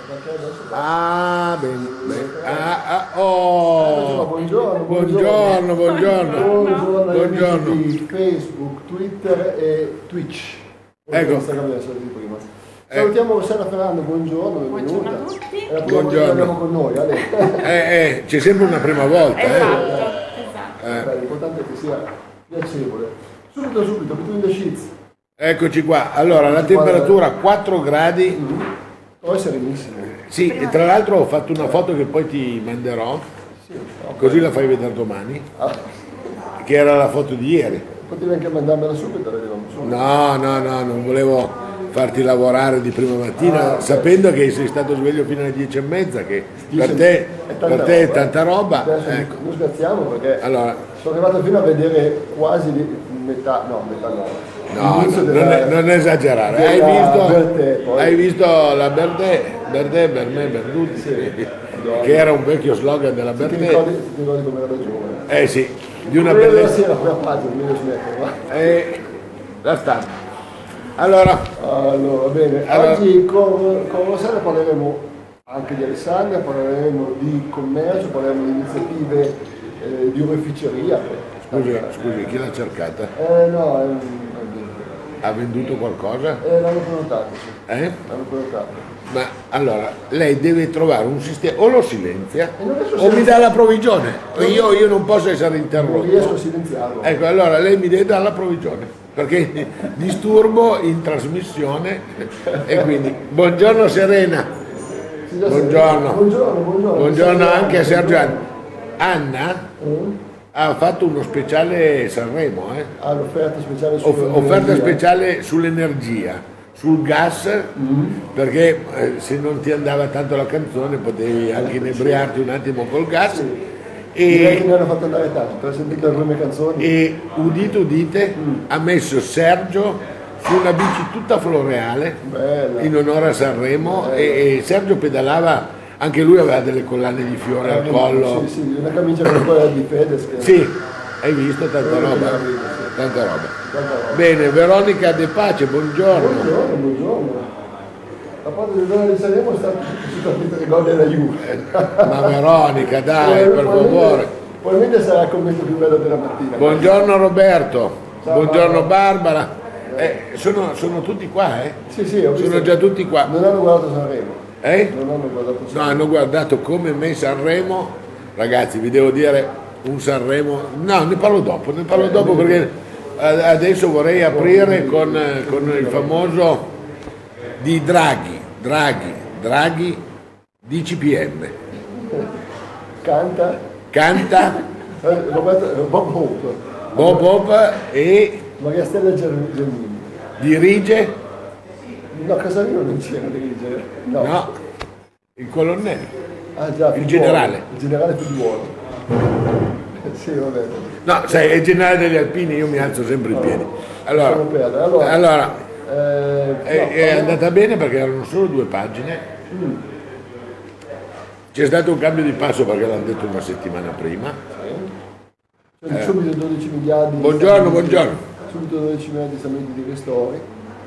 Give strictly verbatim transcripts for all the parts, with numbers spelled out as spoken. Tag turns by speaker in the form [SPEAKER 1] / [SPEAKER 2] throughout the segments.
[SPEAKER 1] Ah, bene, bene. Ah, ah, oh.
[SPEAKER 2] Buongiorno,
[SPEAKER 1] buongiorno, buongiorno.
[SPEAKER 2] Buongiorno,
[SPEAKER 1] Buongiorno.
[SPEAKER 2] di Facebook, Twitter e Twitch.
[SPEAKER 1] Ecco.
[SPEAKER 2] Instagram di prima. Salutiamo Rossella Ferrando, buongiorno, benvenuta.
[SPEAKER 3] Buongiorno a tutti.
[SPEAKER 2] È la prima volta che abbiamo con noi, Ale.
[SPEAKER 1] Eh, eh, c'è sempre una prima volta.
[SPEAKER 3] Esatto,
[SPEAKER 1] Eh.
[SPEAKER 3] esatto.
[SPEAKER 1] Eh.
[SPEAKER 2] Beh, l'importante è che sia piacevole. Subito, subito, between the sheets.
[SPEAKER 1] Eccoci qua. Allora, la temperatura quattro gradi.
[SPEAKER 2] Mm-hmm. Poi serenissimo.
[SPEAKER 1] Sì, e tra l'altro ho fatto una foto che poi ti manderò,
[SPEAKER 2] Sì, no,
[SPEAKER 1] così la fai vedere domani,
[SPEAKER 2] ah,
[SPEAKER 1] che era la foto di ieri.
[SPEAKER 2] potevi anche mandarmela subito, la vedevamo subito.
[SPEAKER 1] No, no, no, non volevo farti lavorare di prima mattina,
[SPEAKER 2] Ah, okay.
[SPEAKER 1] sapendo che sei stato sveglio fino alle dieci e mezza, che
[SPEAKER 2] Dieci-
[SPEAKER 1] per te,
[SPEAKER 2] è tanta
[SPEAKER 1] per te è
[SPEAKER 2] roba,
[SPEAKER 1] tanta roba.
[SPEAKER 2] Adesso
[SPEAKER 1] Ecco.
[SPEAKER 2] non scherziamo perché
[SPEAKER 1] Allora,
[SPEAKER 2] sono arrivato fino a vedere quasi di- metà, no, metà no.
[SPEAKER 1] no,
[SPEAKER 2] L'inizio
[SPEAKER 1] no,
[SPEAKER 2] della-
[SPEAKER 1] non, è- non esagerare. Hai
[SPEAKER 2] della
[SPEAKER 1] visto,
[SPEAKER 2] Bertè, poi.
[SPEAKER 1] hai visto la Berdè, Berdè, Bernè, Berduti,
[SPEAKER 2] Sì.
[SPEAKER 1] che era un vecchio slogan della
[SPEAKER 2] Ti
[SPEAKER 1] Berdè.
[SPEAKER 2] ricordi, ti ricordi come era da giovane?
[SPEAKER 1] Eh sì, di una
[SPEAKER 2] Quella
[SPEAKER 1] bellezza.
[SPEAKER 2] sera poi a pagina, meglio smettere, va?
[SPEAKER 1] Eh, la stampa. Allora,
[SPEAKER 2] Allora, va bene.
[SPEAKER 1] Allora-
[SPEAKER 2] Oggi con, con Rossella parleremo anche di Alessandria, parleremo di commercio, parleremo di iniziative eh, di oreficeria.
[SPEAKER 1] scusi, scusi, chi l'ha cercata?
[SPEAKER 2] Eh no, è un...
[SPEAKER 1] Ha venduto qualcosa?
[SPEAKER 2] Eh, l'hanno prenotato, sì.
[SPEAKER 1] Eh?
[SPEAKER 2] L'hanno prenotato.
[SPEAKER 1] Ma allora, lei deve trovare un sistema, o lo silenzia,
[SPEAKER 2] E non riesco a
[SPEAKER 1] o mi
[SPEAKER 2] silenziare-
[SPEAKER 1] dà la provvigione. Io, io non posso essere
[SPEAKER 2] Non
[SPEAKER 1] interrotto.
[SPEAKER 2] riesco a silenziarlo.
[SPEAKER 1] Ecco, allora lei mi deve dare la provvigione, perché disturbo in trasmissione e quindi buongiorno Serena,
[SPEAKER 2] Signor
[SPEAKER 1] buongiorno.
[SPEAKER 2] Buongiorno, buongiorno.
[SPEAKER 1] buongiorno anche a Sergio Anna. Anna
[SPEAKER 2] Mm?
[SPEAKER 1] ha fatto uno speciale Sanremo, eh?
[SPEAKER 2] Ha l'offerta speciale su
[SPEAKER 1] Off- offerta speciale sull'energia, sul gas, perché eh, se non ti andava tanto la canzone potevi anche inebriarti un attimo col gas.
[SPEAKER 2] Direi che
[SPEAKER 1] E,
[SPEAKER 2] mi hanno fatto andare tanto, per sentire le prime canzoni.
[SPEAKER 1] e udite udite ha messo Sergio su una bici tutta floreale
[SPEAKER 2] Bella.
[SPEAKER 1] in onore a Sanremo e, e Sergio pedalava, anche lui aveva delle collane di fiori al collo.
[SPEAKER 2] Sì, sì, una camicia con quella di Fedez. Che...
[SPEAKER 1] Sì, hai visto tanta roba, tanta roba. Bene, Veronica De Pace, buongiorno.
[SPEAKER 2] Buongiorno, buongiorno. La parte del giorno di Sanremo è stato sicuramente il gol della Juve.
[SPEAKER 1] Ma Veronica, dai, per favore.
[SPEAKER 2] Probabilmente sarà il commento più bello della mattina.
[SPEAKER 1] Buongiorno Roberto,
[SPEAKER 2] Ciao,
[SPEAKER 1] buongiorno Barbara. Eh, sono, sono tutti qua, eh?
[SPEAKER 2] Sì, sì, ho visto.
[SPEAKER 1] Sono già tutti qua.
[SPEAKER 2] Non hanno guardato Sanremo.
[SPEAKER 1] Eh?
[SPEAKER 2] Non hanno guardato
[SPEAKER 1] No,
[SPEAKER 2] Sanremo.
[SPEAKER 1] hanno guardato come me Sanremo. Ragazzi, vi devo dire un Sanremo. No, ne parlo dopo, ne parlo dopo perché eh, adesso vorrei aprire con, eh, con il famoso di Draghi, Draghi, Draghi di C P M.
[SPEAKER 2] Canta.
[SPEAKER 1] Canta
[SPEAKER 2] Eh, Roberto, Bob Hope.
[SPEAKER 1] Bob Bob e
[SPEAKER 2] Maria Stella Ger- Gelmini.
[SPEAKER 1] dirige,
[SPEAKER 2] No, Casalino non c'era dirigere. No.
[SPEAKER 1] no, il colonnello.
[SPEAKER 2] Ah già, Figliuolo.
[SPEAKER 1] generale.
[SPEAKER 2] Il generale Figliuolo. Sì, vabbè.
[SPEAKER 1] No, sai, è il generale degli Alpini, io mi alzo sempre in piedi. Allora,
[SPEAKER 2] Lasciamo perdere. Allora,
[SPEAKER 1] allora
[SPEAKER 2] eh,
[SPEAKER 1] è,
[SPEAKER 2] no,
[SPEAKER 1] è andata bene perché erano solo due pagine.
[SPEAKER 2] Mm.
[SPEAKER 1] C'è stato un cambio di passo perché l'hanno detto una settimana prima.
[SPEAKER 2] Cioè, subito dodici miliardi di
[SPEAKER 1] Buongiorno,
[SPEAKER 2] stabiliti-
[SPEAKER 1] buongiorno.
[SPEAKER 2] subito dodici miliardi di stabiliti di ristori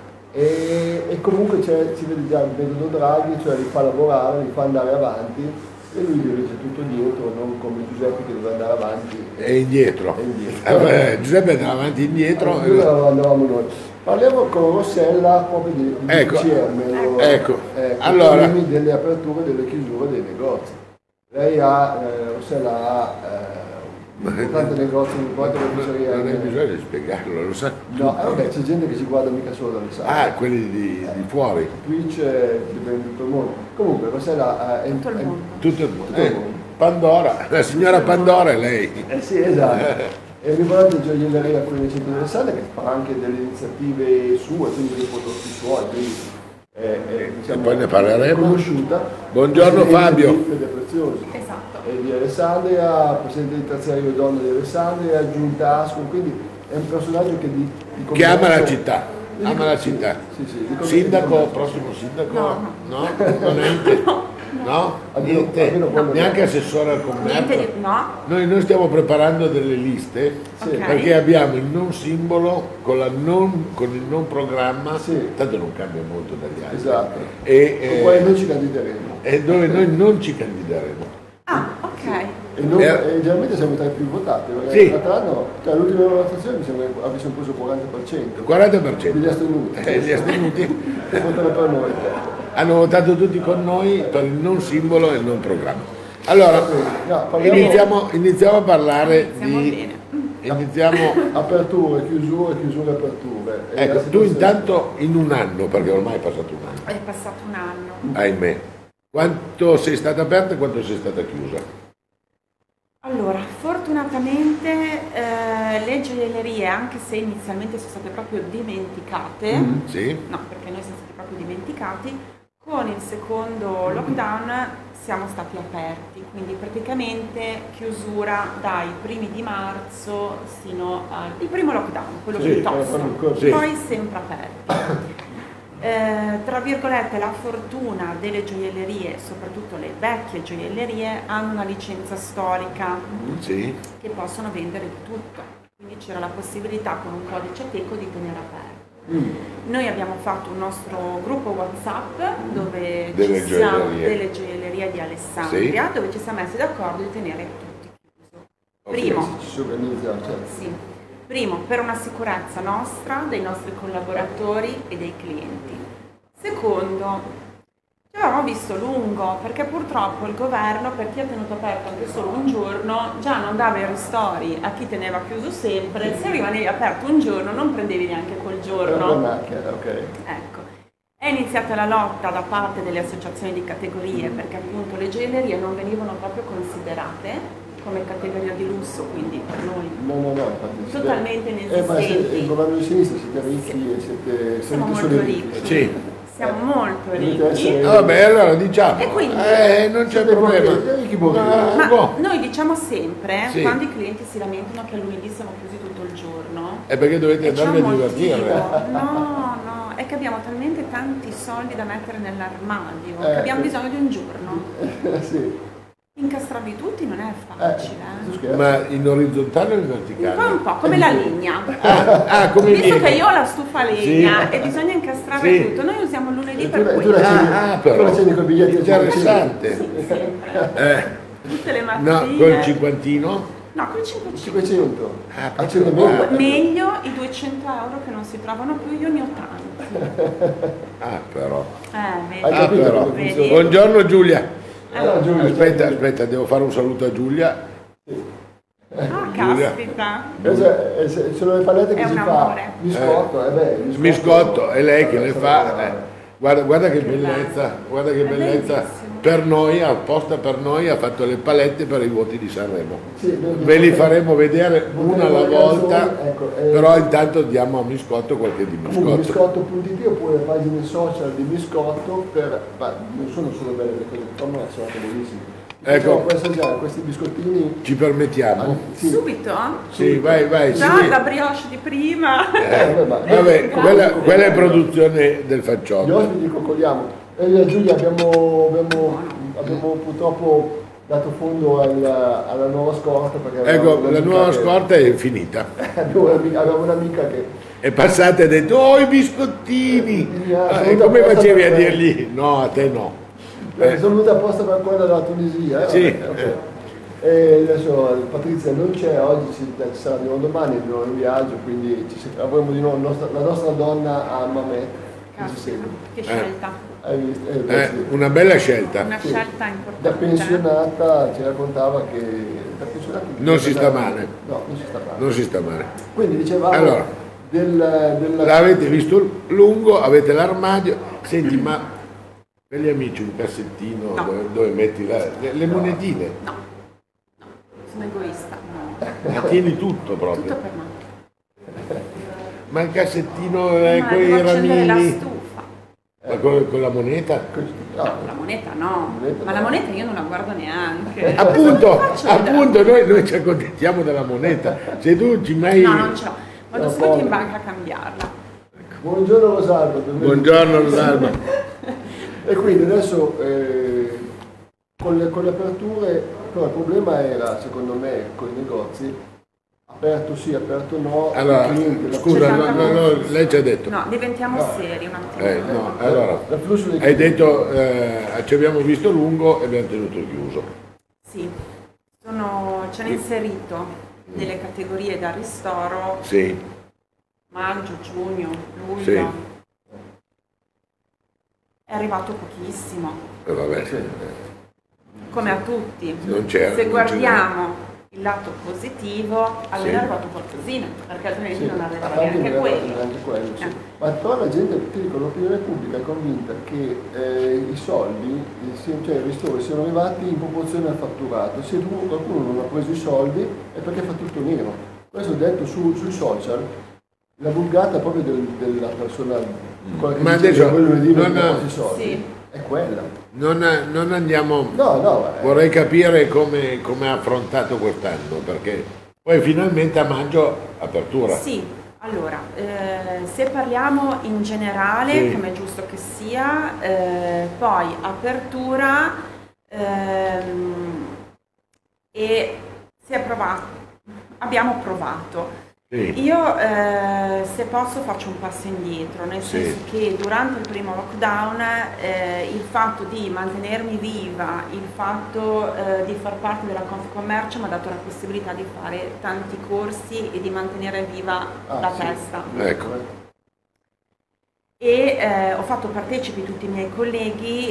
[SPEAKER 2] e, e comunque c'è, si vede già il metodo Draghi, cioè li fa lavorare, li fa andare avanti e lui dirige tutto dietro, non come Giuseppe che deve andare avanti
[SPEAKER 1] È indietro.
[SPEAKER 2] e indietro.
[SPEAKER 1] Eh, beh, Giuseppe andava avanti e indietro.
[SPEAKER 2] Noi andavamo noi. Parliamo con Rossella proprio di, di
[SPEAKER 1] Ecco.
[SPEAKER 2] C M, allora,
[SPEAKER 1] Ecco.
[SPEAKER 2] eh,
[SPEAKER 1] Allora.
[SPEAKER 2] problemi delle aperture e delle chiusure dei negozi. Lei ha, eh, Rossella ha eh, un importante negozio, un'importante pizzeria.
[SPEAKER 1] Non hai bisogno di spiegarlo, lo sa.
[SPEAKER 2] No, eh, vabbè, c'è gente che ci guarda mica solo dalle sale.
[SPEAKER 1] Ah, quelli di, di fuori.
[SPEAKER 2] Twitch eh, dipende da tutto il mondo. Comunque, Rossella è in
[SPEAKER 3] Tutto il mondo.
[SPEAKER 1] Tutto il mondo.
[SPEAKER 2] Tutto il
[SPEAKER 1] Eh,
[SPEAKER 2] mondo.
[SPEAKER 1] Pandora, la signora Pandora è lei.
[SPEAKER 2] Eh sì, esatto. È l'importante gioielleria qui nel centro delle sale che fa anche delle iniziative sue, quindi dei prodotti suoi, quindi è, è, diciamo,
[SPEAKER 1] E poi ne parleremo.
[SPEAKER 2] conosciuta.
[SPEAKER 1] Buongiorno,
[SPEAKER 2] Presidente
[SPEAKER 1] Fabio.
[SPEAKER 2] di Fede Preziosi.
[SPEAKER 3] Esatto.
[SPEAKER 2] È di Alessandria, presidente di terziario donna di Alessandria, giunta Ascol, quindi è un personaggio che di, di
[SPEAKER 1] Che ama la
[SPEAKER 2] commercio-
[SPEAKER 1] città.
[SPEAKER 2] di-
[SPEAKER 1] Ama la
[SPEAKER 2] sì,
[SPEAKER 1] città.
[SPEAKER 2] sì, sì, di commercio-
[SPEAKER 1] Sindaco,
[SPEAKER 2] di commercio.
[SPEAKER 1] prossimo sindaco?
[SPEAKER 3] No,
[SPEAKER 1] No? Non è? No?
[SPEAKER 2] Almeno-
[SPEAKER 1] Niente,
[SPEAKER 2] almeno quello
[SPEAKER 1] neanche
[SPEAKER 2] no.
[SPEAKER 1] assessore al
[SPEAKER 3] Niente
[SPEAKER 1] commercio.
[SPEAKER 3] di... No?
[SPEAKER 1] Noi, noi stiamo preparando delle liste
[SPEAKER 2] Sì.
[SPEAKER 3] Ok.
[SPEAKER 1] perché abbiamo il non simbolo con, la non, con il non programma,
[SPEAKER 2] Sì.
[SPEAKER 1] tanto non cambia molto dagli altri.
[SPEAKER 2] Esatto.
[SPEAKER 1] E,
[SPEAKER 2] Con quale
[SPEAKER 1] eh,
[SPEAKER 2] noi ci candideremo.
[SPEAKER 1] e dove noi non ci candideremo.
[SPEAKER 3] Ah, ok.
[SPEAKER 2] E, non-
[SPEAKER 1] Eh.
[SPEAKER 2] e generalmente siamo tra i più votati, perché
[SPEAKER 1] Sì.
[SPEAKER 2] l'altro anno, cioè l'ultima votazione mi sembra che avessimo preso il quaranta per cento.
[SPEAKER 1] Il quaranta per cento.
[SPEAKER 2] Degli astenuti.
[SPEAKER 1] Eh, gli astenuti
[SPEAKER 2] Che votano per noi.
[SPEAKER 1] hanno votato tutti con noi per il non simbolo e il non programma. Allora,
[SPEAKER 2] No, parliamo
[SPEAKER 1] iniziamo, iniziamo a parlare
[SPEAKER 3] Iniziamo
[SPEAKER 1] di...
[SPEAKER 3] bene.
[SPEAKER 1] Iniziamo...
[SPEAKER 2] aperture, chiusure, chiusure, aperture. E la
[SPEAKER 1] Ecco, tu
[SPEAKER 2] situazione-
[SPEAKER 1] intanto in un anno, perché ormai è passato un anno,
[SPEAKER 3] È passato un anno.
[SPEAKER 1] ahimè, quanto sei stata aperta e quanto sei stata chiusa?
[SPEAKER 3] Allora, fortunatamente eh, le gioiellerie, anche se inizialmente sono state proprio dimenticate,
[SPEAKER 1] Sì?
[SPEAKER 3] no, perché noi siamo stati proprio dimenticati, con il secondo lockdown siamo stati aperti, quindi praticamente chiusura dai primi di marzo sino al il primo lockdown, quello
[SPEAKER 1] Sì,
[SPEAKER 3] più tosto,
[SPEAKER 2] eh, quello-
[SPEAKER 1] sì.
[SPEAKER 3] poi sempre aperti. Eh, tra virgolette la fortuna delle gioiellerie, soprattutto le vecchie gioiellerie, hanno una licenza storica
[SPEAKER 1] Sì?
[SPEAKER 3] che possono vendere di tutto, quindi c'era la possibilità con un codice teco di tenere aperto.
[SPEAKER 2] Mm.
[SPEAKER 3] Noi abbiamo fatto un nostro gruppo WhatsApp dove
[SPEAKER 1] Delle
[SPEAKER 3] ci siamo
[SPEAKER 1] gioiellerie.
[SPEAKER 3] delle gioiellerie di Alessandria,
[SPEAKER 1] Sì.
[SPEAKER 3] dove ci siamo messi d'accordo di tenere tutti chiuso.
[SPEAKER 1] Ok.
[SPEAKER 3] Primo,
[SPEAKER 2] Ci si organizza, certo.
[SPEAKER 3] sì. Primo, per una sicurezza nostra, dei nostri collaboratori e dei clienti. Secondo, ci avevamo visto lungo, perché purtroppo il governo, per chi ha tenuto aperto anche solo un giorno, già non dava i ristori a chi teneva chiuso sempre. Se rimanevi aperto un giorno non prendevi neanche quel
[SPEAKER 2] Era
[SPEAKER 3] giorno.
[SPEAKER 2] una macchina, ok.
[SPEAKER 3] Ecco. È iniziata la lotta da parte delle associazioni di categorie, perché appunto le gioiellerie non venivano proprio considerate come categoria di lusso, quindi per noi
[SPEAKER 2] No, no, no, infatti.
[SPEAKER 3] totalmente
[SPEAKER 2] Eh, ma se
[SPEAKER 3] inesistenti.
[SPEAKER 2] il governo di sinistra siete ricchi e siete...
[SPEAKER 3] Siamo
[SPEAKER 2] siete
[SPEAKER 3] molto
[SPEAKER 2] solo
[SPEAKER 3] ricchi.
[SPEAKER 1] Sì.
[SPEAKER 3] Siamo molto
[SPEAKER 2] Dovete
[SPEAKER 3] ricchi.
[SPEAKER 2] essere-
[SPEAKER 1] Ah, vabbè, allora diciamo,
[SPEAKER 3] E quindi?
[SPEAKER 1] eh, non c'è
[SPEAKER 2] Siete
[SPEAKER 1] problema.
[SPEAKER 2] borghesi, ricchi borghesi.
[SPEAKER 1] Ma,
[SPEAKER 3] Ma
[SPEAKER 1] boh,
[SPEAKER 3] noi diciamo sempre,
[SPEAKER 1] Sì.
[SPEAKER 3] quando i clienti si lamentano che a lunedì siamo chiusi tutto il giorno,
[SPEAKER 1] è perché dovete
[SPEAKER 3] e c'è
[SPEAKER 1] andarvi
[SPEAKER 3] un
[SPEAKER 1] a
[SPEAKER 3] motivo.
[SPEAKER 1] divertire.
[SPEAKER 3] No, no, è che abbiamo talmente tanti soldi da mettere nell'armadio che
[SPEAKER 2] Eh,
[SPEAKER 3] abbiamo
[SPEAKER 2] sì.
[SPEAKER 3] bisogno di un giorno.
[SPEAKER 2] Sì.
[SPEAKER 3] Incastrarli tutti non è
[SPEAKER 2] Eh,
[SPEAKER 3] facile.
[SPEAKER 2] tu
[SPEAKER 3] Eh.
[SPEAKER 2] scherzi?
[SPEAKER 1] Ma in orizzontale o in
[SPEAKER 3] Un po'
[SPEAKER 1] verticale?
[SPEAKER 3] un po', come la legna.
[SPEAKER 1] Ah, ah, come
[SPEAKER 3] Visto
[SPEAKER 1] viene?
[SPEAKER 3] che io ho la stufa legna
[SPEAKER 1] Sì.
[SPEAKER 3] e bisogna incastrare
[SPEAKER 1] Sì.
[SPEAKER 3] tutto, noi usiamo lunedì
[SPEAKER 2] E tu,
[SPEAKER 3] per
[SPEAKER 2] la- tu
[SPEAKER 3] quello.
[SPEAKER 2] la accendi,
[SPEAKER 1] Ah, ah,
[SPEAKER 2] tu la
[SPEAKER 1] però.
[SPEAKER 2] accendi con i biglietti a
[SPEAKER 1] Interessante.
[SPEAKER 3] Sempre.
[SPEAKER 1] Eh,
[SPEAKER 3] Tutte le
[SPEAKER 1] no,
[SPEAKER 3] mattine.
[SPEAKER 1] col cinquantino?
[SPEAKER 3] No, con cinquecento.
[SPEAKER 2] cinquecento.
[SPEAKER 1] Ah,
[SPEAKER 2] Accendi
[SPEAKER 1] proprio-
[SPEAKER 2] meglio.
[SPEAKER 1] ah,
[SPEAKER 3] Meglio i duecento euro che non si trovano più, io ne ho tanti.
[SPEAKER 1] ah, però.
[SPEAKER 3] Eh, vedi.
[SPEAKER 2] Hai
[SPEAKER 1] Ah,
[SPEAKER 2] capito
[SPEAKER 1] però.
[SPEAKER 2] come
[SPEAKER 3] Vedi?
[SPEAKER 2] funziona?
[SPEAKER 1] Buongiorno Giulia.
[SPEAKER 2] Ah, Giulio,
[SPEAKER 1] Aspetta,
[SPEAKER 2] certo.
[SPEAKER 1] aspetta, devo fare un saluto a Giulia.
[SPEAKER 3] Ah,
[SPEAKER 1] Giulia.
[SPEAKER 3] caspita.
[SPEAKER 2] Queste eh, se- sono le palette che
[SPEAKER 3] È
[SPEAKER 2] si
[SPEAKER 3] un
[SPEAKER 2] fa.
[SPEAKER 3] amore.
[SPEAKER 2] Biscotto, eh, beh, il
[SPEAKER 1] Biscotto, è lei che le fa.
[SPEAKER 2] Eh,
[SPEAKER 1] eh. Guarda, guarda che bellezza, guarda che
[SPEAKER 3] È
[SPEAKER 1] bellezza.
[SPEAKER 3] bellissimo.
[SPEAKER 1] Per noi, apposta per noi, ha fatto le palette per i voti di Sanremo.
[SPEAKER 2] Sì, perché-
[SPEAKER 1] Ve li faremo vedere una alla
[SPEAKER 2] Potete
[SPEAKER 1] volta,
[SPEAKER 2] canzoni, ecco, eh,
[SPEAKER 1] però intanto diamo a Biscotto qualche di
[SPEAKER 2] Comunque
[SPEAKER 1] biscotto.
[SPEAKER 2] biscotto punto it oppure le pagine social di biscotto per, ma non sono solo belle le cose che fanno, ma sono anche bellissime.
[SPEAKER 1] Ecco.
[SPEAKER 2] Diciamo, puoi assaggiare questi biscottini.
[SPEAKER 1] Ci permettiamo?
[SPEAKER 2] ah, sì.
[SPEAKER 3] Subito?
[SPEAKER 1] Sì, vai, vai. sì.
[SPEAKER 3] Già la brioche di prima.
[SPEAKER 2] Eh, vabbè, ma-
[SPEAKER 1] Vabbè, quella, quella è produzione del
[SPEAKER 2] Gli
[SPEAKER 1] facciotto.
[SPEAKER 2] ospiti coccoliamo. E io e Giulia abbiamo, abbiamo, abbiamo purtroppo dato fondo alla, alla nuova scorta perché avevamo
[SPEAKER 1] Ecco, la
[SPEAKER 2] un'amica
[SPEAKER 1] nuova
[SPEAKER 2] che-
[SPEAKER 1] scorta è finita.
[SPEAKER 2] Abbiamo un'amica, avevamo un'amica che
[SPEAKER 1] È passata e ha detto, oh i biscottini!
[SPEAKER 2] Mi ha
[SPEAKER 1] Ah, e
[SPEAKER 2] saluto
[SPEAKER 1] come
[SPEAKER 2] apposta
[SPEAKER 1] facevi a
[SPEAKER 2] per me.
[SPEAKER 1] dirgli? No, a te no.
[SPEAKER 2] eh.
[SPEAKER 1] Eh,
[SPEAKER 2] sono venuta apposta per quella della Tunisia. Eh,
[SPEAKER 1] Sì.
[SPEAKER 2] vabbè, ok. E adesso Patrizia non c'è, oggi ci, ci sarà di nuovo domani, è di nuovo in viaggio, quindi ci, avremo di nuovo il nostro- la nostra donna a Mamet che ci
[SPEAKER 3] Caspita,
[SPEAKER 2] segue.
[SPEAKER 3] che scelta.
[SPEAKER 2] Hai visto? Eh,
[SPEAKER 1] eh,
[SPEAKER 2] beh, sì.
[SPEAKER 1] una bella scelta.
[SPEAKER 3] Una
[SPEAKER 2] Sì.
[SPEAKER 3] scelta
[SPEAKER 2] Da
[SPEAKER 3] importante.
[SPEAKER 2] pensionata ci raccontava che da pensionata
[SPEAKER 1] Non si sta male.
[SPEAKER 2] No, non si sta male.
[SPEAKER 1] Non si sta male.
[SPEAKER 2] Quindi dicevamo
[SPEAKER 1] Allora.
[SPEAKER 2] del, della...
[SPEAKER 1] L'avete visto lungo, avete l'armadio. Senti, ma per gli amici un cassettino
[SPEAKER 3] No.
[SPEAKER 1] dove, dove metti la- le, le monetine?
[SPEAKER 3] No, no, sono egoista. No.
[SPEAKER 1] Ma tieni tutto proprio.
[SPEAKER 3] Tutto per me.
[SPEAKER 1] Ma il cassettino eh,
[SPEAKER 3] Ma
[SPEAKER 1] con i
[SPEAKER 3] devo accendere la
[SPEAKER 1] ramini?
[SPEAKER 3] stufa.
[SPEAKER 1] Ma con, con la moneta?
[SPEAKER 3] No,
[SPEAKER 2] No,
[SPEAKER 3] la moneta no,
[SPEAKER 2] moneta
[SPEAKER 3] ma
[SPEAKER 2] no.
[SPEAKER 3] la moneta io non la guardo neanche.
[SPEAKER 1] Appunto,
[SPEAKER 3] Faccio vedere.
[SPEAKER 1] appunto noi, noi ci accontentiamo della moneta. Se tu ci mai...
[SPEAKER 3] No, non ce l'ho. Vado
[SPEAKER 2] No,
[SPEAKER 3] subito in
[SPEAKER 2] povero.
[SPEAKER 3] banca a cambiarla.
[SPEAKER 2] Buongiorno Rosalba. benvenuto.
[SPEAKER 1] Buongiorno Rosalba.
[SPEAKER 2] E quindi adesso eh, con le, con le aperture, però il problema era, secondo me, con i negozi, aperto sì, aperto no,
[SPEAKER 1] allora,
[SPEAKER 2] il cliente,
[SPEAKER 1] scusa,
[SPEAKER 2] la-
[SPEAKER 1] no, no, no, lei ci ha detto.
[SPEAKER 3] No, diventiamo
[SPEAKER 2] No.
[SPEAKER 3] seri un attimo.
[SPEAKER 1] Eh, no, allora,
[SPEAKER 2] l'afflusso dei
[SPEAKER 1] hai
[SPEAKER 2] clienti.
[SPEAKER 1] detto, eh, ci abbiamo visto lungo e abbiamo tenuto chiuso.
[SPEAKER 3] Sì, sono, ci hanno inserito nelle categorie da ristoro
[SPEAKER 1] Sì,
[SPEAKER 3] maggio, giugno, luglio.
[SPEAKER 1] Sì.
[SPEAKER 3] È arrivato pochissimo,
[SPEAKER 1] eh, vabbè.
[SPEAKER 3] come a tutti.
[SPEAKER 1] Non c'era,
[SPEAKER 3] Se
[SPEAKER 1] non
[SPEAKER 3] guardiamo il lato positivo, allora
[SPEAKER 1] Sì.
[SPEAKER 3] è arrivato qualcosina, perché altrimenti
[SPEAKER 2] Sì,
[SPEAKER 3] non
[SPEAKER 2] a
[SPEAKER 3] arrivava
[SPEAKER 2] parte
[SPEAKER 3] neanche
[SPEAKER 2] non era
[SPEAKER 3] quello.
[SPEAKER 2] neanche quello, sì.
[SPEAKER 3] Eh.
[SPEAKER 2] Ma però la gente, ti dico, l'opinione pubblica è convinta che eh, i soldi, i- si- cioè i ristori siano arrivati in proporzione al fatturato. Se tu- qualcuno non ha preso i soldi è perché fa tutto nero. Questo detto su- sui social, la vulgata proprio del- della persona, quella che
[SPEAKER 1] Ma
[SPEAKER 2] dice
[SPEAKER 1] adesso
[SPEAKER 2] che quello lunedì non
[SPEAKER 1] non-
[SPEAKER 2] ha preso i soldi,
[SPEAKER 3] Sì.
[SPEAKER 2] è quella.
[SPEAKER 1] Non, non andiamo,
[SPEAKER 2] No, no, eh,
[SPEAKER 1] vorrei capire come, come ha affrontato quest'anno, perché poi finalmente a maggio apertura.
[SPEAKER 3] Sì, allora, eh, se parliamo in generale,
[SPEAKER 1] Sì.
[SPEAKER 3] come è giusto che sia, eh, poi apertura ehm, e si è provato, abbiamo provato.
[SPEAKER 1] Sì.
[SPEAKER 3] Io eh, se posso faccio un passo indietro, nel
[SPEAKER 1] Sì.
[SPEAKER 3] senso che durante il primo lockdown eh, il fatto di mantenermi viva, il fatto eh, di far parte della Confcommercio mi ha dato la possibilità di fare tanti corsi e di mantenere viva
[SPEAKER 2] Ah,
[SPEAKER 3] la
[SPEAKER 2] sì.
[SPEAKER 3] testa.
[SPEAKER 1] Ecco.
[SPEAKER 3] E eh, ho fatto partecipi tutti i miei colleghi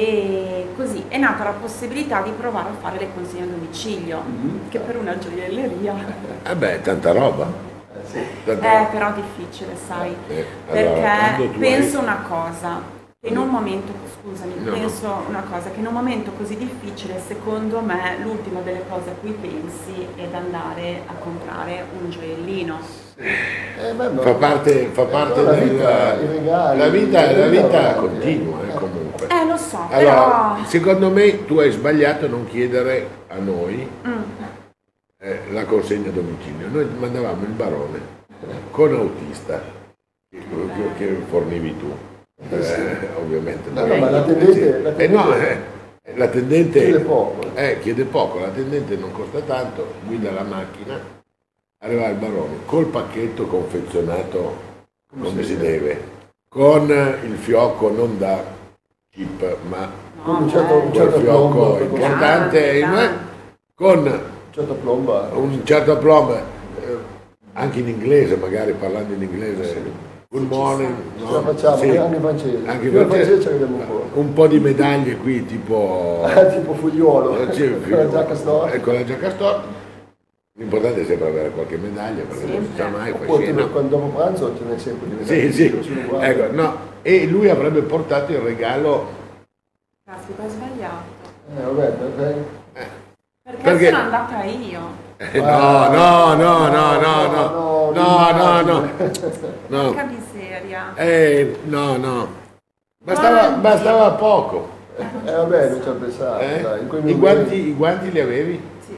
[SPEAKER 3] e così è nata la possibilità di provare a fare le consegne a domicilio,
[SPEAKER 2] Mhm.
[SPEAKER 3] che per una gioielleria
[SPEAKER 1] Eh beh, tanta roba.
[SPEAKER 2] Eh, sì.
[SPEAKER 1] Tanta
[SPEAKER 3] è
[SPEAKER 1] roba.
[SPEAKER 3] però difficile, sai,
[SPEAKER 1] Eh, allora,
[SPEAKER 3] perché
[SPEAKER 1] quando tu
[SPEAKER 3] penso
[SPEAKER 1] hai-
[SPEAKER 3] una cosa, che in un momento, scusami,
[SPEAKER 1] No, no.
[SPEAKER 3] penso una cosa, che in un momento così difficile, secondo me, l'ultima delle cose a cui pensi è di andare a comprare un gioiellino.
[SPEAKER 2] Eh, beh, ma-
[SPEAKER 1] Fa parte, fa
[SPEAKER 2] eh,
[SPEAKER 1] parte
[SPEAKER 2] però la
[SPEAKER 1] del...
[SPEAKER 2] vita, i regali,
[SPEAKER 1] la vita, la
[SPEAKER 2] la vita
[SPEAKER 1] vita
[SPEAKER 2] avanti,
[SPEAKER 1] continua, eh,
[SPEAKER 2] eh.
[SPEAKER 1] comunque.
[SPEAKER 3] Eh, lo so,
[SPEAKER 1] Allora,
[SPEAKER 3] però...
[SPEAKER 1] secondo me tu hai sbagliato a non chiedere a noi
[SPEAKER 3] Mm.
[SPEAKER 1] eh, la consegna a domicilio. Noi mandavamo il barone con autista che, che- che fornivi tu. Eh, ovviamente.
[SPEAKER 2] No, no, ma l'attendente- l'attendente-
[SPEAKER 1] Eh, no, eh, l'attendente
[SPEAKER 2] Chiede poco.
[SPEAKER 1] eh, chiede poco, l'attendente non costa tanto, guida la macchina, arriva il barone col pacchetto confezionato come si deve, con il fiocco non da chip ma
[SPEAKER 2] Con un
[SPEAKER 3] No,
[SPEAKER 2] certo, un
[SPEAKER 3] beh,
[SPEAKER 1] col
[SPEAKER 2] certo
[SPEAKER 1] fiocco
[SPEAKER 2] plombo, per
[SPEAKER 1] importante,
[SPEAKER 3] Grande,
[SPEAKER 1] eh,
[SPEAKER 3] grande.
[SPEAKER 1] con
[SPEAKER 2] un certo plomba.
[SPEAKER 1] un certo aplomb, eh, anche in inglese, magari parlando in inglese. Good morning,
[SPEAKER 2] Ce la facciamo,
[SPEAKER 1] Sì.
[SPEAKER 2] anche in francese.
[SPEAKER 1] Anche
[SPEAKER 2] Io in
[SPEAKER 1] francese.
[SPEAKER 2] francese ci arriviamo un po'.
[SPEAKER 1] Un po' di medaglie qui, tipo
[SPEAKER 2] tipo Fugliolo,
[SPEAKER 1] Eh, sì,
[SPEAKER 2] con la giacca storta.
[SPEAKER 1] eh, con la giacca storta. L'importante è sempre avere qualche medaglia, perché non si sa mai, poi
[SPEAKER 2] Oppure
[SPEAKER 1] sì,
[SPEAKER 2] tu,
[SPEAKER 1] no.
[SPEAKER 2] quando dopo pranzo ce n'è sempre di
[SPEAKER 1] Sì,
[SPEAKER 2] medaglie,
[SPEAKER 1] sì.
[SPEAKER 2] sono uguali.
[SPEAKER 1] Ecco, no. E lui avrebbe portato il regalo.
[SPEAKER 3] Caspita, ho sbagliato.
[SPEAKER 2] Eh, vabbè, perché...
[SPEAKER 3] Perché,
[SPEAKER 1] Perché-
[SPEAKER 3] sono andata io.
[SPEAKER 1] Eh, no, no, no, no, no, no, no, no, no, no.
[SPEAKER 3] Porca miseria.
[SPEAKER 1] Eh, no, no. Bastava, bastava poco.
[SPEAKER 2] Eh, vabbè, non ci ho pensato,
[SPEAKER 1] eh?
[SPEAKER 2] dai, in quei
[SPEAKER 1] I,
[SPEAKER 2] momenti-
[SPEAKER 1] guanti, I guanti li avevi?
[SPEAKER 3] Sì.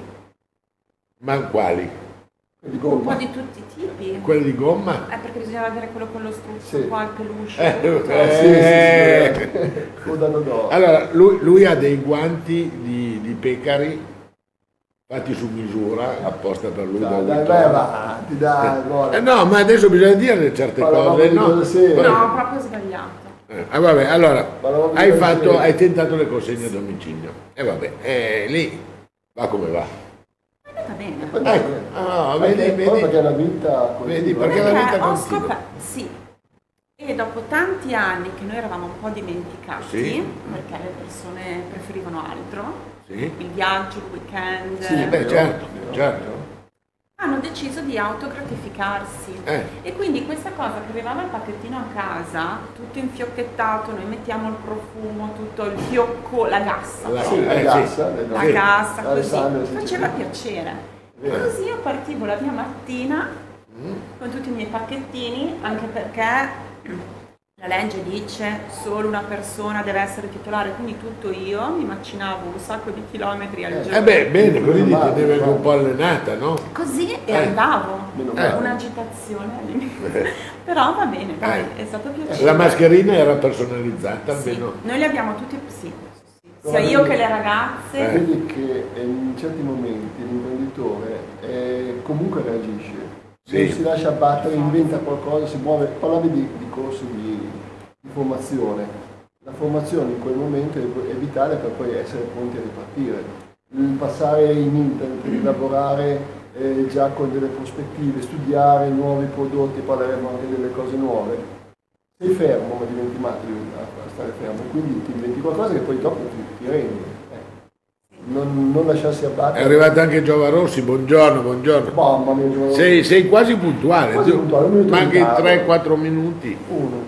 [SPEAKER 1] Ma quali?
[SPEAKER 2] di
[SPEAKER 3] Un po'
[SPEAKER 2] gomma.
[SPEAKER 3] di tutti i tipi.
[SPEAKER 1] Quelli di gomma?
[SPEAKER 3] Eh, perché bisognava avere quello con lo struzzo
[SPEAKER 2] Sì.
[SPEAKER 3] qua, il peluche.
[SPEAKER 1] Eh,
[SPEAKER 3] tutto.
[SPEAKER 2] Eh, sì,
[SPEAKER 1] Eh.
[SPEAKER 2] sì, sì, con danno d'oro.
[SPEAKER 1] Allora, lui, lui ha dei guanti di, di pecari fatti su misura apposta per lui. da
[SPEAKER 2] Dai, dai,
[SPEAKER 1] Vuitton.
[SPEAKER 2] vai avanti, dai, guarda.
[SPEAKER 1] Eh, no, ma adesso bisogna dire certe
[SPEAKER 2] Parlavamo
[SPEAKER 1] cose,
[SPEAKER 2] di
[SPEAKER 1] no?
[SPEAKER 2] cose serie.
[SPEAKER 3] No, ho proprio sbagliato.
[SPEAKER 1] Eh, ah, vabbè, allora,
[SPEAKER 2] Parlavamo di
[SPEAKER 1] hai,
[SPEAKER 2] cose
[SPEAKER 1] fatto,
[SPEAKER 2] serie.
[SPEAKER 1] hai tentato le consegne a domicilio. E vabbè, eh, lì va come va.
[SPEAKER 3] È andata bene.
[SPEAKER 2] Poi,
[SPEAKER 1] Ecco,
[SPEAKER 2] eh,
[SPEAKER 1] ah,
[SPEAKER 2] perché-
[SPEAKER 1] vedi,
[SPEAKER 2] poi
[SPEAKER 1] vedi.
[SPEAKER 2] perché è una vita continua.
[SPEAKER 1] Vedi, perché la
[SPEAKER 3] Perché
[SPEAKER 1] vita
[SPEAKER 3] ho
[SPEAKER 1] continua.
[SPEAKER 3] scoperto, sì, e dopo tanti anni che noi eravamo un po' dimenticati,
[SPEAKER 1] Sì.
[SPEAKER 3] perché le persone preferivano altro,
[SPEAKER 1] Sì,
[SPEAKER 3] il viaggio, il weekend,
[SPEAKER 2] Sì,
[SPEAKER 1] beh,
[SPEAKER 2] vero,
[SPEAKER 1] certo,
[SPEAKER 2] vero,
[SPEAKER 1] certo.
[SPEAKER 2] vero.
[SPEAKER 3] hanno deciso di autogratificarsi.
[SPEAKER 1] Eh.
[SPEAKER 3] E quindi questa cosa che avevamo il pacchettino a casa, tutto infiocchettato, noi mettiamo il profumo, tutto il fiocco, la gassa,
[SPEAKER 1] La-
[SPEAKER 2] Sì, la
[SPEAKER 1] eh,
[SPEAKER 2] gassa,
[SPEAKER 1] sì.
[SPEAKER 2] del-
[SPEAKER 3] la
[SPEAKER 1] Sì.
[SPEAKER 3] gassa,
[SPEAKER 2] Alessandro,
[SPEAKER 3] così,
[SPEAKER 2] sì,
[SPEAKER 3] faceva
[SPEAKER 2] sì.
[SPEAKER 3] piacere.
[SPEAKER 2] Vero.
[SPEAKER 3] Così io partivo la mia mattina con tutti i miei pacchettini, anche perché la legge dice solo una persona deve essere titolare, quindi tutto io mi macinavo un sacco di chilometri al giorno.
[SPEAKER 1] Eh beh, bene, così ti
[SPEAKER 2] Male,
[SPEAKER 1] deve anche
[SPEAKER 2] male.
[SPEAKER 1] un po' allenata, no?
[SPEAKER 3] Così e
[SPEAKER 1] Eh.
[SPEAKER 3] andavo,
[SPEAKER 2] Meno
[SPEAKER 1] male.
[SPEAKER 3] un'agitazione all'inizio. Però va bene, dai,
[SPEAKER 1] Eh.
[SPEAKER 3] è stato piacevole.
[SPEAKER 1] La mascherina era personalizzata
[SPEAKER 3] Sì,
[SPEAKER 1] almeno.
[SPEAKER 3] noi li abbiamo tutti, sì, sì, sia io che le ragazze.
[SPEAKER 1] Eh.
[SPEAKER 2] Vedi che in certi momenti l'imprenditore eh, comunque reagisce,
[SPEAKER 1] Sì.
[SPEAKER 2] non si lascia abbattere, inventa qualcosa, si muove. Parlavi di, di corsi di, di formazione. La formazione in quel momento è, è vitale per poi essere pronti a ripartire. Il passare in internet, lavorare eh, già con delle prospettive, studiare nuovi prodotti, parleremo anche delle cose nuove. Sei fermo, ma diventi matto a stare fermo, quindi ti inventi qualcosa che poi dopo ti, ti rendi. Eh. Non, non lasciarsi abbattere.
[SPEAKER 1] È arrivato anche Giova Rossi, buongiorno, buongiorno.
[SPEAKER 2] Mamma mia, Giova Rossi.
[SPEAKER 1] Sei, sei quasi puntuale,
[SPEAKER 2] Quasi
[SPEAKER 1] tu-
[SPEAKER 2] puntuale, un minuto
[SPEAKER 1] manchi
[SPEAKER 2] in ritardo.
[SPEAKER 1] tre quattro minuti.
[SPEAKER 2] Uno.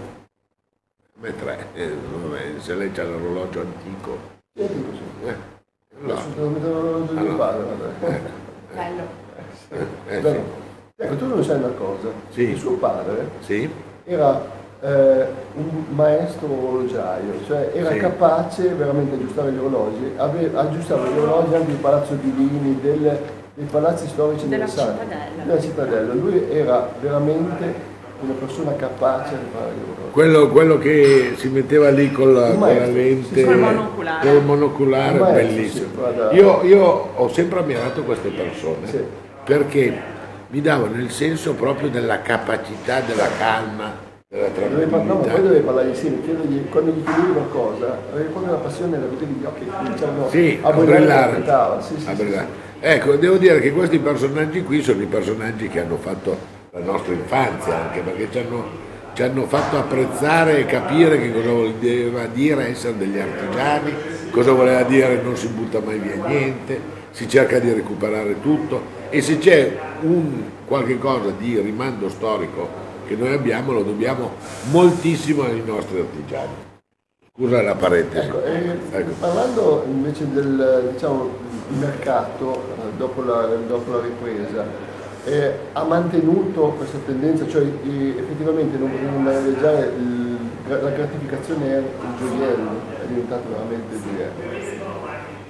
[SPEAKER 1] Beh, tre, eh, vabbè, se lei c'ha l'orologio antico.
[SPEAKER 2] Sì, è così.
[SPEAKER 1] Eh, no.
[SPEAKER 2] Assolutamente l'orologio di mio padre. guarda.
[SPEAKER 3] Bello.
[SPEAKER 1] Eh,
[SPEAKER 2] Bene.
[SPEAKER 1] sì.
[SPEAKER 2] Ecco, tu non sai una cosa.
[SPEAKER 1] Sì.
[SPEAKER 2] Il suo padre
[SPEAKER 1] Sì?
[SPEAKER 2] era eh, un maestro orologiaio, cioè era
[SPEAKER 1] Sì.
[SPEAKER 2] capace veramente di aggiustare gli orologi, ave- aggiustava gli orologi anche del Palazzo di Lini, del- dei palazzi storici
[SPEAKER 3] Della
[SPEAKER 2] interessanti,
[SPEAKER 3] cittadella.
[SPEAKER 2] della cittadella. Lui era veramente una persona capace di fare gli orologi.
[SPEAKER 1] Quello, quello che si metteva lì con la,
[SPEAKER 2] Il
[SPEAKER 1] con la
[SPEAKER 2] maestro,
[SPEAKER 1] lente,
[SPEAKER 2] sì,
[SPEAKER 3] col monoculare.
[SPEAKER 1] col monoculare,
[SPEAKER 2] Il maestro,
[SPEAKER 1] bellissimo.
[SPEAKER 2] sì, guarda.
[SPEAKER 1] io, io ho sempre ammirato queste persone
[SPEAKER 2] Sì.
[SPEAKER 1] perché mi davano il senso proprio della capacità, della calma, della
[SPEAKER 2] Dovevi par- no, ma
[SPEAKER 1] tranquillità.
[SPEAKER 2] poi dovevi parlare insieme, chiedergli, quando gli chiedevi qualcosa, avevi proprio la passione, la vedevi gli occhi, cominciavano
[SPEAKER 1] Sì,
[SPEAKER 2] a
[SPEAKER 1] a
[SPEAKER 2] brillare,
[SPEAKER 1] brillare.
[SPEAKER 2] interpretava, sì, sì,
[SPEAKER 1] A
[SPEAKER 2] sì,
[SPEAKER 1] brillare. Ecco, devo dire che questi personaggi qui sono i personaggi che hanno fatto la nostra infanzia, anche perché ci hanno, ci hanno fatto apprezzare e capire che cosa voleva dire essere degli artigiani, cosa voleva dire non si butta mai via niente, si cerca di recuperare tutto e se c'è un qualche cosa di rimando storico che noi abbiamo lo dobbiamo moltissimo ai nostri artigiani. Scusa la parentesi.
[SPEAKER 2] Ecco, eh,
[SPEAKER 1] Ecco.
[SPEAKER 2] parlando invece del diciamo, mercato eh, dopo, la, dopo la ripresa, eh, ha mantenuto questa tendenza, cioè eh, effettivamente non potevamo maneggiare il- la gratificazione è il gioiello, è diventato veramente il gioiello.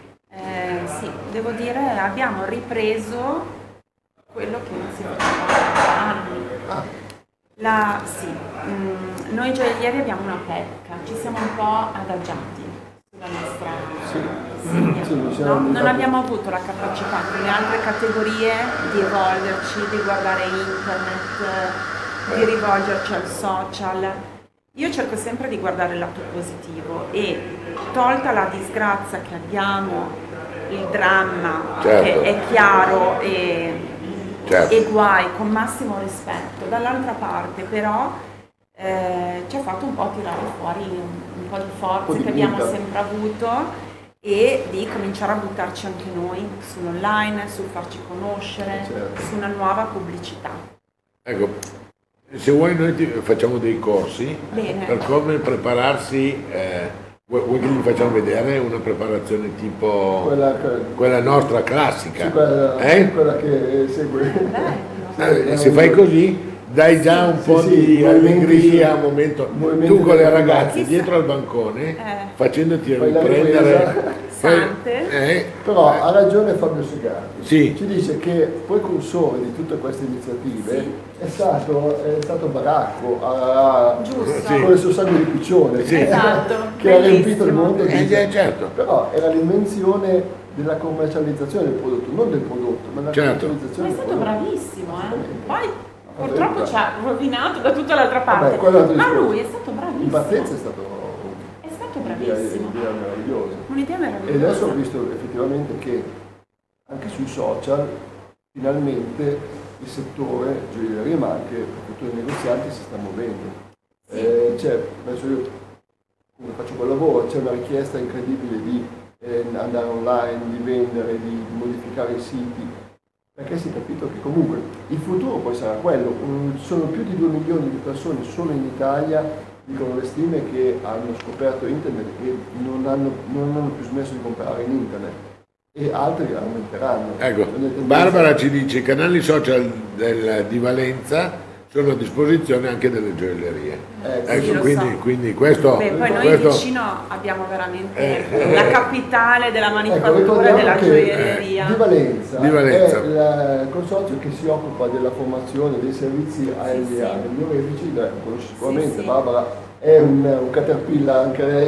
[SPEAKER 3] Eh, sì, devo dire abbiamo ripreso quello che non si faceva da anni.
[SPEAKER 2] Ah,
[SPEAKER 3] La, sì, mm, noi gioiellieri abbiamo una pecca, ci siamo un po' adagiati sulla nostra
[SPEAKER 2] Sì.
[SPEAKER 3] linea,
[SPEAKER 2] Sì, mi sembra
[SPEAKER 3] no? Non
[SPEAKER 2] diventato-
[SPEAKER 3] abbiamo avuto la capacità come altre categorie di evolverci, di guardare internet, di rivolgerci al social. Io cerco sempre di guardare il lato positivo e tolta la disgrazia che abbiamo, il dramma
[SPEAKER 1] Certo.
[SPEAKER 3] che è chiaro e
[SPEAKER 1] Certo.
[SPEAKER 3] e guai con massimo rispetto. Dall'altra parte però eh, ci ha fatto un po' tirare fuori un, un po' di
[SPEAKER 2] Un po'
[SPEAKER 3] forze
[SPEAKER 2] di
[SPEAKER 3] che abbiamo
[SPEAKER 2] vita.
[SPEAKER 3] sempre avuto e di cominciare a buttarci anche noi sull'online, sul farci conoscere,
[SPEAKER 2] Certo.
[SPEAKER 3] su una nuova pubblicità.
[SPEAKER 1] Ecco, se vuoi noi ti facciamo dei corsi
[SPEAKER 3] Bene.
[SPEAKER 1] per come prepararsi, eh, vuoi vuoi che gli facciamo vedere una preparazione tipo
[SPEAKER 2] quella,
[SPEAKER 1] quella nostra classica?
[SPEAKER 2] sì, quella,
[SPEAKER 1] Eh?
[SPEAKER 2] quella che segue.
[SPEAKER 3] Bello.
[SPEAKER 1] Eh, se fai così dai già un
[SPEAKER 2] Sì,
[SPEAKER 1] po'
[SPEAKER 2] sì,
[SPEAKER 1] di
[SPEAKER 2] movimenti
[SPEAKER 1] allegria,
[SPEAKER 2] su-
[SPEAKER 1] un momento.
[SPEAKER 2] movimenti
[SPEAKER 1] Tu con le
[SPEAKER 2] delle
[SPEAKER 1] ragazze
[SPEAKER 2] ragazze.
[SPEAKER 1] dietro al bancone,
[SPEAKER 3] Eh.
[SPEAKER 1] facendoti
[SPEAKER 2] Fai la
[SPEAKER 1] riprendere.
[SPEAKER 2] ripresa.
[SPEAKER 1] fai-
[SPEAKER 3] Sante.
[SPEAKER 1] eh,
[SPEAKER 2] Però ha ragione Fabio Segatti,
[SPEAKER 1] Sì.
[SPEAKER 2] ci dice che poi cursore di tutte queste iniziative
[SPEAKER 3] Sì.
[SPEAKER 2] è, stato, è stato Baracco, a-
[SPEAKER 3] Giusto.
[SPEAKER 1] Sì.
[SPEAKER 2] con il suo sangue di piccione,
[SPEAKER 1] Sì.
[SPEAKER 3] Esatto,
[SPEAKER 2] che ha riempito il
[SPEAKER 3] bellissimo.
[SPEAKER 2] mondo.
[SPEAKER 1] Eh,
[SPEAKER 2] dice-
[SPEAKER 1] eh, certo.
[SPEAKER 2] Però era l'invenzione della commercializzazione del prodotto, non del prodotto, ma della
[SPEAKER 1] Certo.
[SPEAKER 3] Ma
[SPEAKER 2] commercializzazione
[SPEAKER 3] è
[SPEAKER 2] del
[SPEAKER 3] stato
[SPEAKER 2] prodotto.
[SPEAKER 3] bravissimo, eh.
[SPEAKER 2] Assolutamente.
[SPEAKER 3] Poi
[SPEAKER 2] fatto
[SPEAKER 3] purtroppo
[SPEAKER 2] il-
[SPEAKER 3] ci ha rovinato da tutta l'altra parte.
[SPEAKER 2] Vabbè, quello è un altro
[SPEAKER 3] Ma
[SPEAKER 2] discorso.
[SPEAKER 3] lui è stato
[SPEAKER 2] In
[SPEAKER 3] bravissimo.
[SPEAKER 2] partenza è stato
[SPEAKER 3] È stato
[SPEAKER 2] un'idea
[SPEAKER 3] bravissimo.
[SPEAKER 2] un'idea meravigliosa.
[SPEAKER 3] Un'idea
[SPEAKER 2] E
[SPEAKER 3] meravigliosa.
[SPEAKER 2] adesso ho visto effettivamente che anche sui social finalmente il settore gioielleria ma anche il settore negozianti si sta muovendo. Eh, c'è, adesso io come faccio quel lavoro, c'è una richiesta incredibile di eh, andare online, di vendere, di modificare i siti, perché si è capito che comunque il futuro poi sarà quello. Mm, Ci sono più di due milioni di persone solo in Italia, dicono le stime, che hanno scoperto internet e non hanno, non hanno più smesso di comprare in internet e altri aumenteranno.
[SPEAKER 1] Ecco,
[SPEAKER 2] Le tendenze-
[SPEAKER 1] Barbara ci dice i canali social del- di Valenza sono a disposizione anche delle gioiellerie.
[SPEAKER 2] Ecco,
[SPEAKER 1] Ecco,
[SPEAKER 3] sì, lo
[SPEAKER 1] quindi,
[SPEAKER 3] so.
[SPEAKER 1] quindi questo,
[SPEAKER 3] Beh, poi noi
[SPEAKER 1] questo-
[SPEAKER 3] vicino abbiamo veramente
[SPEAKER 1] Eh,
[SPEAKER 3] la capitale della
[SPEAKER 2] Ecco,
[SPEAKER 3] manifattura e
[SPEAKER 2] ricordiamo
[SPEAKER 3] della
[SPEAKER 2] che
[SPEAKER 3] gioielleria.
[SPEAKER 2] Di Valenza,
[SPEAKER 1] Di Valenza.
[SPEAKER 2] è la- il consorzio che si occupa della formazione dei servizi agli
[SPEAKER 3] sì.
[SPEAKER 2] agli orefici, lo conosci sicuramente,
[SPEAKER 3] Sì, sì.
[SPEAKER 2] Barbara è un, un caterpillar anche lei,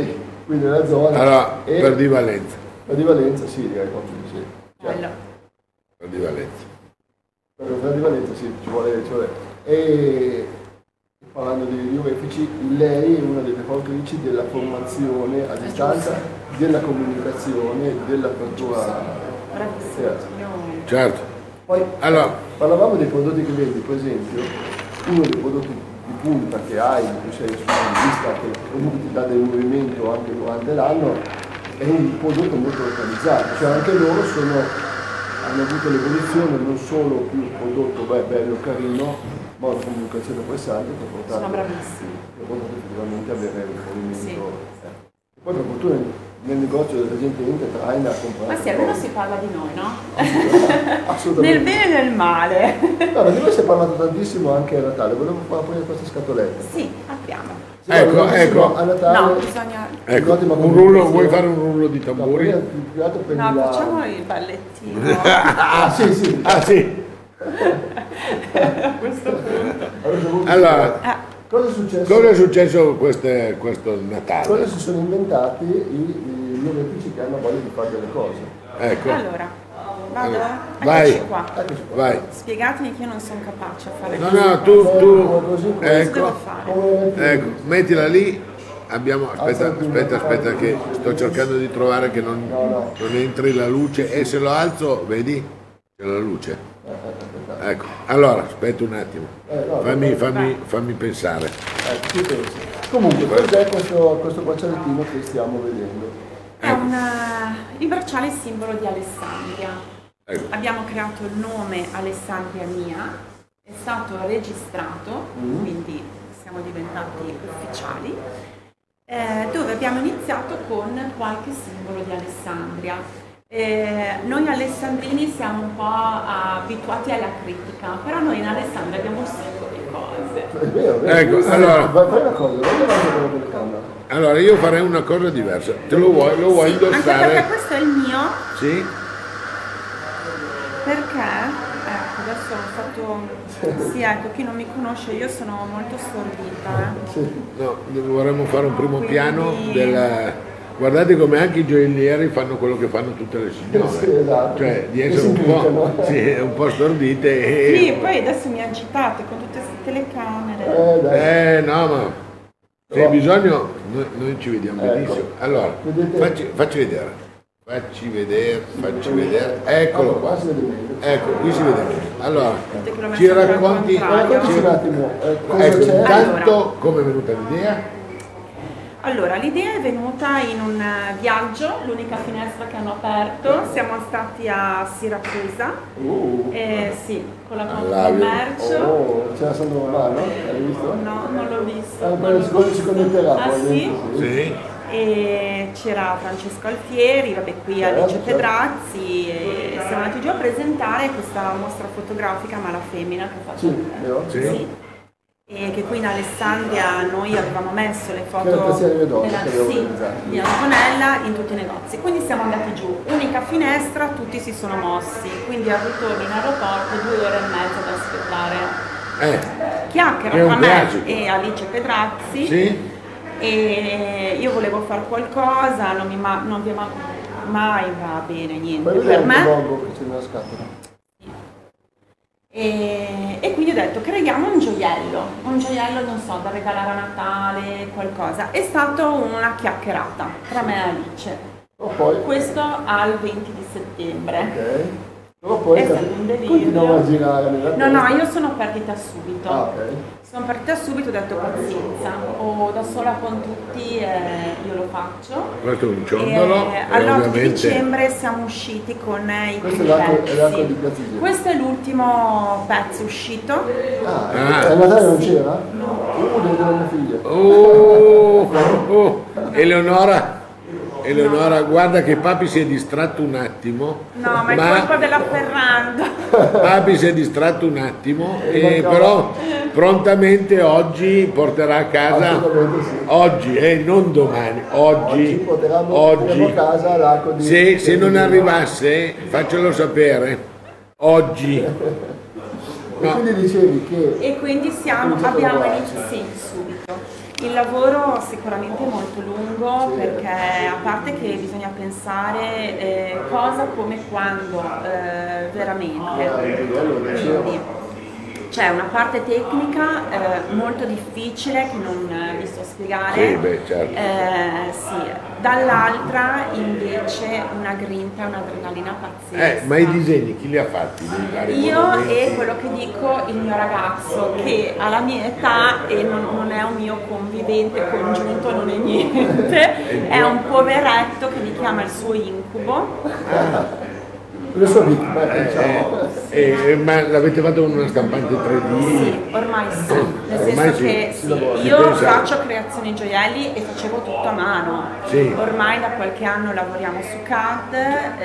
[SPEAKER 2] qui nella zona.
[SPEAKER 1] Allora,
[SPEAKER 2] e
[SPEAKER 1] per di Valenza.
[SPEAKER 2] Per di Valenza sì, direi proprio di sì. Cioè,
[SPEAKER 3] Bello.
[SPEAKER 1] Per di Valenza.
[SPEAKER 2] per per di Valenza sì, ci vuole, ci vuole. E parlando di, di orefici, lei è una delle fautrici della formazione a distanza, della comunicazione, dell'apertura.
[SPEAKER 3] Bravissimo. Io-
[SPEAKER 1] Certo.
[SPEAKER 2] Poi
[SPEAKER 1] Allora,
[SPEAKER 2] parlavamo dei prodotti che vendi, per esempio, uno dei prodotti di punta che hai, di cui sei specialista, che comunque ti dà del movimento anche durante l'anno, è un prodotto molto localizzato, cioè anche loro sono, hanno avuto l'evoluzione non solo più un prodotto beh, bello, carino, ma una comunicazione pressante che ha portato,
[SPEAKER 3] Sono bravissimi.
[SPEAKER 2] che ha portato effettivamente a avere un movimento.
[SPEAKER 3] Sì.
[SPEAKER 2] Eh. E poi per fortuna nel negozio la gente entra, traina a comprare.
[SPEAKER 3] Ma sì, almeno si parla di noi, no?
[SPEAKER 2] Assolutamente.
[SPEAKER 3] Nel bene e nel male.
[SPEAKER 2] No, di noi si è parlato tantissimo anche a Natale, volevo fare pure queste scatolette.
[SPEAKER 3] Sì, apriamo.
[SPEAKER 2] Sì,
[SPEAKER 1] Ecco,
[SPEAKER 2] no,
[SPEAKER 1] ecco.
[SPEAKER 2] A Natale,
[SPEAKER 3] No, bisogna...
[SPEAKER 1] ecco,
[SPEAKER 2] un'ottima
[SPEAKER 1] un rullo,
[SPEAKER 2] comunicazione.
[SPEAKER 1] vuoi fare un rullo di
[SPEAKER 2] No,
[SPEAKER 1] tamburi?
[SPEAKER 2] poi più che altro per
[SPEAKER 3] No,
[SPEAKER 2] la-
[SPEAKER 3] facciamo il ballettino
[SPEAKER 2] Ah, sì, sì.
[SPEAKER 1] Ah sì.
[SPEAKER 3] a questo punto.
[SPEAKER 2] Allora, dovuto-
[SPEAKER 1] Allora,
[SPEAKER 3] Ah,
[SPEAKER 2] cosa è successo?
[SPEAKER 1] cosa è successo queste- questo
[SPEAKER 2] Cosa
[SPEAKER 1] Natale?
[SPEAKER 2] si sono inventati i, gli orefici che hanno voglia di fare delle cose?
[SPEAKER 1] Ecco,
[SPEAKER 3] allora, vado?
[SPEAKER 1] Vai.
[SPEAKER 3] Eccoci qua.
[SPEAKER 2] Eccoci qua.
[SPEAKER 1] vai.
[SPEAKER 3] Spiegatemi che io non sono capace a fare
[SPEAKER 1] No,
[SPEAKER 3] questo.
[SPEAKER 1] no, tu,
[SPEAKER 2] Così,
[SPEAKER 1] tu,
[SPEAKER 2] così.
[SPEAKER 3] Cosa
[SPEAKER 1] ecco,
[SPEAKER 3] devo fare?
[SPEAKER 2] Come
[SPEAKER 1] ecco, mettila lì. Abbiamo, aspetta, aspetta, aspetta che sto cercando di trovare che non, non entri la luce e se lo alzo, vedi? C'è la luce. Ecco, allora, aspetta un attimo.
[SPEAKER 2] Eh, no,
[SPEAKER 1] Fammi,
[SPEAKER 2] no,
[SPEAKER 1] fammi, fammi pensare.
[SPEAKER 2] Ecco, ci pensi. Comunque, cos'è questo, questo braccialettino che stiamo vedendo?
[SPEAKER 3] È una... il bracciale simbolo di Alessandria.
[SPEAKER 1] Ecco.
[SPEAKER 3] Abbiamo creato il nome Alessandria Mia, è stato registrato,
[SPEAKER 2] Mm.
[SPEAKER 3] quindi siamo diventati ufficiali, eh, dove abbiamo iniziato con qualche simbolo di Alessandria. Eh, noi alessandrini siamo un po' abituati alla critica, però noi in Alessandria abbiamo un sacco di cose.
[SPEAKER 2] È vero, è vero.
[SPEAKER 1] Ecco, allora.
[SPEAKER 2] Vai, fai una cosa, vai davanti alla telecamera.
[SPEAKER 1] Allora, io farei una cosa diversa. Te lo vuoi, lo vuoi
[SPEAKER 3] Sì, anche perché
[SPEAKER 1] indossare?
[SPEAKER 3] questo è il mio,
[SPEAKER 1] Sì?
[SPEAKER 3] perché, ecco, adesso ho fatto, sì ecco, chi non mi conosce, io sono molto stordita, eh.
[SPEAKER 2] Sì.
[SPEAKER 1] No, vorremmo fare un primo
[SPEAKER 3] Quindi-
[SPEAKER 1] piano della... Guardate come anche i gioiellieri fanno quello che fanno tutte le signore.
[SPEAKER 2] Sì, esatto.
[SPEAKER 1] Cioè, di
[SPEAKER 2] Che
[SPEAKER 1] essere
[SPEAKER 2] si
[SPEAKER 1] un po',
[SPEAKER 2] implicano.
[SPEAKER 1] sì, un po' stordite e...
[SPEAKER 3] Sì, poi adesso mi agitate con tutte queste telecamere.
[SPEAKER 2] Eh, dai.
[SPEAKER 1] Eh no, ma se hai
[SPEAKER 2] Però-
[SPEAKER 1] bisogno noi, noi ci vediamo
[SPEAKER 2] Ecco.
[SPEAKER 1] benissimo. Allora,
[SPEAKER 2] Vedete?
[SPEAKER 1] facci, facci vedere, facci vedere, facci vedere. Eccolo
[SPEAKER 2] Allora,
[SPEAKER 1] qua.
[SPEAKER 2] si vede meglio.
[SPEAKER 1] Ecco, qui si vede bene. Allora,
[SPEAKER 3] Vedete che l'ho messo
[SPEAKER 1] ci
[SPEAKER 3] sempre al
[SPEAKER 1] racconti,
[SPEAKER 3] contrario.
[SPEAKER 2] Raccontaci
[SPEAKER 1] ci-
[SPEAKER 2] un attimo, eh, cosa
[SPEAKER 1] ecco,
[SPEAKER 2] c'è?
[SPEAKER 1] intanto
[SPEAKER 3] Allora.
[SPEAKER 1] come è venuta l'idea?
[SPEAKER 3] Allora, l'idea è venuta in un eh, viaggio, l'unica finestra che hanno aperto, siamo stati a Siracusa,
[SPEAKER 2] Uh,
[SPEAKER 3] eh, sì, con la
[SPEAKER 1] All'Avio.
[SPEAKER 3] commercio.
[SPEAKER 2] oh, c'era Sandro Romano, hai visto?
[SPEAKER 3] No, non l'ho visto.
[SPEAKER 2] Eh,
[SPEAKER 3] non
[SPEAKER 2] poi
[SPEAKER 3] l'ho
[SPEAKER 2] si con-
[SPEAKER 3] visto.
[SPEAKER 2] si connetterà
[SPEAKER 3] Ah sì?
[SPEAKER 2] probabilmente,
[SPEAKER 1] Sì.
[SPEAKER 3] E c'era Francesco Altieri, vabbè qui
[SPEAKER 2] Certo,
[SPEAKER 3] Alice
[SPEAKER 2] certo.
[SPEAKER 3] Pedrazzi e siamo andati giù a presentare questa mostra fotografica ma la femmina che ha fatto
[SPEAKER 2] Sì, vero?
[SPEAKER 1] Sì.
[SPEAKER 3] e che qui in Alessandria noi avevamo messo le
[SPEAKER 2] Che era
[SPEAKER 3] foto
[SPEAKER 2] Tazia Rivedoni,
[SPEAKER 3] della-
[SPEAKER 2] che avevo
[SPEAKER 3] sì,
[SPEAKER 2] organizzato.
[SPEAKER 3] di Antonella in tutti i negozi, quindi siamo andati giù, unica finestra, tutti si sono mossi, quindi al ritorno in aeroporto due ore e mezza ad aspettare.
[SPEAKER 1] Eh,
[SPEAKER 3] Chiacchiera
[SPEAKER 1] È un
[SPEAKER 3] tra me
[SPEAKER 1] classico.
[SPEAKER 3] e Alice Pedrazzi.
[SPEAKER 1] sì?
[SPEAKER 3] E io volevo fare qualcosa, non mi, ma, non vi ma- mai va bene niente
[SPEAKER 2] Poi
[SPEAKER 3] per
[SPEAKER 2] vedete il
[SPEAKER 3] me.
[SPEAKER 2] logo che c'è nella scatola.
[SPEAKER 3] E, e quindi ho detto creiamo un gioiello, un gioiello non so, da regalare a Natale, qualcosa. È stata una chiacchierata tra me e Alice.
[SPEAKER 2] Oh, poi,
[SPEAKER 3] Questo al venti di settembre.
[SPEAKER 2] ok. Però poi
[SPEAKER 3] È stato un delirio.
[SPEAKER 2] continuavo a girare nella
[SPEAKER 3] No, no,
[SPEAKER 2] testa.
[SPEAKER 3] io sono partita subito.
[SPEAKER 2] Ah, ok.
[SPEAKER 3] Sono partita subito, ho detto pazienza, o da sola con tutti e io lo faccio.
[SPEAKER 1] Questo è un ciondolo
[SPEAKER 3] E
[SPEAKER 1] e
[SPEAKER 3] all'otto di
[SPEAKER 1] ovviamente
[SPEAKER 3] dicembre siamo usciti con eh, i
[SPEAKER 2] Questo
[SPEAKER 3] primi
[SPEAKER 2] è l'arco- è
[SPEAKER 3] pezzi.
[SPEAKER 2] l'arco di Piazzigeno.
[SPEAKER 3] Questo è l'ultimo pezzo uscito.
[SPEAKER 2] Ah,
[SPEAKER 1] Ah.
[SPEAKER 2] a Natale non c'era? No. Uh, deve della mia figlia.
[SPEAKER 1] Oh, oh, Eleonora, Eleonora, guarda che papi si è distratto un attimo.
[SPEAKER 3] No, ma è colpa della Ferrando.
[SPEAKER 1] Papi si è distratto un attimo,
[SPEAKER 2] E
[SPEAKER 1] e
[SPEAKER 2] mancava-
[SPEAKER 1] però prontamente oggi porterà a casa,
[SPEAKER 2] Assolutamente sì.
[SPEAKER 1] oggi, eh, non domani,
[SPEAKER 2] Oggi
[SPEAKER 1] oggi,
[SPEAKER 2] porteranno
[SPEAKER 1] oggi.
[SPEAKER 2] a casa l'arco di...
[SPEAKER 1] Se, se non
[SPEAKER 2] di-
[SPEAKER 1] arrivasse, faccelo sapere, oggi.
[SPEAKER 2] E
[SPEAKER 1] No.
[SPEAKER 2] quindi dicevi che...
[SPEAKER 3] E quindi siamo,
[SPEAKER 2] Cominciato a
[SPEAKER 3] abbiamo
[SPEAKER 2] lavorarci.
[SPEAKER 3] iniziato, sì, subito. Il lavoro sicuramente è molto lungo, perché a parte che bisogna pensare eh, cosa, come, quando, eh, veramente. Quindi c'è una parte tecnica eh, molto difficile che non eh, vi sto a spiegare,
[SPEAKER 1] Sì, beh, certo.
[SPEAKER 3] eh, sì. Dall'altra invece una grinta e un'adrenalina pazzesca.
[SPEAKER 1] Eh, ma i disegni chi li ha fatti? dei vari
[SPEAKER 3] Io
[SPEAKER 1] monumenti?
[SPEAKER 3] e quello che dico il mio ragazzo, che ha la mia età e non, non è un mio convivente congiunto, non è niente, è un poveretto che mi chiama il suo incubo.
[SPEAKER 2] Le sue vittime, diciamo.
[SPEAKER 1] Eh, eh, ma l'avete fatto con una stampante tre D?
[SPEAKER 3] Sì, ormai sì, nel
[SPEAKER 1] Ormai
[SPEAKER 3] senso
[SPEAKER 1] sì.
[SPEAKER 3] che
[SPEAKER 1] Si
[SPEAKER 3] sì,
[SPEAKER 1] lavora. Si
[SPEAKER 3] io
[SPEAKER 1] pensa-
[SPEAKER 3] faccio creazioni gioielli e facevo tutto a mano.
[SPEAKER 1] Sì.
[SPEAKER 3] Ormai da qualche anno lavoriamo su C A D,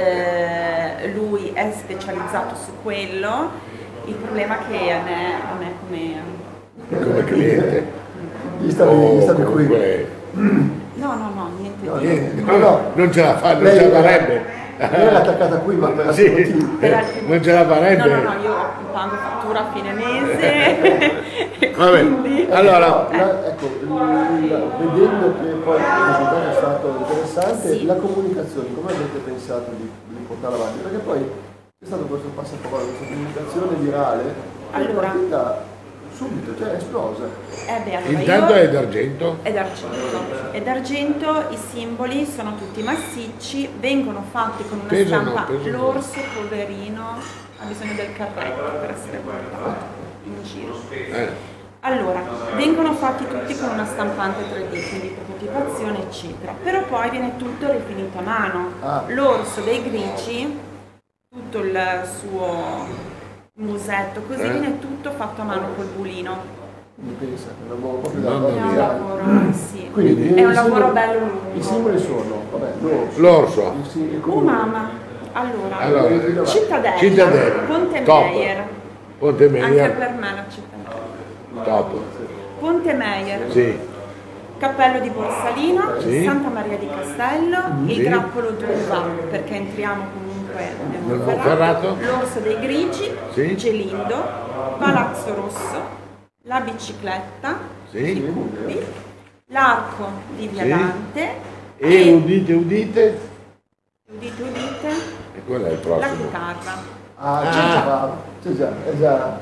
[SPEAKER 3] eh, lui è specializzato su quello, il problema è che a me, a me come...
[SPEAKER 1] Come cliente?
[SPEAKER 2] Gli stavi,
[SPEAKER 1] Oh,
[SPEAKER 2] gli stavi qui.
[SPEAKER 1] comunque,
[SPEAKER 3] No, no, no, niente
[SPEAKER 2] No,
[SPEAKER 3] di...
[SPEAKER 1] niente,
[SPEAKER 2] No, no.
[SPEAKER 1] non ce la fa, non
[SPEAKER 2] Lei
[SPEAKER 1] ce la
[SPEAKER 2] era-
[SPEAKER 1] farebbe.
[SPEAKER 2] Lei era attaccata qui, ma per altri
[SPEAKER 1] Sì,
[SPEAKER 2] motivi.
[SPEAKER 3] Per altri-
[SPEAKER 1] non ce la farebbe.
[SPEAKER 3] No, no, no, io pago fattura a fine mese. e
[SPEAKER 1] Vabbè,
[SPEAKER 3] quindi-
[SPEAKER 1] allora,
[SPEAKER 2] No, la- ecco, il- il- vedendo che poi il risultato è stato interessante,
[SPEAKER 3] Sì.
[SPEAKER 2] la comunicazione, come avete pensato di, di portarla avanti? Perché poi c'è stato questo passaparola, questa comunicazione virale, che è
[SPEAKER 3] Allora.
[SPEAKER 2] partita subito, cioè è esplosa.
[SPEAKER 3] Eh beh, allora
[SPEAKER 1] intanto
[SPEAKER 3] io...
[SPEAKER 1] è d'argento.
[SPEAKER 3] È d'argento. È d'argento, i simboli sono tutti massicci, vengono fatti con una
[SPEAKER 1] Pesano,
[SPEAKER 3] stampa.
[SPEAKER 1] pesano.
[SPEAKER 3] L'orso poverino ha bisogno del carretto per essere portato in giro.
[SPEAKER 1] Eh,
[SPEAKER 3] Allora, vengono fatti tutti con una stampante tre D, quindi prototipazione eccetera, però poi viene tutto rifinito a mano.
[SPEAKER 2] Ah.
[SPEAKER 3] L'orso dei grigi, tutto il suo musetto, così
[SPEAKER 1] Eh.
[SPEAKER 3] viene tutto fatto a mano col bulino.
[SPEAKER 2] Mi pensa, è un lavoro proprio da
[SPEAKER 1] Mamma
[SPEAKER 3] È un
[SPEAKER 1] mia.
[SPEAKER 3] lavoro, sì.
[SPEAKER 2] Quindi,
[SPEAKER 3] È
[SPEAKER 2] i
[SPEAKER 3] un lavoro
[SPEAKER 2] simboli-
[SPEAKER 3] bello lungo.
[SPEAKER 2] I simboli sono, vabbè, l'orso.
[SPEAKER 1] L'orso.
[SPEAKER 2] il si- il
[SPEAKER 3] Oh
[SPEAKER 2] comune.
[SPEAKER 3] mamma, allora,
[SPEAKER 1] Allora,
[SPEAKER 3] Cittadella,
[SPEAKER 1] Cittadella,
[SPEAKER 3] Ponte
[SPEAKER 1] top.
[SPEAKER 3] Meyer,
[SPEAKER 1] Ponte
[SPEAKER 3] anche
[SPEAKER 1] Meyer,
[SPEAKER 3] per me la Cittadella.
[SPEAKER 1] top.
[SPEAKER 3] Ponte Meyer,
[SPEAKER 1] Sì,
[SPEAKER 3] Cappello di Borsalino,
[SPEAKER 1] Sì.
[SPEAKER 3] Santa Maria di Castello, il
[SPEAKER 1] Sì.
[SPEAKER 3] grappolo d'uva, perché entriamo comunque nel
[SPEAKER 1] Nel
[SPEAKER 3] Monferrato,
[SPEAKER 1] Monferrato.
[SPEAKER 3] l'Orso dei Grigi,
[SPEAKER 1] Sì.
[SPEAKER 3] Gelindo, Palazzo Rosso, la bicicletta,
[SPEAKER 1] sì.
[SPEAKER 3] i cubi, l'arco di Vialante
[SPEAKER 1] E udite, udite,
[SPEAKER 3] udite udite,
[SPEAKER 1] e quello è il
[SPEAKER 3] la
[SPEAKER 1] prossimo.
[SPEAKER 3] chitarra.
[SPEAKER 2] Ah, c'è già, c'è già, è già.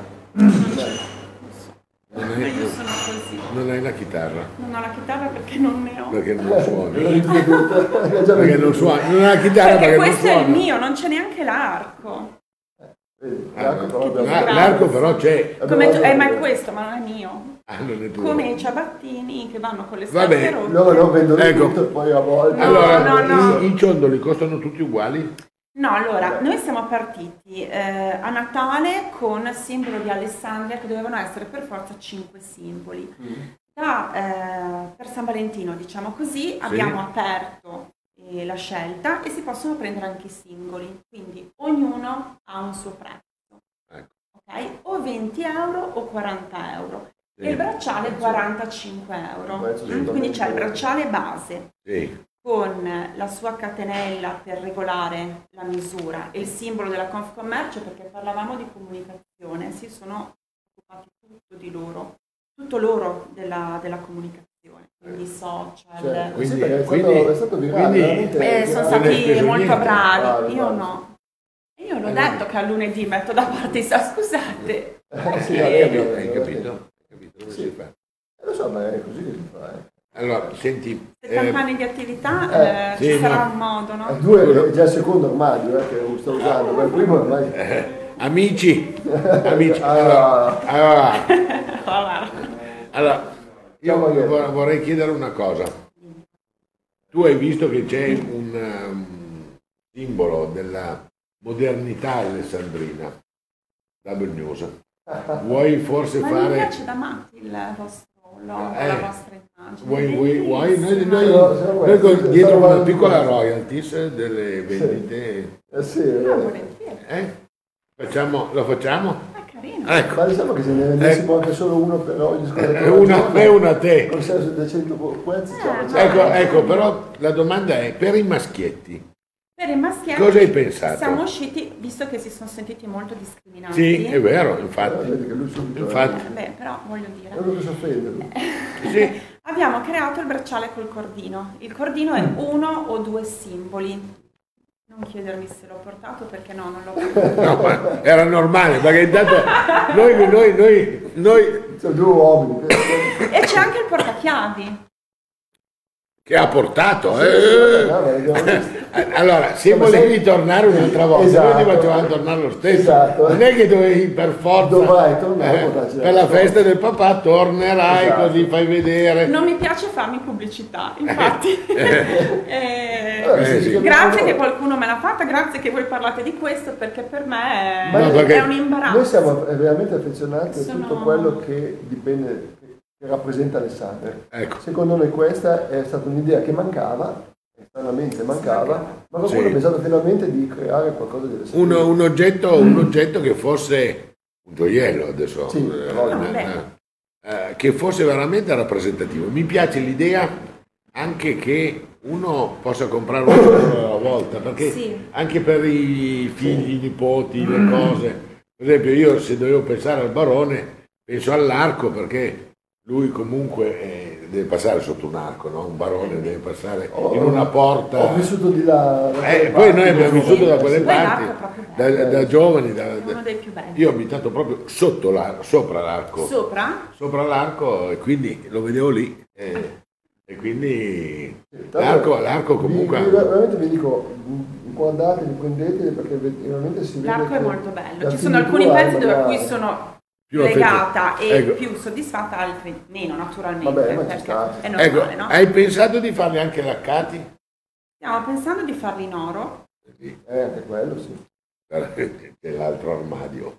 [SPEAKER 1] Non
[SPEAKER 3] Io
[SPEAKER 1] hai,
[SPEAKER 3] sono così.
[SPEAKER 1] non hai la chitarra,
[SPEAKER 3] Non ho la chitarra perché non ne ho.
[SPEAKER 1] perché non
[SPEAKER 2] L'ho
[SPEAKER 1] suoni.
[SPEAKER 2] detto tutto, è già
[SPEAKER 1] Perché non suoni, non hai la chitarra
[SPEAKER 3] Perché
[SPEAKER 1] perché non
[SPEAKER 3] questo è il
[SPEAKER 1] suona.
[SPEAKER 3] mio, non c'è neanche l'arco.
[SPEAKER 2] Vedi,
[SPEAKER 1] Ah,
[SPEAKER 2] l'arco però abbiamo-
[SPEAKER 1] la- L'arco però c'è.
[SPEAKER 3] Come tu- eh, ma è questo, ma non è mio.
[SPEAKER 1] Ah, non è tuo.
[SPEAKER 3] Come i ciabattini che vanno con le
[SPEAKER 1] Vabbè.
[SPEAKER 3] scarpe rotte.
[SPEAKER 2] Loro non vendono
[SPEAKER 1] Ecco.
[SPEAKER 2] tutto, poi a volte.
[SPEAKER 1] Allora,
[SPEAKER 3] no, no.
[SPEAKER 1] I, i ciondoli costano tutti uguali?
[SPEAKER 3] No, allora, noi siamo partiti eh, a Natale con il simbolo di Alessandria, che dovevano essere per forza cinque simboli. Da, eh, per San Valentino, diciamo così, abbiamo aperto eh, la scelta e si possono prendere anche i singoli, quindi ognuno ha un suo prezzo.
[SPEAKER 1] Ecco.
[SPEAKER 3] Ok? O venti euro o quaranta euro.
[SPEAKER 1] Sì.
[SPEAKER 3] E il bracciale quarantacinque euro.
[SPEAKER 2] Prezzo
[SPEAKER 3] Mm,
[SPEAKER 2] assolutamente.
[SPEAKER 3] Quindi c'è il bracciale base
[SPEAKER 1] Sì.
[SPEAKER 3] con la sua catenella per regolare la misura e il simbolo della Confcommercio, perché parlavamo di comunicazione, si sono occupati tutto di loro, tutto loro della, della comunicazione, quindi social.
[SPEAKER 2] Cioè,
[SPEAKER 1] Quindi-
[SPEAKER 2] sì, perché è stato,
[SPEAKER 1] quindi-
[SPEAKER 2] è stato virale,
[SPEAKER 1] quindi-
[SPEAKER 2] veramente
[SPEAKER 3] Eh, sono
[SPEAKER 2] virale.
[SPEAKER 1] Non hai
[SPEAKER 3] stati
[SPEAKER 1] speso
[SPEAKER 3] molto
[SPEAKER 1] niente.
[SPEAKER 3] bravi,
[SPEAKER 2] Bravi,
[SPEAKER 3] io
[SPEAKER 2] bravi.
[SPEAKER 3] no. E io l'ho
[SPEAKER 1] Eh,
[SPEAKER 3] detto che a lunedì metto da parte i sa- scusate.
[SPEAKER 2] Eh, sì,
[SPEAKER 1] Eh,
[SPEAKER 2] vabbè,
[SPEAKER 1] hai
[SPEAKER 2] vabbè,
[SPEAKER 1] hai
[SPEAKER 2] vabbè.
[SPEAKER 1] capito? Hai capito? Come
[SPEAKER 2] Sì.
[SPEAKER 1] si fa?
[SPEAKER 2] Eh, lo so, ma è così che si fa. Eh.
[SPEAKER 1] Allora, senti,
[SPEAKER 3] settanta
[SPEAKER 1] eh,
[SPEAKER 3] anni di attività,
[SPEAKER 2] eh,
[SPEAKER 3] eh,
[SPEAKER 1] sì,
[SPEAKER 3] ci sarà
[SPEAKER 1] no.
[SPEAKER 3] un modo, no?
[SPEAKER 2] A due è già il secondo armadio eh, che sto usando, ma il primo ormai.
[SPEAKER 1] eh, amici, amici,
[SPEAKER 2] Ah.
[SPEAKER 1] allora, allora,
[SPEAKER 3] Guarda.
[SPEAKER 1] allora, io
[SPEAKER 2] Ciao, Maria.
[SPEAKER 1] vor- vorrei chiedere una cosa. Tu hai visto che c'è un um, simbolo della modernità alessandrina, W News. Vuoi forse
[SPEAKER 3] Ma mi
[SPEAKER 1] fare...
[SPEAKER 3] piace da matti il vostro logo,
[SPEAKER 1] Eh.
[SPEAKER 3] la vostra immagine.
[SPEAKER 1] Vuoi, vuoi, vuoi? Noi,
[SPEAKER 3] Bellissima.
[SPEAKER 1] noi,
[SPEAKER 2] No, se no,
[SPEAKER 1] noi
[SPEAKER 2] guarda,
[SPEAKER 1] con-
[SPEAKER 2] se-
[SPEAKER 1] dietro
[SPEAKER 2] se-
[SPEAKER 1] una
[SPEAKER 2] se-
[SPEAKER 1] piccola royalties delle vendite,
[SPEAKER 2] Eh sì, è
[SPEAKER 3] Ah,
[SPEAKER 2] vero.
[SPEAKER 3] volentieri.
[SPEAKER 1] eh? Facciamo, lo facciamo?
[SPEAKER 3] Ah, carino.
[SPEAKER 1] Ecco,
[SPEAKER 2] Ma diciamo che se ne vendessimo anche solo uno per ogni
[SPEAKER 1] eh,
[SPEAKER 2] scordatore.
[SPEAKER 1] una e una a te.
[SPEAKER 2] Con settecento pezzi ce la
[SPEAKER 3] Ah,
[SPEAKER 2] facciamo.
[SPEAKER 1] Ecco, ecco, però la domanda è, per i maschietti,
[SPEAKER 3] Per i maschietti
[SPEAKER 1] cosa hai pensato?
[SPEAKER 3] siamo usciti, visto che si sono sentiti molto discriminati.
[SPEAKER 1] Sì, è vero,
[SPEAKER 2] Eh,
[SPEAKER 1] infatti.
[SPEAKER 2] vedi che lui subito
[SPEAKER 1] Infatti.
[SPEAKER 3] Eh, beh, però voglio dire.
[SPEAKER 2] è uno che si offende. lui.
[SPEAKER 1] Sì,
[SPEAKER 3] abbiamo creato il bracciale col cordino. Il cordino è uno o due simboli. Non chiedermi se l'ho portato perché no, non l'ho portato.
[SPEAKER 1] No, ma era normale, perché intanto noi, noi, noi, noi
[SPEAKER 2] Sono due uomini.
[SPEAKER 3] E c'è anche il portachiavi.
[SPEAKER 1] che ha portato.
[SPEAKER 2] Sì,
[SPEAKER 1] eh.
[SPEAKER 2] no, ma l'abbiamo visto.
[SPEAKER 1] Allora, se
[SPEAKER 2] Ma
[SPEAKER 1] volevi
[SPEAKER 2] sai-
[SPEAKER 1] tornare un'altra volta,
[SPEAKER 2] Esatto.
[SPEAKER 1] noi ti facevamo tornare lo stesso.
[SPEAKER 2] Esatto.
[SPEAKER 1] Non è che dovevi per forza.
[SPEAKER 2] Dovrai tornare a
[SPEAKER 1] eh,
[SPEAKER 2] portarci la
[SPEAKER 1] per la
[SPEAKER 2] storia.
[SPEAKER 1] festa del papà tornerai,
[SPEAKER 2] Esatto.
[SPEAKER 1] così fai vedere.
[SPEAKER 3] Non mi piace farmi pubblicità, infatti. Eh,
[SPEAKER 2] Allora,
[SPEAKER 1] Eh,
[SPEAKER 2] sì,
[SPEAKER 1] sì.
[SPEAKER 2] sì,
[SPEAKER 3] Grazie
[SPEAKER 2] allora,
[SPEAKER 3] che qualcuno me l'ha fatta, grazie che voi parlate di questo perché per me è,
[SPEAKER 2] Ma
[SPEAKER 1] No, perché-
[SPEAKER 3] è un imbarazzo.
[SPEAKER 2] Noi siamo veramente affezionati a
[SPEAKER 3] Sono-
[SPEAKER 2] tutto quello che dipende, che rappresenta le sagre.
[SPEAKER 1] Ecco.
[SPEAKER 2] Secondo noi questa è stata un'idea che mancava, stranamente mancava, ma qualcuno
[SPEAKER 1] Sì.
[SPEAKER 2] ha pensato finalmente di creare qualcosa di essere.
[SPEAKER 1] Un, un oggetto, un oggetto che fosse un gioiello adesso,
[SPEAKER 2] Sì,
[SPEAKER 1] eh,
[SPEAKER 2] no,
[SPEAKER 3] vabbè.
[SPEAKER 1] eh, eh, che fosse veramente rappresentativo. Mi piace l'idea anche che uno possa comprare un gioiello alla volta, perché
[SPEAKER 3] Sì.
[SPEAKER 1] anche per i figli, i nipoti, le cose. Per esempio io se dovevo pensare al barone penso all'arco, perché lui comunque eh, deve passare sotto un arco, no? Un barone deve passare
[SPEAKER 2] Oh,
[SPEAKER 1] in una porta.
[SPEAKER 2] Ho vissuto di là. da
[SPEAKER 1] Eh,
[SPEAKER 2] quelle
[SPEAKER 1] poi
[SPEAKER 2] parti,
[SPEAKER 1] noi abbiamo
[SPEAKER 2] non so.
[SPEAKER 1] vissuto da quelle
[SPEAKER 3] Poi
[SPEAKER 1] parti,
[SPEAKER 3] l'arco è proprio
[SPEAKER 1] da,
[SPEAKER 3] bello.
[SPEAKER 1] da giovani, da-
[SPEAKER 3] È
[SPEAKER 1] da-
[SPEAKER 3] uno dei più belli.
[SPEAKER 1] io ho abitato proprio sotto l'arco, sopra l'arco,
[SPEAKER 3] Sopra?
[SPEAKER 1] sopra l'arco, e quindi lo vedevo lì, e, e quindi
[SPEAKER 2] Tanto
[SPEAKER 1] l'arco, l'arco comunque...
[SPEAKER 2] vi- vi- veramente vi dico, guardateli, prendeteli perché veramente si vede.
[SPEAKER 3] L'arco è
[SPEAKER 2] che
[SPEAKER 3] molto bello.
[SPEAKER 2] la
[SPEAKER 3] Ci sono alcuni
[SPEAKER 2] finitura è
[SPEAKER 3] pezzi dove
[SPEAKER 2] magari-
[SPEAKER 3] cui sono
[SPEAKER 1] Più
[SPEAKER 3] legata e
[SPEAKER 1] Ecco.
[SPEAKER 3] più soddisfatta, altri meno naturalmente.
[SPEAKER 2] Vabbè, ma ci
[SPEAKER 3] perché
[SPEAKER 2] sta.
[SPEAKER 3] è normale,
[SPEAKER 1] Ecco,
[SPEAKER 3] no?
[SPEAKER 1] hai pensato di farli anche laccati?
[SPEAKER 3] Stiamo pensando di farli in oro.
[SPEAKER 2] Eh, anche quello sì.
[SPEAKER 1] C'è l'altro armadio,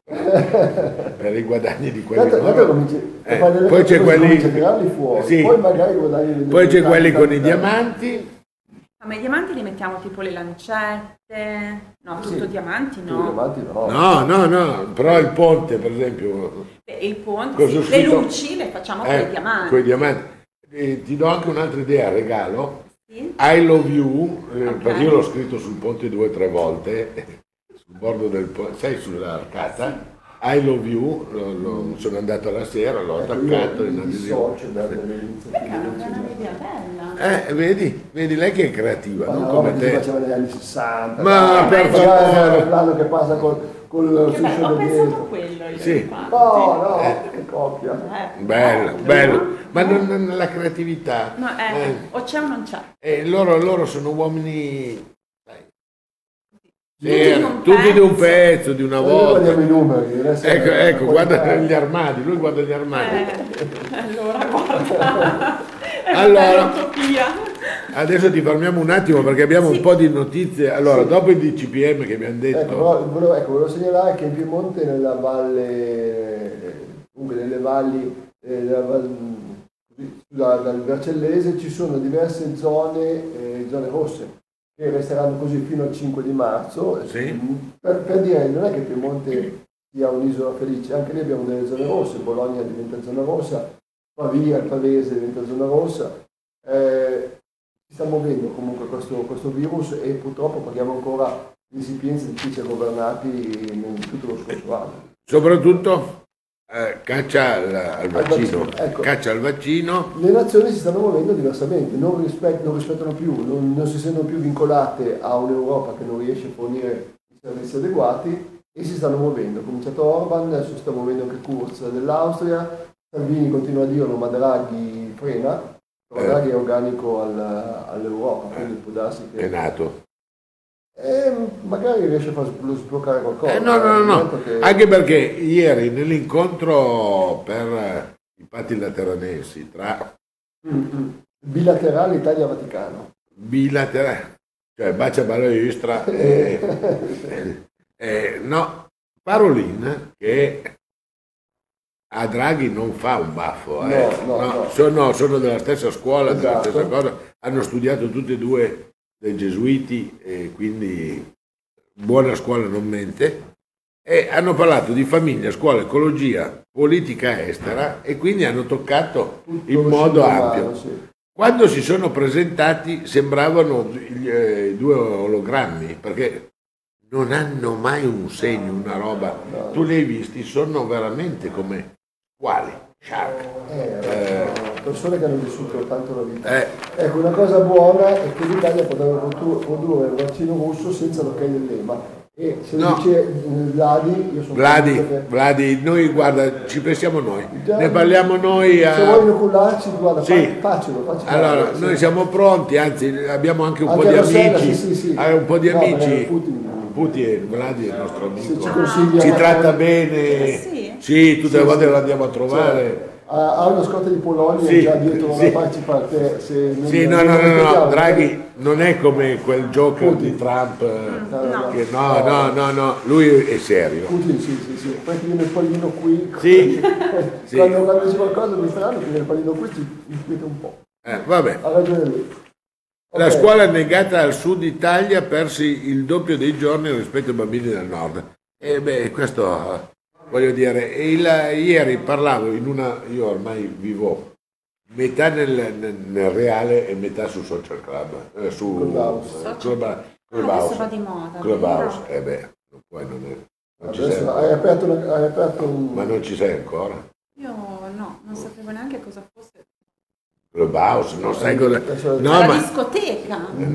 [SPEAKER 1] per i guadagni di quelli...
[SPEAKER 2] Tanto, tanto cominci a
[SPEAKER 1] Eh,
[SPEAKER 2] fare delle
[SPEAKER 1] poi
[SPEAKER 2] cose,
[SPEAKER 1] c'è
[SPEAKER 2] così
[SPEAKER 1] quelli-
[SPEAKER 2] cominci a tirarli fuori,
[SPEAKER 1] sì.
[SPEAKER 2] poi magari guadagni delle
[SPEAKER 1] Poi c'è
[SPEAKER 2] tanti,
[SPEAKER 1] quelli con
[SPEAKER 2] tanti,
[SPEAKER 1] i
[SPEAKER 2] tanti.
[SPEAKER 1] diamanti.
[SPEAKER 3] Ma i diamanti li mettiamo tipo le lancette. No, tutto
[SPEAKER 2] Sì.
[SPEAKER 3] diamanti
[SPEAKER 2] Sì,
[SPEAKER 3] no.
[SPEAKER 2] davanti no.
[SPEAKER 1] No, no, no, però il ponte, per esempio,
[SPEAKER 3] Beh, il ponte,
[SPEAKER 1] Cosa
[SPEAKER 3] sì.
[SPEAKER 1] ho
[SPEAKER 3] Le
[SPEAKER 1] scritto?
[SPEAKER 3] luci le facciamo con
[SPEAKER 1] eh,
[SPEAKER 3] i diamanti.
[SPEAKER 1] coi diamanti. Eh, ti do anche un'altra idea, regalo.
[SPEAKER 3] Sì.
[SPEAKER 1] I love you, eh,
[SPEAKER 3] Ok.
[SPEAKER 1] perché io l'ho scritto sul ponte due o tre volte, sul bordo del ponte, sai, sull'arcata. I love you, lo- lo- sono andato la sera, l'ho
[SPEAKER 2] Ecco,
[SPEAKER 1] attaccato
[SPEAKER 2] io
[SPEAKER 1] in
[SPEAKER 2] mi
[SPEAKER 1] adesione.
[SPEAKER 2] dissocio da delle
[SPEAKER 3] Perché
[SPEAKER 2] iniziative
[SPEAKER 3] è una
[SPEAKER 2] del
[SPEAKER 3] buona
[SPEAKER 2] genere.
[SPEAKER 3] idea bella.
[SPEAKER 1] Eh, vedi, vedi lei che è creativa,
[SPEAKER 2] Ma
[SPEAKER 1] non
[SPEAKER 2] no,
[SPEAKER 1] come
[SPEAKER 2] che si
[SPEAKER 1] te.
[SPEAKER 2] faceva negli anni sessanta.
[SPEAKER 1] Ma
[SPEAKER 2] dai,
[SPEAKER 1] per
[SPEAKER 2] magari
[SPEAKER 1] favore.
[SPEAKER 2] l'aeroplano che passa col, col
[SPEAKER 3] Che bello,
[SPEAKER 2] fuscio
[SPEAKER 3] ho
[SPEAKER 2] da
[SPEAKER 3] pensato a
[SPEAKER 2] dietro.
[SPEAKER 3] quello io.
[SPEAKER 1] Sì.
[SPEAKER 3] infatti.
[SPEAKER 2] No, no, che coppia.
[SPEAKER 3] Eh,
[SPEAKER 1] Bello,
[SPEAKER 3] bello.
[SPEAKER 1] bello, ma non, non- la creatività.
[SPEAKER 3] No, eh,
[SPEAKER 1] eh,
[SPEAKER 3] o c'è o non c'è.
[SPEAKER 1] eh, loro, loro sono uomini sai,
[SPEAKER 3] Tutti di un
[SPEAKER 1] tutti di un
[SPEAKER 3] pezzo.
[SPEAKER 1] pezzo, di una
[SPEAKER 2] Noi
[SPEAKER 1] volta.
[SPEAKER 2] guardiamo i numeri. adesso
[SPEAKER 1] Ecco,
[SPEAKER 2] la
[SPEAKER 1] ecco,
[SPEAKER 2] qualità-
[SPEAKER 1] guarda gli armadi, lui guarda gli armadi.
[SPEAKER 3] Eh, allora guarda. È una
[SPEAKER 1] Allora.
[SPEAKER 3] bella utopia.
[SPEAKER 1] Adesso ti fermiamo un attimo perché abbiamo
[SPEAKER 3] Sì.
[SPEAKER 1] un po' di notizie. Allora,
[SPEAKER 2] Sì.
[SPEAKER 1] dopo il D C P M che abbiamo detto,
[SPEAKER 2] Ecco, però volevo, ecco, volevo segnalare che in Piemonte, nella valle, comunque nelle valli, eh, della val- così, da- dal Vercellese, ci sono diverse zone, eh, zone rosse, che resteranno così fino al cinque di marzo.
[SPEAKER 1] Sì.
[SPEAKER 2] Per, per dire, non è che Piemonte sia un'isola felice, anche lì abbiamo delle zone rosse, Bologna diventa zona rossa, Pavia, il Pavese diventa zona rossa. Eh, si sta muovendo comunque questo, questo virus e purtroppo paghiamo ancora l'insipienza di chi ci ha governati in tutto lo scorso anno.
[SPEAKER 1] soprattutto eh, caccia al, al vaccino,
[SPEAKER 2] vaccino, ecco.
[SPEAKER 1] caccia al vaccino.
[SPEAKER 2] Le nazioni si stanno muovendo diversamente, non, rispet- non rispettano più, non, non si sentono più vincolate a un'Europa che non riesce a fornire i servizi adeguati e si stanno muovendo. Ha cominciato Orban, adesso si sta muovendo anche Kurz dell'Austria, Salvini continua a dirlo ma Draghi frena.
[SPEAKER 1] Eh.
[SPEAKER 2] Draghi è organico al- all'Europa, quindi può darsi
[SPEAKER 1] È
[SPEAKER 2] che
[SPEAKER 1] nato.
[SPEAKER 2] eh, magari riesce a far sblo- sbloccare qualcosa.
[SPEAKER 1] Eh, no, no, no, no.
[SPEAKER 2] Tanto che-
[SPEAKER 1] Anche perché ieri nell'incontro per eh, i patti lateranensi tra
[SPEAKER 2] Mm, mm. Bilaterale Italia-Vaticano.
[SPEAKER 1] bilaterali, cioè bacia balaistra e, e, no, Parolin che a Draghi non fa un baffo, eh.
[SPEAKER 2] No, no, no.
[SPEAKER 1] Sono, sono della stessa scuola, della
[SPEAKER 2] Esatto.
[SPEAKER 1] stessa cosa, hanno studiato tutti e due dei gesuiti e quindi buona scuola non mente, e hanno parlato di famiglia, scuola, ecologia, politica estera e quindi hanno toccato
[SPEAKER 2] Tutto
[SPEAKER 1] in
[SPEAKER 2] lo
[SPEAKER 1] modo
[SPEAKER 2] scibomano,
[SPEAKER 1] ampio.
[SPEAKER 2] sì.
[SPEAKER 1] Quando si sono presentati sembravano gli, eh, due ologrammi, perché non hanno mai un segno, una roba. Tu li hai visti, sono veramente come quali? Shark.
[SPEAKER 2] Eh,
[SPEAKER 1] Eh,
[SPEAKER 2] no, persone che hanno vissuto tanto la vita.
[SPEAKER 1] Eh.
[SPEAKER 2] Ecco, una cosa buona è che l'Italia poteva produrre il vaccino russo senza l'ok dell'E M A. E se
[SPEAKER 1] No.
[SPEAKER 2] dice Vladi, io sono
[SPEAKER 1] Vladi,
[SPEAKER 2] convinto che
[SPEAKER 1] Vladi, noi guarda, ci pensiamo noi,
[SPEAKER 2] Già,
[SPEAKER 1] ne parliamo noi a...
[SPEAKER 2] se vuoi inocularci, guarda,
[SPEAKER 1] Sì.
[SPEAKER 2] fa- faccelo, faccelo.
[SPEAKER 1] Allora,
[SPEAKER 2] Sì.
[SPEAKER 1] noi siamo pronti, anzi abbiamo anche un
[SPEAKER 2] Anche
[SPEAKER 1] po' di
[SPEAKER 2] Rossella,
[SPEAKER 1] amici,
[SPEAKER 2] sì, sì, sì.
[SPEAKER 1] eh, un po' di
[SPEAKER 2] No,
[SPEAKER 1] amici.
[SPEAKER 2] perché Putin-
[SPEAKER 1] Putin, Vladi è il nostro amico,
[SPEAKER 2] Se ci consiglia
[SPEAKER 1] ci
[SPEAKER 2] una
[SPEAKER 1] tratta
[SPEAKER 2] cosa-
[SPEAKER 1] bene,
[SPEAKER 3] Sì.
[SPEAKER 1] sì, tutte le
[SPEAKER 2] Sì,
[SPEAKER 1] volte
[SPEAKER 2] sì.
[SPEAKER 1] lo andiamo a trovare.
[SPEAKER 2] ha, ha una scorta di Polonia
[SPEAKER 1] Sì,
[SPEAKER 2] già dietro
[SPEAKER 1] sì.
[SPEAKER 2] la farci parte. Se non,
[SPEAKER 1] Sì, no,
[SPEAKER 2] non
[SPEAKER 1] no, no, no,
[SPEAKER 2] aspettiamo,
[SPEAKER 1] Draghi non è come quel Joker
[SPEAKER 2] Putin.
[SPEAKER 1] di Trump, eh,
[SPEAKER 3] No.
[SPEAKER 1] che no, no, no, no, lui è serio.
[SPEAKER 2] Putin, sì, sì, sì. Poi ti viene il pallino qui.
[SPEAKER 1] Sì. Sì.
[SPEAKER 2] Quando, quando dice qualcosa di strano, ti viene il pallino qui, ti inquieta un po'.
[SPEAKER 1] Eh, vabbè.
[SPEAKER 2] Ha ragione lui.
[SPEAKER 1] La
[SPEAKER 2] Ok.
[SPEAKER 1] scuola negata al sud Italia persi il doppio dei giorni rispetto ai bambini del nord. E beh, questo eh, voglio dire, il- ieri parlavo in una, io ormai vivo metà nel, nel- nel reale e metà su social club, eh, su
[SPEAKER 2] Clubhouse.
[SPEAKER 1] eh, Club-
[SPEAKER 3] Adesso
[SPEAKER 1] Clubhouse.
[SPEAKER 3] va di moda.
[SPEAKER 1] Clubhouse,
[SPEAKER 3] vero?
[SPEAKER 1] eh beh, non puoi, non, è, non ci sei
[SPEAKER 2] Adesso hai
[SPEAKER 1] ancora.
[SPEAKER 2] aperto, una- hai aperto un...
[SPEAKER 1] Ma non ci sei ancora.
[SPEAKER 3] Io no, non sapevo neanche cosa fosse.
[SPEAKER 1] Clubhouse, non sai cosa...
[SPEAKER 2] Adesso-
[SPEAKER 1] No,
[SPEAKER 3] La
[SPEAKER 1] ma...
[SPEAKER 3] discoteca.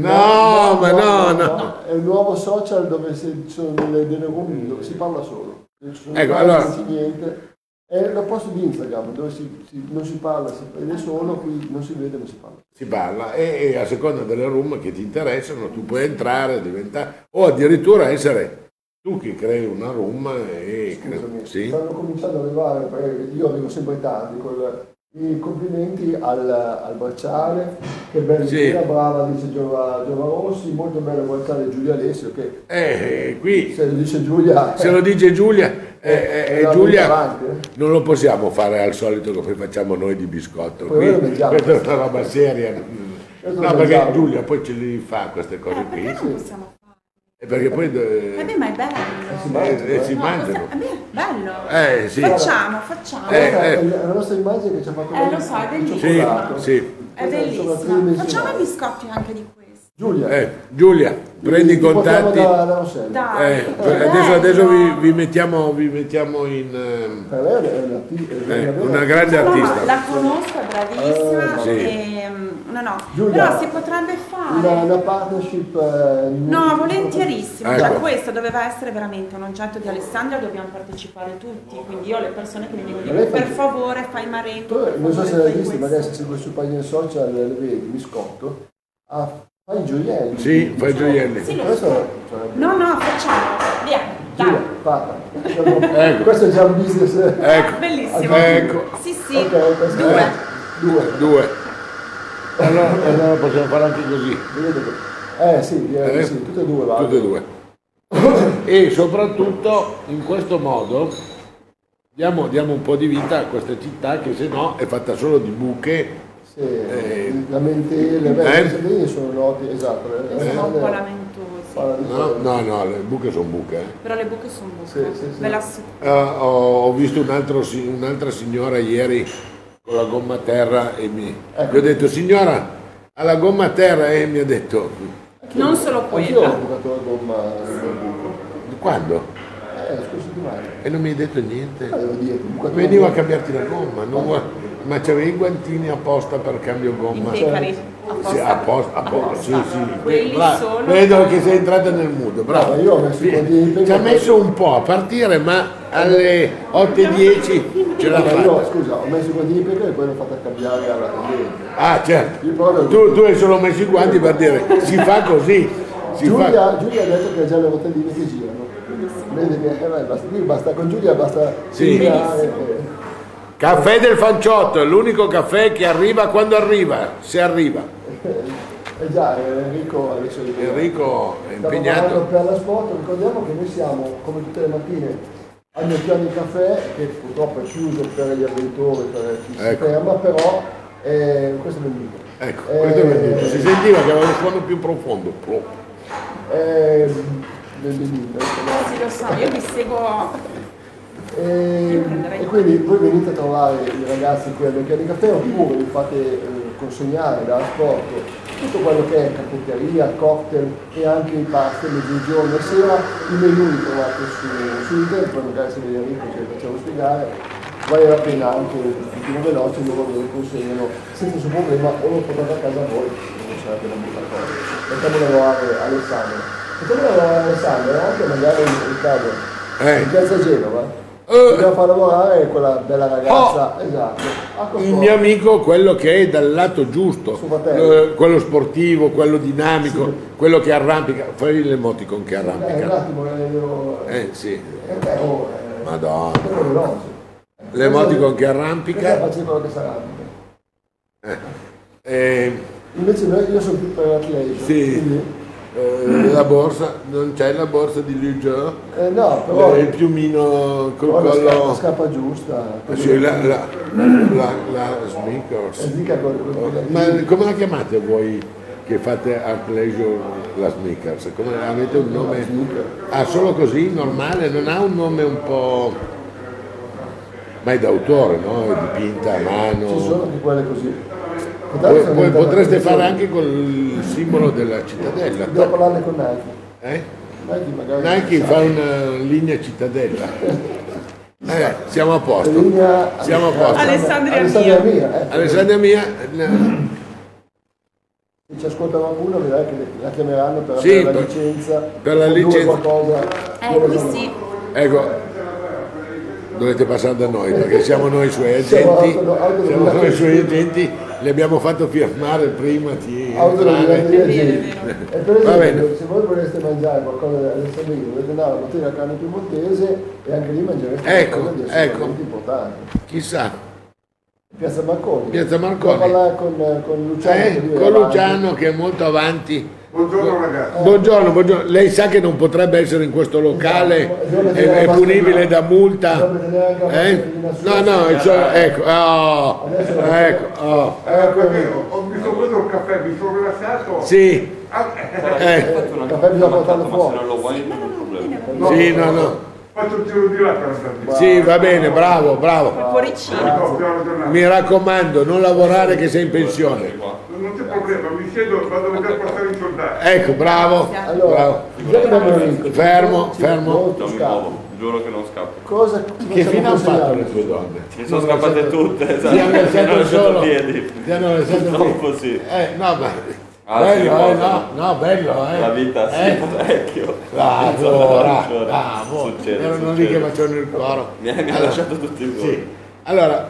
[SPEAKER 1] No, ma no, no.
[SPEAKER 2] È il nuovo social dove si- ci sono delle, delle room dove si parla solo. Non ci sono
[SPEAKER 1] Ecco,
[SPEAKER 2] parti,
[SPEAKER 1] allora-
[SPEAKER 2] non c'è niente. È l'opposto di Instagram, dove si- si- non si parla, si vede solo, qui non si vede, non si parla.
[SPEAKER 1] Si parla e, e a seconda delle room che ti interessano tu puoi entrare, diventare o addirittura essere tu che crei una room e
[SPEAKER 2] Scusami,
[SPEAKER 1] sì.
[SPEAKER 2] stanno cominciando ad arrivare, perché io arrivo sempre tardi, col, i complimenti al, al bracciale, che bella
[SPEAKER 1] Sì.
[SPEAKER 2] idea, brava, dice Giova, Giova Rossi, molto bello il bracciale Giulia Alessio, che
[SPEAKER 1] Eh, qui
[SPEAKER 2] se lo dice Giulia...
[SPEAKER 1] se lo dice Giulia eh, eh,
[SPEAKER 2] la
[SPEAKER 1] Giulia
[SPEAKER 2] avanti, eh.
[SPEAKER 1] non lo possiamo fare al solito come facciamo noi di biscotto.
[SPEAKER 2] Poi
[SPEAKER 1] Qui,
[SPEAKER 2] noi lo mangiamo.
[SPEAKER 1] questa è una roba seria.
[SPEAKER 2] Questo
[SPEAKER 1] No,
[SPEAKER 2] lo
[SPEAKER 1] perché
[SPEAKER 2] mangiamo.
[SPEAKER 1] Giulia poi ce li fa queste
[SPEAKER 3] Eh,
[SPEAKER 1] cose
[SPEAKER 3] perché
[SPEAKER 1] qui.
[SPEAKER 3] non possiamo farlo?
[SPEAKER 1] E perché poi eh,
[SPEAKER 3] Eh beh, ma è bello.
[SPEAKER 2] si mangia,
[SPEAKER 1] eh, si
[SPEAKER 3] No,
[SPEAKER 1] mangiano.
[SPEAKER 3] possiamo- eh beh, bello.
[SPEAKER 1] Eh, sì.
[SPEAKER 3] Facciamo, facciamo.
[SPEAKER 1] Eh,
[SPEAKER 2] Questa è
[SPEAKER 1] eh.
[SPEAKER 2] la nostra immagine che ci ha fatto
[SPEAKER 3] Eh, lo so, è
[SPEAKER 2] il
[SPEAKER 3] bellissimo.
[SPEAKER 1] Sì,
[SPEAKER 2] cioccolato.
[SPEAKER 1] sì.
[SPEAKER 3] È
[SPEAKER 2] Questa
[SPEAKER 3] bellissimo.
[SPEAKER 2] sono tridimensionali.
[SPEAKER 3] Facciamo i biscotti anche di questo.
[SPEAKER 2] Giulia,
[SPEAKER 1] Eh, Giulia, prendi i
[SPEAKER 2] ti portiamo
[SPEAKER 1] contatti.
[SPEAKER 2] da, da Rossella.
[SPEAKER 3] Dai,
[SPEAKER 1] Eh,
[SPEAKER 3] che
[SPEAKER 1] adesso adesso vi,
[SPEAKER 3] bello.
[SPEAKER 1] vi mettiamo, vi mettiamo in... ehm,
[SPEAKER 2] Per lei è una, è
[SPEAKER 1] eh,
[SPEAKER 2] una,
[SPEAKER 1] una grande
[SPEAKER 3] No,
[SPEAKER 1] artista.
[SPEAKER 3] la conosco, è bravissima.
[SPEAKER 2] Eh,
[SPEAKER 1] sì.
[SPEAKER 3] e, mm, no, no.
[SPEAKER 2] Giulia,
[SPEAKER 3] Però si potrebbe fare.
[SPEAKER 2] una, una partnership. eh,
[SPEAKER 3] No, volentierissimo,
[SPEAKER 1] Ecco.
[SPEAKER 3] cioè questo doveva essere veramente un oggetto di Alessandria, dobbiamo partecipare tutti, quindi io le persone che mi dicono
[SPEAKER 2] Ma lei
[SPEAKER 3] per
[SPEAKER 2] fa-
[SPEAKER 3] favore fai Marengo,
[SPEAKER 2] Tu,
[SPEAKER 3] per
[SPEAKER 2] non so
[SPEAKER 3] favore,
[SPEAKER 2] se l'hai
[SPEAKER 3] fai
[SPEAKER 2] visto,
[SPEAKER 3] questo.
[SPEAKER 2] magari se segui su pagine social le vedi, biscotto. Ah, fai i gioielli.
[SPEAKER 1] Sì, fai i gioielli.
[SPEAKER 3] Sì, lo
[SPEAKER 2] Questo
[SPEAKER 3] so.
[SPEAKER 2] cioè,
[SPEAKER 3] No, no, facciamo, via,
[SPEAKER 2] Giulia,
[SPEAKER 3] dai.
[SPEAKER 2] fatta.
[SPEAKER 1] Ecco.
[SPEAKER 2] Questo è già un business.
[SPEAKER 1] Ecco,
[SPEAKER 3] Bellissimo.
[SPEAKER 1] ecco.
[SPEAKER 3] Sì, sì,
[SPEAKER 2] Ok, questo
[SPEAKER 3] due.
[SPEAKER 2] è- Due.
[SPEAKER 1] Due. Allora, allora possiamo fare anche così,
[SPEAKER 2] Vedete che- Eh sì, direi
[SPEAKER 1] Eh?
[SPEAKER 2] di sì, tutte e due vanno.
[SPEAKER 1] tutte e due. E soprattutto in questo modo diamo, diamo un po' di vita a questa città che se no è fatta solo di buche.
[SPEAKER 2] Sì,
[SPEAKER 1] Eh.
[SPEAKER 2] lamentele,
[SPEAKER 1] Eh?
[SPEAKER 2] beh, i Sardegni sono noti, esatto. le- le-
[SPEAKER 3] Sono un po'
[SPEAKER 2] le-
[SPEAKER 3] lamentosi,
[SPEAKER 2] parla di
[SPEAKER 1] No,
[SPEAKER 2] quello.
[SPEAKER 1] no, no, le buche sono buche. eh.
[SPEAKER 3] però le buche sono buche,
[SPEAKER 2] Sì, sì, sì.
[SPEAKER 3] ve l'assicuro.
[SPEAKER 1] Eh, ho, ho visto un altro si- un'altra signora ieri con la gomma a terra e mi
[SPEAKER 2] Ecco.
[SPEAKER 1] gli ho detto signora ha la gomma a terra e mi ha detto
[SPEAKER 3] Non solo
[SPEAKER 2] Anch'io ho
[SPEAKER 3] quella.
[SPEAKER 2] bucato la gomma nel buco.
[SPEAKER 1] quando?
[SPEAKER 2] Eh, scusa settimana.
[SPEAKER 1] E non mi hai detto niente.
[SPEAKER 2] Devo dire, ho bucato la
[SPEAKER 1] Venivo a
[SPEAKER 2] gomma.
[SPEAKER 1] cambiarti la gomma, non gua- ma c'avevi i guantini apposta per cambio
[SPEAKER 3] I
[SPEAKER 1] gomma.
[SPEAKER 3] pecari,
[SPEAKER 1] Sì, apposta, apposta, sì, sì.
[SPEAKER 3] Quelli
[SPEAKER 1] Bra-
[SPEAKER 3] solo
[SPEAKER 1] Vedo
[SPEAKER 3] con-
[SPEAKER 1] che sei entrata nel mood, bravo.
[SPEAKER 2] No, io ho messo i guantini di pecora.
[SPEAKER 1] Ci ha messo un po' a partire, ma alle otto e dieci ce l'ha
[SPEAKER 2] Ma io,
[SPEAKER 1] fatta.
[SPEAKER 2] scusa, ho messo i guantini di pecora e poi l'ho fatta cambiare alla tendente.
[SPEAKER 1] Ah, certo.
[SPEAKER 2] Io proprio-
[SPEAKER 1] Tu, tu hai solo messo i guanti per dire si fa così. Si fa...
[SPEAKER 2] Giulia, Giulia ha detto che ha già le rotelline che girano. Vedi che eh, beh, basta, qui basta, con Giulia basta
[SPEAKER 1] Sì.
[SPEAKER 2] girare, eh.
[SPEAKER 1] Caffè del Fanciotto, è l'unico caffè che arriva quando arriva, se arriva.
[SPEAKER 2] Eh già, Enrico adesso
[SPEAKER 1] Enrico è
[SPEAKER 2] stiamo
[SPEAKER 1] impegnato.
[SPEAKER 2] lavorando per la sport, ricordiamo che noi siamo, come tutte le mattine, al mio piano di caffè, che purtroppo è chiuso per gli avventori, per chi
[SPEAKER 1] Ecco.
[SPEAKER 2] si ferma, però eh, questo è benvenuto.
[SPEAKER 1] Ecco, questo è venuto. Si sentiva che aveva il suono più profondo. Plop.
[SPEAKER 2] Eh, benvenuto.
[SPEAKER 3] Sì, lo so, io vi seguo.
[SPEAKER 2] E, e quindi voi venite a trovare i ragazzi qui al mio piano di caffè oppure vi fate eh, consegnare da sport tutto quello che è caffetteria, cocktail e anche i pasti mezzogiorno e sera. I menù li trovate su, su internet, poi magari se vede Enrico ce li facciamo spiegare. vale la pena anche un pochino veloce, loro ve lo consegnano senza nessun problema o lo portate a casa voi, non sarebbe una brutta cosa. Facciamo lavorare Alessandro. Facciamo lavorare Alessandro e anche magari Riccardo,
[SPEAKER 1] Eh.
[SPEAKER 2] in piazza Genova.
[SPEAKER 1] Uh.
[SPEAKER 2] Dobbiamo far lavorare quella bella ragazza,
[SPEAKER 1] Oh.
[SPEAKER 2] esatto. A
[SPEAKER 1] Il
[SPEAKER 2] Costoro.
[SPEAKER 1] mio amico, quello che è dal lato giusto,
[SPEAKER 2] Suo fratello.
[SPEAKER 1] eh, quello sportivo, quello dinamico, quello che arrampica, fai l'emoticon che
[SPEAKER 2] Eh, un
[SPEAKER 1] arrampica.
[SPEAKER 2] attimo, eh, devo...
[SPEAKER 1] Eh sì,
[SPEAKER 2] Eh, eh, oh, eh,
[SPEAKER 1] madonna.
[SPEAKER 2] quello è veloce.
[SPEAKER 1] L'emoticon che
[SPEAKER 2] Cosa
[SPEAKER 1] arrampica.
[SPEAKER 2] faccio quello che sarà?
[SPEAKER 1] Eh. Eh,
[SPEAKER 2] Invece noi, io sono più per l'atleta.
[SPEAKER 1] Sì.
[SPEAKER 2] Quindi,
[SPEAKER 1] eh, la borsa, non c'è la borsa di Luigi?
[SPEAKER 2] eh, no, però...
[SPEAKER 1] Il piumino col
[SPEAKER 2] però la scarpa, la
[SPEAKER 1] collo.
[SPEAKER 2] scarpa giusta.
[SPEAKER 1] Ah, sì, la, la, la, la
[SPEAKER 2] E
[SPEAKER 1] sneakers.
[SPEAKER 2] dica con, con, con
[SPEAKER 1] Ma come la chiamate voi che fate a pleasure la sneakers? Come avete un nome? Ah, solo così, normale? Non ha un nome un po'. Ma è d'autore, no? È dipinta a
[SPEAKER 2] Ci
[SPEAKER 1] mano.
[SPEAKER 2] sono anche quelle così.
[SPEAKER 1] Poi, poi potreste fare anche col simbolo della cittadella.
[SPEAKER 2] Devo parlarne con Nike.
[SPEAKER 1] Eh?
[SPEAKER 2] Nike magari...
[SPEAKER 1] Nike fa una linea cittadella. Eh, siamo a posto.
[SPEAKER 2] Linea...
[SPEAKER 1] Siamo a posto.
[SPEAKER 3] Alessandria
[SPEAKER 2] Alessandria
[SPEAKER 3] mia.
[SPEAKER 2] mia. eh.
[SPEAKER 1] Alessandria mia,
[SPEAKER 2] Se ci ascolta qualcuno vedrai che la chiameranno per
[SPEAKER 1] Sì,
[SPEAKER 2] avere la
[SPEAKER 1] per-
[SPEAKER 2] licenza.
[SPEAKER 1] per la
[SPEAKER 2] o due
[SPEAKER 1] licenza.
[SPEAKER 2] qualcosa.
[SPEAKER 3] Eh, qui sì.
[SPEAKER 1] ecco, dovete passare da noi perché siamo noi suoi
[SPEAKER 2] Siamo
[SPEAKER 1] agenti,
[SPEAKER 2] auto- auto-
[SPEAKER 1] siamo noi suoi agenti, li abbiamo fatto firmare prima di
[SPEAKER 2] Autonomia
[SPEAKER 1] entrare.
[SPEAKER 2] degli
[SPEAKER 3] È vero, è
[SPEAKER 2] agenti.
[SPEAKER 3] vero.
[SPEAKER 2] E per
[SPEAKER 1] Va
[SPEAKER 2] esempio,
[SPEAKER 1] bene.
[SPEAKER 2] se voi voleste mangiare qualcosa dell'Alessandria, dovete andare alla bottega carne piemontese e anche lì mangereste
[SPEAKER 1] Ecco,
[SPEAKER 2] qualcosa di
[SPEAKER 1] ecco.
[SPEAKER 2] assolutamente importante.
[SPEAKER 1] Chissà,
[SPEAKER 2] Piazza Marconi.
[SPEAKER 1] Piazza Marconi.
[SPEAKER 2] Devo parlare con, con Luciano. che
[SPEAKER 1] eh,
[SPEAKER 2] lui è
[SPEAKER 1] con
[SPEAKER 2] avanti.
[SPEAKER 1] Luciano che è molto avanti.
[SPEAKER 4] Buongiorno ragazzi.
[SPEAKER 1] Buongiorno, buongiorno, lei sa che non potrebbe essere in questo locale, è, è punibile da multa. Eh? No, no, cioè, ecco, oh, ecco, oh.
[SPEAKER 4] Eh, perché ho, ho visto preso il caffè, mi sono rilassato.
[SPEAKER 1] Sì,
[SPEAKER 4] Ah,
[SPEAKER 1] eh,
[SPEAKER 2] Il caffè bisogna portarlo fuori.
[SPEAKER 5] non lo vuoi non è un problema.
[SPEAKER 4] no,
[SPEAKER 1] sì, no, no.
[SPEAKER 4] faccio il giro di là per andare.
[SPEAKER 1] Sì, va bene, bravo, bravo.
[SPEAKER 3] Col cuoricino.
[SPEAKER 4] No, buona giornata.
[SPEAKER 1] Mi raccomando, non lavorare che sei in pensione.
[SPEAKER 4] Non c'è problema, mi siedo, vado a vedere passare i soldati.
[SPEAKER 1] Ecco, bravo,
[SPEAKER 2] Allora,
[SPEAKER 1] bravo.
[SPEAKER 2] già che abbiamo vinto,
[SPEAKER 1] Fermo,
[SPEAKER 2] ci-
[SPEAKER 1] fermo.
[SPEAKER 2] non
[SPEAKER 5] Non
[SPEAKER 2] ti
[SPEAKER 5] mi
[SPEAKER 2] scappi.
[SPEAKER 5] muovo, giuro che non scappo.
[SPEAKER 2] Cosa
[SPEAKER 1] Che fine hanno fatto
[SPEAKER 2] consigliare?
[SPEAKER 1] le tue donne?
[SPEAKER 5] Mi sono scappate tutte, esatto.
[SPEAKER 1] Ti hanno
[SPEAKER 5] Mi hanno
[SPEAKER 1] lasciato
[SPEAKER 5] lasciato
[SPEAKER 1] solo?
[SPEAKER 5] piedi.
[SPEAKER 1] Ti hanno lasciato
[SPEAKER 5] Purtroppo
[SPEAKER 1] qui?
[SPEAKER 5] sì.
[SPEAKER 1] Eh, no, ma...
[SPEAKER 5] Ah,
[SPEAKER 1] bello,
[SPEAKER 5] sì,
[SPEAKER 1] eh,
[SPEAKER 5] cosa?
[SPEAKER 1] no, no, bello, eh.
[SPEAKER 5] La vita sì,
[SPEAKER 1] Eh,
[SPEAKER 5] parecchio.
[SPEAKER 1] bravo,
[SPEAKER 5] Ragione.
[SPEAKER 1] bravo, bravo.
[SPEAKER 5] Succede,
[SPEAKER 1] Erano lì che
[SPEAKER 5] succede.
[SPEAKER 1] facevano il coro.
[SPEAKER 5] Mi ha, mi ha
[SPEAKER 1] Allora,
[SPEAKER 5] lasciato tutti i
[SPEAKER 1] sì.
[SPEAKER 5] voli.
[SPEAKER 1] Allora,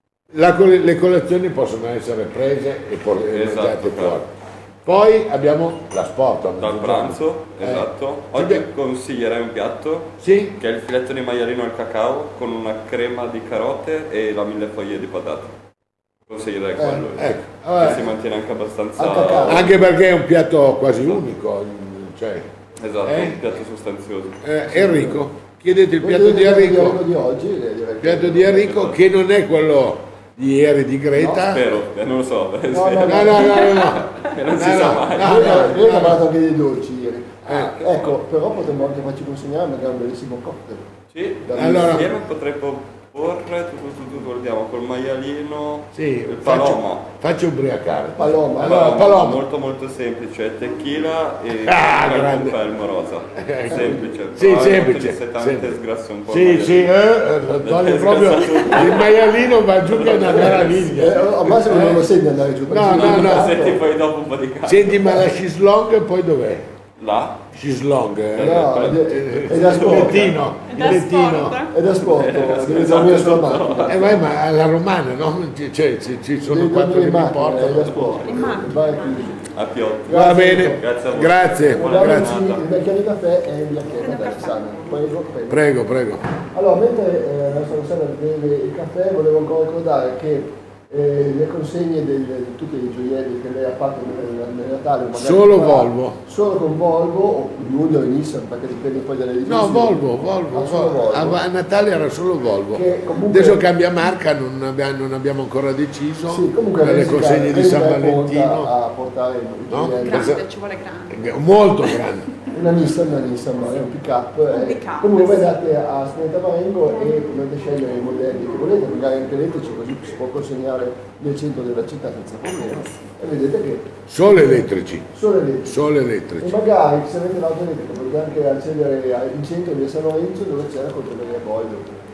[SPEAKER 1] la coll- le collezioni possono essere prese e, por- e
[SPEAKER 5] Esatto,
[SPEAKER 1] mangiate
[SPEAKER 5] chiaro.
[SPEAKER 1] fuori. Poi abbiamo la sport. a
[SPEAKER 5] Dal
[SPEAKER 1] mezzogiorno.
[SPEAKER 5] pranzo,
[SPEAKER 1] Eh,
[SPEAKER 5] esatto.
[SPEAKER 1] sì,
[SPEAKER 5] Oggi
[SPEAKER 1] beh,
[SPEAKER 5] consiglierei un piatto
[SPEAKER 1] sì?
[SPEAKER 5] che è il filetto di maialino al cacao con una crema di carote e la mille foglie di patate. Consiglierei quello.
[SPEAKER 1] ecco,
[SPEAKER 5] che
[SPEAKER 1] vabbè.
[SPEAKER 5] si mantiene anche abbastanza...
[SPEAKER 2] Al cacao.
[SPEAKER 1] Anche perché è un piatto quasi unico. Cioè,
[SPEAKER 5] Esatto,
[SPEAKER 1] Eh?
[SPEAKER 5] un piatto sostanzioso.
[SPEAKER 1] eh, Enrico, chiedete il
[SPEAKER 2] Voi
[SPEAKER 1] piatto di
[SPEAKER 2] vedete
[SPEAKER 1] Enrico.
[SPEAKER 2] di oggi, eh, direi
[SPEAKER 1] Il
[SPEAKER 2] che-
[SPEAKER 1] piatto di Enrico che non è quello di ieri di Greta.
[SPEAKER 5] Spero, eh, non lo so.
[SPEAKER 2] no,
[SPEAKER 1] No, no, no, no, no.
[SPEAKER 5] Che non si
[SPEAKER 1] No,
[SPEAKER 5] sa
[SPEAKER 1] no,
[SPEAKER 5] mai.
[SPEAKER 1] no,
[SPEAKER 2] Noi
[SPEAKER 1] no,
[SPEAKER 2] noi abbiamo
[SPEAKER 1] no.
[SPEAKER 2] parlato anche dei dolci ieri.
[SPEAKER 1] Eh.
[SPEAKER 2] Ecco, però potremmo anche farci consegnare magari un bellissimo cocktail.
[SPEAKER 5] Sì,
[SPEAKER 1] Allora-
[SPEAKER 5] insieme potrei proporre tutto, tutto, tutto, guardiamo, col maialino,
[SPEAKER 1] Sì,
[SPEAKER 5] il
[SPEAKER 1] faccio,
[SPEAKER 5] paloma.
[SPEAKER 1] faccio ubriacare.
[SPEAKER 2] Paloma.
[SPEAKER 1] Allora,
[SPEAKER 5] Paloma,
[SPEAKER 1] paloma.
[SPEAKER 5] molto molto semplice, tequila e
[SPEAKER 1] Ah,
[SPEAKER 5] un
[SPEAKER 1] grande.
[SPEAKER 5] confermo rosa.
[SPEAKER 1] Ecco.
[SPEAKER 5] Semplice,
[SPEAKER 1] Sì,
[SPEAKER 5] però è
[SPEAKER 1] semplice,
[SPEAKER 5] molto dissetante,
[SPEAKER 1] semplice.
[SPEAKER 5] sgrassa un po'. il
[SPEAKER 1] Sì,
[SPEAKER 5] maialino.
[SPEAKER 1] sì, eh, eh, toglie proprio il maialino va giù che è una
[SPEAKER 2] Eh,
[SPEAKER 1] meraviglia.
[SPEAKER 2] al massimo non lo senti andare giù.
[SPEAKER 1] No, no, no.
[SPEAKER 5] Senti poi dopo un po' di caldo.
[SPEAKER 1] Senti, ma la Shislong poi dov'è?
[SPEAKER 5] Là?
[SPEAKER 1] Shislong, eh?
[SPEAKER 2] No, è, è da
[SPEAKER 1] Il
[SPEAKER 2] sport.
[SPEAKER 1] lettino, il
[SPEAKER 3] Da
[SPEAKER 1] lettino.
[SPEAKER 3] sport.
[SPEAKER 2] È da sport, devi dormire sulla macchina.
[SPEAKER 1] Eh, vai, ma alla romana, no? Cioè, ci, ci sono
[SPEAKER 2] Devi
[SPEAKER 1] quattro
[SPEAKER 2] dormire
[SPEAKER 1] che
[SPEAKER 2] in
[SPEAKER 1] mi
[SPEAKER 2] macchina, è da
[SPEAKER 1] portano.
[SPEAKER 2] sport.
[SPEAKER 3] In macchina.
[SPEAKER 2] Vai chiuso.
[SPEAKER 5] A Piotto.
[SPEAKER 1] Va
[SPEAKER 2] Grazie,
[SPEAKER 1] bene,
[SPEAKER 2] Enrico.
[SPEAKER 5] Grazie a voi.
[SPEAKER 1] grazie,
[SPEAKER 5] Buona
[SPEAKER 1] grazie.
[SPEAKER 2] Diamoci il bicchiere di caffè e il bianchino
[SPEAKER 3] Prendo
[SPEAKER 2] da
[SPEAKER 3] caffè.
[SPEAKER 2] Alessandro. Prego, prego.
[SPEAKER 1] Prego, prego.
[SPEAKER 2] Allora, mentre eh, la nostra Alessandra beve il caffè, volevo ancora ricordare che eh, le consegne del- di tutti i gioielli che lei ha fatto nel, nel Natale, magari
[SPEAKER 1] Solo
[SPEAKER 2] fa-
[SPEAKER 1] Volvo.
[SPEAKER 2] Solo con Volvo, o Giulio e Nissan, perché dipende poi dalle divisioni.
[SPEAKER 1] No, Volvo, Volvo.
[SPEAKER 2] Ah, solo
[SPEAKER 1] Volvo.
[SPEAKER 2] Volvo.
[SPEAKER 1] A, a Natale era solo Volvo.
[SPEAKER 2] Che comunque-
[SPEAKER 1] Adesso cambia marca, non abbiamo, non abbiamo ancora deciso.
[SPEAKER 2] Sì, comunque
[SPEAKER 1] per le
[SPEAKER 2] Resica-
[SPEAKER 1] consegne di
[SPEAKER 2] Resica
[SPEAKER 1] San
[SPEAKER 2] è pronta
[SPEAKER 1] Valentino.
[SPEAKER 2] a portare i
[SPEAKER 1] No?
[SPEAKER 2] gioielli.
[SPEAKER 3] Grande, ci vuole grande.
[SPEAKER 1] Molto grande.
[SPEAKER 2] Una Nissan, una Nissan, ma è un pick up.
[SPEAKER 3] Un pick-up,
[SPEAKER 2] Comunque voi
[SPEAKER 3] sì.
[SPEAKER 2] andate a Spinetta Marengo e potete scegliere i modelli che volete, magari anche elettrici, così si può consegnare nel centro della città senza problemi. E vedete che
[SPEAKER 1] Solo elettrici.
[SPEAKER 2] solo elettrici.
[SPEAKER 1] Solo
[SPEAKER 2] E
[SPEAKER 1] elettrici.
[SPEAKER 2] magari se avete l'auto elettrica potete anche accedere in centro di San Lorenzo dove c'è la coltelleria Boiler.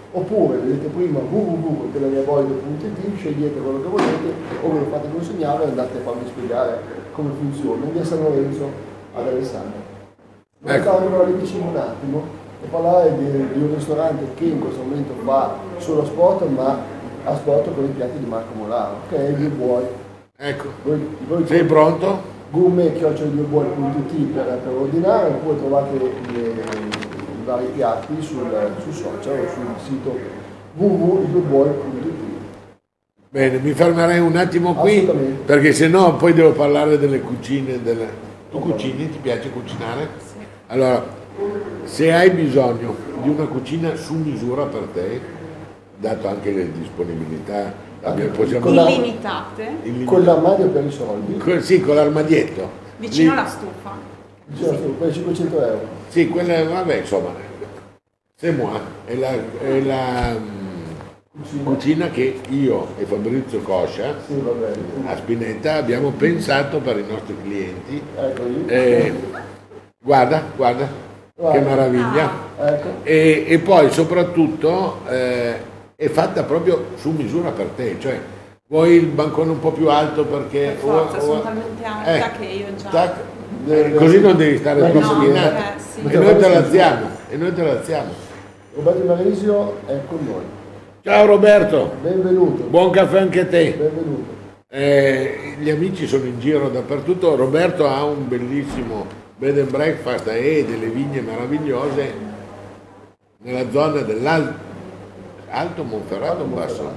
[SPEAKER 2] Oppure vedete prima w w w punto telerevoido punto i t, scegliete quello che volete o ve lo fate consegnare e andate a farmi spiegare come funziona. In via San Lorenzo ad Alessandria. Mi
[SPEAKER 1] Ecco.
[SPEAKER 2] stavo ancora lì vicino un attimo e parlare di, di un ristorante che in questo momento fa solo sport, ma ha sport con i piatti di Marco Molaro, che è il Due Buoi.
[SPEAKER 1] Ecco,
[SPEAKER 2] Voi, voi
[SPEAKER 1] sei pronto?
[SPEAKER 2] gourmet chiocciola due buoi punto it per, per ordinare, oppure trovate le, i vari piatti sul, sul social o sul sito w w w punto i due buoi punto it.
[SPEAKER 1] Bene, mi fermerei un attimo qui
[SPEAKER 2] Assolutamente.
[SPEAKER 1] perché sennò poi devo parlare delle cucine. Delle... Tu cucini? Ti piace cucinare? Allora, se hai bisogno di una cucina su misura per te, dato anche le disponibilità, abbiamo- possiamo...
[SPEAKER 2] Con la-
[SPEAKER 3] Illimitate,
[SPEAKER 1] illimitato.
[SPEAKER 2] Con l'armadio per i soldi,
[SPEAKER 1] Co- Sì, con l'armadietto.
[SPEAKER 3] vicino
[SPEAKER 1] Lì-
[SPEAKER 3] alla stufa.
[SPEAKER 2] diciamo, per cinquecento euro.
[SPEAKER 1] Sì, quella, vabbè, insomma, c'est moi, è la, è la mm,
[SPEAKER 2] Cucina.
[SPEAKER 1] cucina che io e Fabrizio Coscia
[SPEAKER 2] Sì, va bene.
[SPEAKER 1] a Spinetta abbiamo pensato per i nostri clienti.
[SPEAKER 2] Ecco lì.
[SPEAKER 1] Eh, guarda, guarda, che
[SPEAKER 2] Guarda.
[SPEAKER 1] meraviglia.
[SPEAKER 2] Ecco.
[SPEAKER 1] E, e poi soprattutto eh, è fatta proprio su misura per te, cioè vuoi il bancone un po' più alto perché...
[SPEAKER 3] Per forza,
[SPEAKER 1] o-
[SPEAKER 3] sono
[SPEAKER 1] o-
[SPEAKER 3] talmente alta che io già-
[SPEAKER 1] tac, eh, così non devi stare
[SPEAKER 2] No,
[SPEAKER 1] troppo
[SPEAKER 3] perché
[SPEAKER 1] inclinato.
[SPEAKER 3] sì.
[SPEAKER 1] E noi te l'alziamo, e noi te l'alziamo.
[SPEAKER 2] Roberto Marisio è con noi.
[SPEAKER 1] Ciao Roberto,
[SPEAKER 2] Benvenuto.
[SPEAKER 1] buon caffè anche a te.
[SPEAKER 2] Benvenuto.
[SPEAKER 1] Eh, gli amici sono in giro dappertutto. Roberto ha un bellissimo bed and breakfast e delle vigne meravigliose nella zona dell'Alto Alto Monferrato o basso?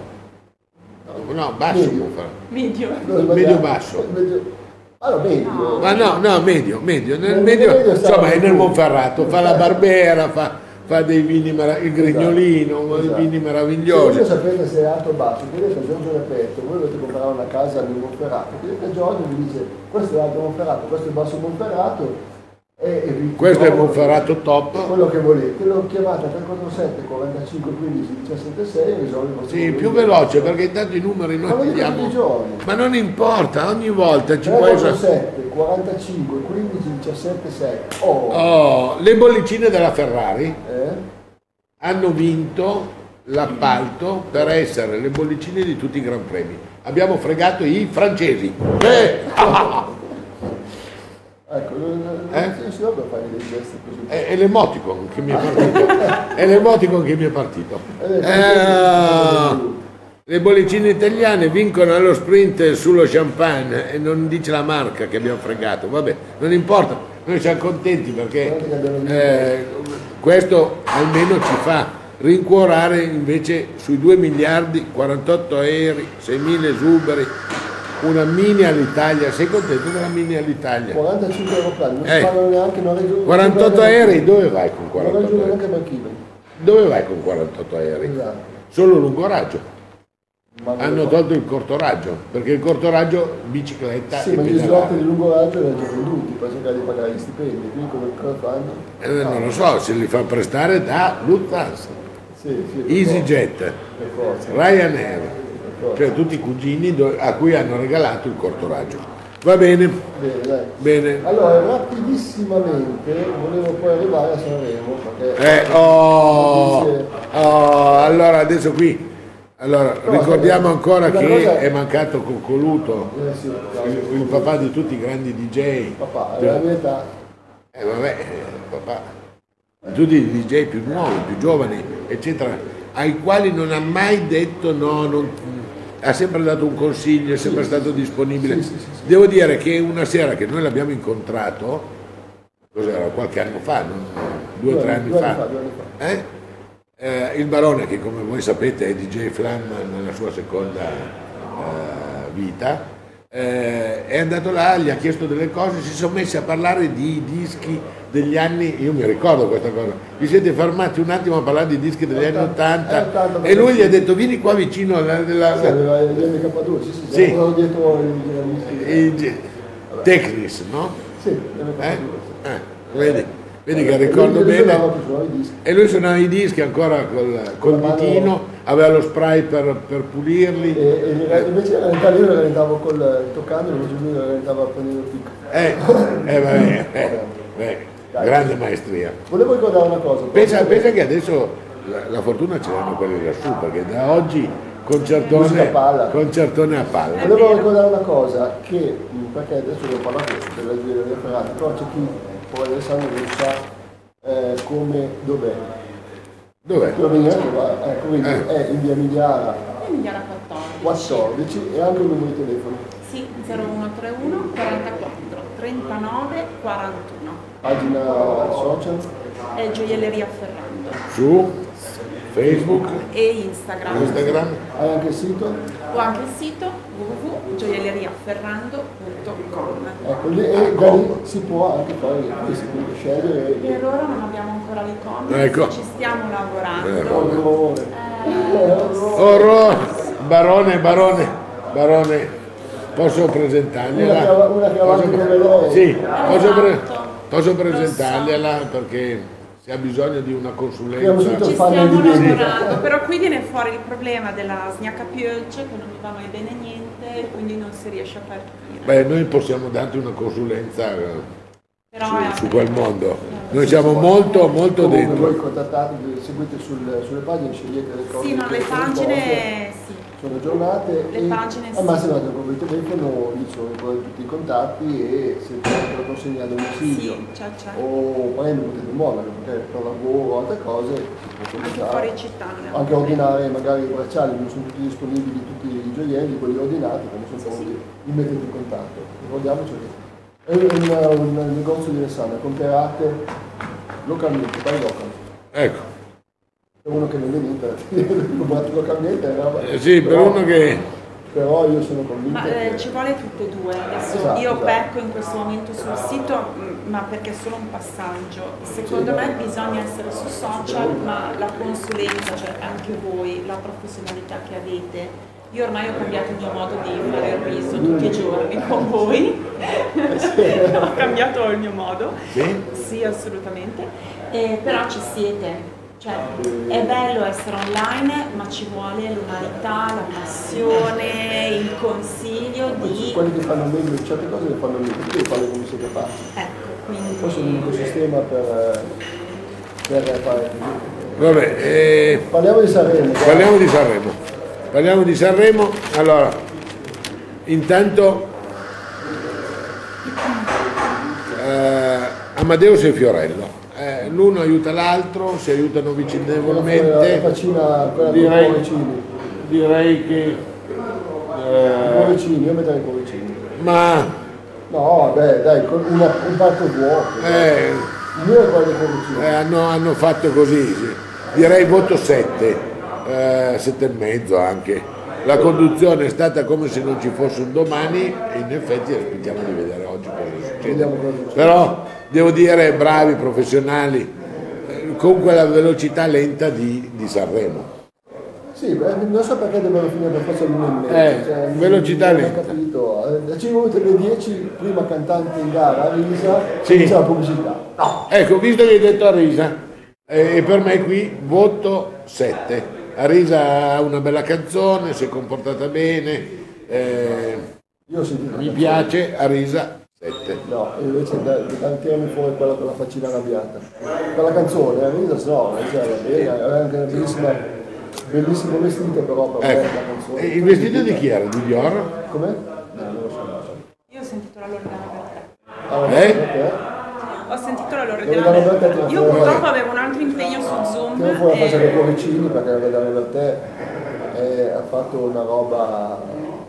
[SPEAKER 1] No, basso
[SPEAKER 2] Medio.
[SPEAKER 1] Monferrato.
[SPEAKER 3] Medio.
[SPEAKER 2] Noi
[SPEAKER 1] Medio
[SPEAKER 2] sbagliamo.
[SPEAKER 1] basso.
[SPEAKER 2] Medio. Allora, medio.
[SPEAKER 1] Ma no, no, medio, medio. Nel
[SPEAKER 2] Nel
[SPEAKER 1] medio,
[SPEAKER 2] medio sta
[SPEAKER 1] insomma, è nel
[SPEAKER 2] tu.
[SPEAKER 1] Monferrato, fa la Barbera, fa, fa dei vini meravigliosi, il Grignolino,
[SPEAKER 2] Esatto.
[SPEAKER 1] dei vini
[SPEAKER 2] Se voi
[SPEAKER 1] meravigliosi.
[SPEAKER 2] sapete se è alto o basso, chiedete a Giorgio Repetto, voi dovete comprare una casa nel Monferrato, chiedete a Giorgio e vi dice questo è alto Monferrato, questo è basso Monferrato e, e vi
[SPEAKER 1] Questo è
[SPEAKER 2] trova
[SPEAKER 1] Monferrato top.
[SPEAKER 2] quello che volete, lo chiamate a tre quattro sette quarantacinque quindici diciassette sei e risolve il vostro
[SPEAKER 1] Sì,
[SPEAKER 2] problema.
[SPEAKER 1] più veloce perché intanto i numeri
[SPEAKER 2] Ma
[SPEAKER 1] noi
[SPEAKER 2] lo
[SPEAKER 1] li
[SPEAKER 2] dico tutti
[SPEAKER 1] diamo.
[SPEAKER 2] i giorni.
[SPEAKER 1] Ma non importa, ogni volta ci
[SPEAKER 2] tre
[SPEAKER 1] puoi
[SPEAKER 2] quattro
[SPEAKER 1] usare.
[SPEAKER 2] sette quarantacinque quindici diciassette sei. Oh,
[SPEAKER 1] Oh, le bollicine della Ferrari
[SPEAKER 2] eh?
[SPEAKER 1] hanno vinto l'appalto per essere le bollicine di tutti i Gran Premi. Abbiamo fregato i francesi. Eh!
[SPEAKER 2] Ecco, non
[SPEAKER 1] Eh?
[SPEAKER 2] si dovrebbe fare dei gesti così.
[SPEAKER 1] È, è l'emoticon che mi è partito. È l'emoticon che mi è partito.
[SPEAKER 2] Eh,
[SPEAKER 1] Eh, le bollicine italiane vincono allo sprint sullo champagne e non dice la marca che abbiamo fregato. Vabbè, non importa, noi siamo contenti perché eh, questo almeno ci fa rincuorare invece sui due miliardi, quarantotto aerei, seimila esuberi, una mini all'Italia. Sei contento della mini all'Italia?
[SPEAKER 2] quarantacinque aeroplani, non
[SPEAKER 1] Eh.
[SPEAKER 2] si parlano neanche, non raggiungono
[SPEAKER 1] quarantotto aerei, dove vai con
[SPEAKER 2] non
[SPEAKER 1] quarantotto
[SPEAKER 2] raggiungono
[SPEAKER 1] aerei?
[SPEAKER 2] neanche Marchino.
[SPEAKER 1] Dove vai con quarantotto aerei?
[SPEAKER 2] Esatto.
[SPEAKER 1] Solo lungo raggio.
[SPEAKER 2] Ma
[SPEAKER 1] Hanno tolto il corto raggio, perché il corto raggio bicicletta
[SPEAKER 2] sì,
[SPEAKER 1] e
[SPEAKER 2] ma gli slot
[SPEAKER 1] pedalare.
[SPEAKER 2] di lungo raggio li hanno già venduti per cercare di pagare gli stipendi, quindi come cosa fanno?
[SPEAKER 1] Eh, non lo so, se li fa prestare da Lufthansa,
[SPEAKER 2] Sì, sì, per
[SPEAKER 1] EasyJet,
[SPEAKER 2] forza, per forza,
[SPEAKER 1] Ryanair,
[SPEAKER 2] per forza.
[SPEAKER 1] cioè tutti i cugini do- a cui hanno regalato il corto raggio. Va bene,
[SPEAKER 2] Bene, dai.
[SPEAKER 1] bene.
[SPEAKER 2] Allora, rapidissimamente volevo poi arrivare a Sanremo, perché
[SPEAKER 1] Eh, oh, oh, allora adesso qui, allora, ricordiamo ancora
[SPEAKER 2] una
[SPEAKER 1] che
[SPEAKER 2] cosa-
[SPEAKER 1] è mancato Coccoluto,
[SPEAKER 2] Eh, sì,
[SPEAKER 1] il, il papà di tutti i grandi D J.
[SPEAKER 2] papà, è la mia età.
[SPEAKER 1] Eh vabbè, eh, papà, tutti i D J più nuovi, più giovani, eccetera, ai quali non ha mai detto no, non- ha sempre dato un consiglio, è sempre stato disponibile.
[SPEAKER 2] Sì, sì, sì, sì.
[SPEAKER 1] Devo dire che una sera che noi l'abbiamo incontrato, cos'era, qualche anno fa, non- due o tre anni
[SPEAKER 2] due
[SPEAKER 1] fa,
[SPEAKER 2] anni fa, due anni fa.
[SPEAKER 1] eh? Eh, il Barone, che come voi sapete è D J Flam nella sua seconda eh, vita, eh, è andato là, gli ha chiesto delle cose, si sono messi a parlare di dischi degli anni, io mi ricordo questa cosa, vi siete fermati un attimo a parlare di dischi degli anni ottanta
[SPEAKER 2] Eh, ottanta,
[SPEAKER 1] e lui gli ha detto vieni qua vicino alla, della,
[SPEAKER 2] Sì, aveva gli M K due, sì, sì,
[SPEAKER 1] Sì.
[SPEAKER 2] sì. Erano dietro i giornalisti.
[SPEAKER 1] i- Technis, no?
[SPEAKER 2] Sì, M K due.
[SPEAKER 1] Eh?
[SPEAKER 2] sì.
[SPEAKER 1] Eh, vedi, vedi che
[SPEAKER 2] E
[SPEAKER 1] ricordo
[SPEAKER 2] lui- lui
[SPEAKER 1] bene.
[SPEAKER 2] suonava più, suonava i dischi.
[SPEAKER 1] E lui suonava i dischi ancora col, col
[SPEAKER 2] la mano-
[SPEAKER 1] ditino, aveva lo spray per, per pulirli.
[SPEAKER 2] E, e invece in realtà io lo rallentavo col toccando, invece lui lo rallentava prendendo il picco.
[SPEAKER 1] Eh, eh, vabbè, eh, eh,
[SPEAKER 2] Dai.
[SPEAKER 1] grande maestria.
[SPEAKER 2] Volevo ricordare una cosa.
[SPEAKER 1] Pensa,
[SPEAKER 2] proprio-
[SPEAKER 1] pensa che adesso la, la fortuna ce l'hanno quelli lassù, perché da oggi concertone,
[SPEAKER 2] Musica a palla.
[SPEAKER 1] concertone a palla.
[SPEAKER 2] Volevo ricordare una cosa, che perché adesso devo parlare della giuria Ferrari, però c'è chi poi Alessandro non sa eh, come, dov'è.
[SPEAKER 1] Dov'è?
[SPEAKER 2] Dove viene, ecco, quindi
[SPEAKER 1] Eh.
[SPEAKER 2] è in via Miliara
[SPEAKER 3] Emiliana quattordici.
[SPEAKER 2] quattordici e anche il numero di telefono.
[SPEAKER 3] Sì, zero uno tre uno quarantaquattro trentanove quarantuno.
[SPEAKER 2] Pagina social.
[SPEAKER 3] È Gioielleria Ferrando.
[SPEAKER 1] Su Facebook,
[SPEAKER 3] E Instagram.
[SPEAKER 1] Instagram.
[SPEAKER 2] Hai anche il sito?
[SPEAKER 3] O anche il sito w w w punto gioielleriaferrando punto com.
[SPEAKER 2] Ecco, lì- e da lì si può anche fare si può scegliere.
[SPEAKER 3] Per ora non abbiamo ancora l'e-commerce,
[SPEAKER 1] Ecco.
[SPEAKER 3] ci stiamo lavorando.
[SPEAKER 1] Eh,
[SPEAKER 2] Orrore.
[SPEAKER 1] Orrore, barone, barone, barone, posso presentargliela?
[SPEAKER 2] Una che- una che ha
[SPEAKER 1] Posso
[SPEAKER 2] avanti
[SPEAKER 1] pre-
[SPEAKER 2] come lei.
[SPEAKER 1] Sì, posso, pre-
[SPEAKER 3] Esatto.
[SPEAKER 1] posso presentargliela perché se ha bisogno di una
[SPEAKER 2] Abbiamo
[SPEAKER 1] consulenza.
[SPEAKER 2] sentito
[SPEAKER 3] Ci
[SPEAKER 2] fanno
[SPEAKER 3] stiamo
[SPEAKER 2] di vendita.
[SPEAKER 3] lavorando, però qui viene fuori il problema della sgnaccapiolce che non mi va mai bene niente, quindi non si riesce a partire.
[SPEAKER 1] Beh, noi possiamo darti una consulenza eh,
[SPEAKER 3] Però
[SPEAKER 1] su,
[SPEAKER 3] è
[SPEAKER 1] su quel mondo. Noi siamo molto, molto
[SPEAKER 2] Comunque
[SPEAKER 1] dentro.
[SPEAKER 2] voi contattate, seguite sul- sulle pagine, scegliete le cose.
[SPEAKER 3] Sì, no,
[SPEAKER 2] che
[SPEAKER 3] le
[SPEAKER 2] vi
[SPEAKER 3] pagine sì.
[SPEAKER 2] sono aggiornate.
[SPEAKER 3] Le
[SPEAKER 2] e
[SPEAKER 3] pagine
[SPEAKER 2] al
[SPEAKER 3] sì.
[SPEAKER 2] massimo date il telefono, lì sono poi tutti i contatti e se volete la consegna a domicilio
[SPEAKER 3] Sì, c'è, c'è.
[SPEAKER 2] o magari non potete muovere perché per lavoro o altre cose si può
[SPEAKER 3] Anche
[SPEAKER 2] contattare.
[SPEAKER 3] fuori città non è un
[SPEAKER 2] Anche
[SPEAKER 3] problema.
[SPEAKER 2] ordinare magari i bracciali, non sono tutti disponibili tutti i gioielli, quelli ordinati, come sono pronti, li mettete in contatto. Ricordiamoci che è un, un negozio di Alessandra, comprate localmente, by local.
[SPEAKER 1] Ecco,
[SPEAKER 2] Per uno che non viene niente, comprato localmente, è roba-
[SPEAKER 1] eh, sì, per
[SPEAKER 2] però,
[SPEAKER 1] uno che...
[SPEAKER 2] però io sono convinto
[SPEAKER 3] Ma eh,
[SPEAKER 2] che
[SPEAKER 3] ci vuole tutte e due. Adesso
[SPEAKER 2] Esatto,
[SPEAKER 3] io
[SPEAKER 2] esatto.
[SPEAKER 3] pecco in questo momento sul sito, mh, ma perché è solo un passaggio. Secondo
[SPEAKER 2] Sì,
[SPEAKER 3] me
[SPEAKER 2] no.
[SPEAKER 3] bisogna essere su social, ma la consulenza, cioè anche voi, la professionalità che avete. Io ormai ho cambiato il mio modo di fare il riso tutti i giorni con voi. Ho cambiato il mio modo.
[SPEAKER 1] Sì?
[SPEAKER 3] Sì, assolutamente. Eh, però ci siete. Cioè, è bello essere online, ma ci vuole l'umanità, la passione, il consiglio di...
[SPEAKER 2] quelli che fanno meglio certe cose le fanno meglio, perché fanno come siete fatti.
[SPEAKER 3] Ecco, quindi...
[SPEAKER 2] Forse è l'unico sistema per, per fare così.
[SPEAKER 1] Vabbè, eh,
[SPEAKER 2] Parliamo di Sanremo. dai.
[SPEAKER 1] parliamo di Sanremo. Parliamo di Sanremo. Allora, intanto eh, Amadeus e Fiorello. Eh, l'uno aiuta l'altro, si aiutano
[SPEAKER 2] La
[SPEAKER 1] vicendevolmente.
[SPEAKER 2] faccina, quella con i
[SPEAKER 1] Direi,
[SPEAKER 2] cuoricini.
[SPEAKER 1] direi che...
[SPEAKER 2] I
[SPEAKER 1] eh,
[SPEAKER 2] cuoricini, io metterei i cuoricini.
[SPEAKER 1] ma...
[SPEAKER 2] No, vabbè, dai, con una, un parco vuoto.
[SPEAKER 1] eh,
[SPEAKER 2] Il mio è quello dei cuoricini.
[SPEAKER 1] Eh, hanno, hanno fatto così, sì. Direi voto sette, eh, sette e mezzo anche. La conduzione è stata come se non ci fosse un domani e in effetti aspettiamo di vedere oggi cosa succede.
[SPEAKER 2] Vediamo cosa succede.
[SPEAKER 1] Però devo dire bravi, professionali, eh, con quella velocità lenta di, di Sanremo.
[SPEAKER 2] Sì, beh, non so perché devono finire per forza l'uno e mezzo.
[SPEAKER 1] Eh,
[SPEAKER 2] cioè,
[SPEAKER 1] velocità
[SPEAKER 2] non ho
[SPEAKER 1] lenta.
[SPEAKER 2] capito. Eh, Da cinque minuti alle dieci, prima cantante in gara, a Risa,
[SPEAKER 1] Sì.
[SPEAKER 2] c'è la pubblicità. No.
[SPEAKER 1] Ecco, visto che hai detto Arisa, eh, e per me qui voto sette. Arisa ha una bella canzone, si è comportata bene, eh,
[SPEAKER 2] Io ho sentito.
[SPEAKER 1] mi piace, Arisa sette.
[SPEAKER 2] No, e invece da, da tirami fuori quella con la faccina arrabbiata. Quella canzone, a Risa no, cioè, va bene, aveva anche una bellissima, bellissimo vestito, però per me
[SPEAKER 1] Ecco.
[SPEAKER 2] la canzone.
[SPEAKER 1] E il vestito di chi era? Di Dior?
[SPEAKER 2] Com'è? No, non lo so, non lo so.
[SPEAKER 3] Io ho sentito la Loredana Bertè.
[SPEAKER 2] Allora,
[SPEAKER 1] Eh?
[SPEAKER 2] perché?
[SPEAKER 3] Ho sentito la
[SPEAKER 2] Loredana
[SPEAKER 3] Loredana
[SPEAKER 2] Bertè
[SPEAKER 3] Bertè.
[SPEAKER 2] ti
[SPEAKER 3] Io
[SPEAKER 2] fa-
[SPEAKER 3] purtroppo avevo un altro impegno su Zoom.
[SPEAKER 2] Tira fuori la faccia dei
[SPEAKER 3] e-
[SPEAKER 2] cuoricini perché la vedere per te eh, ha fatto una roba.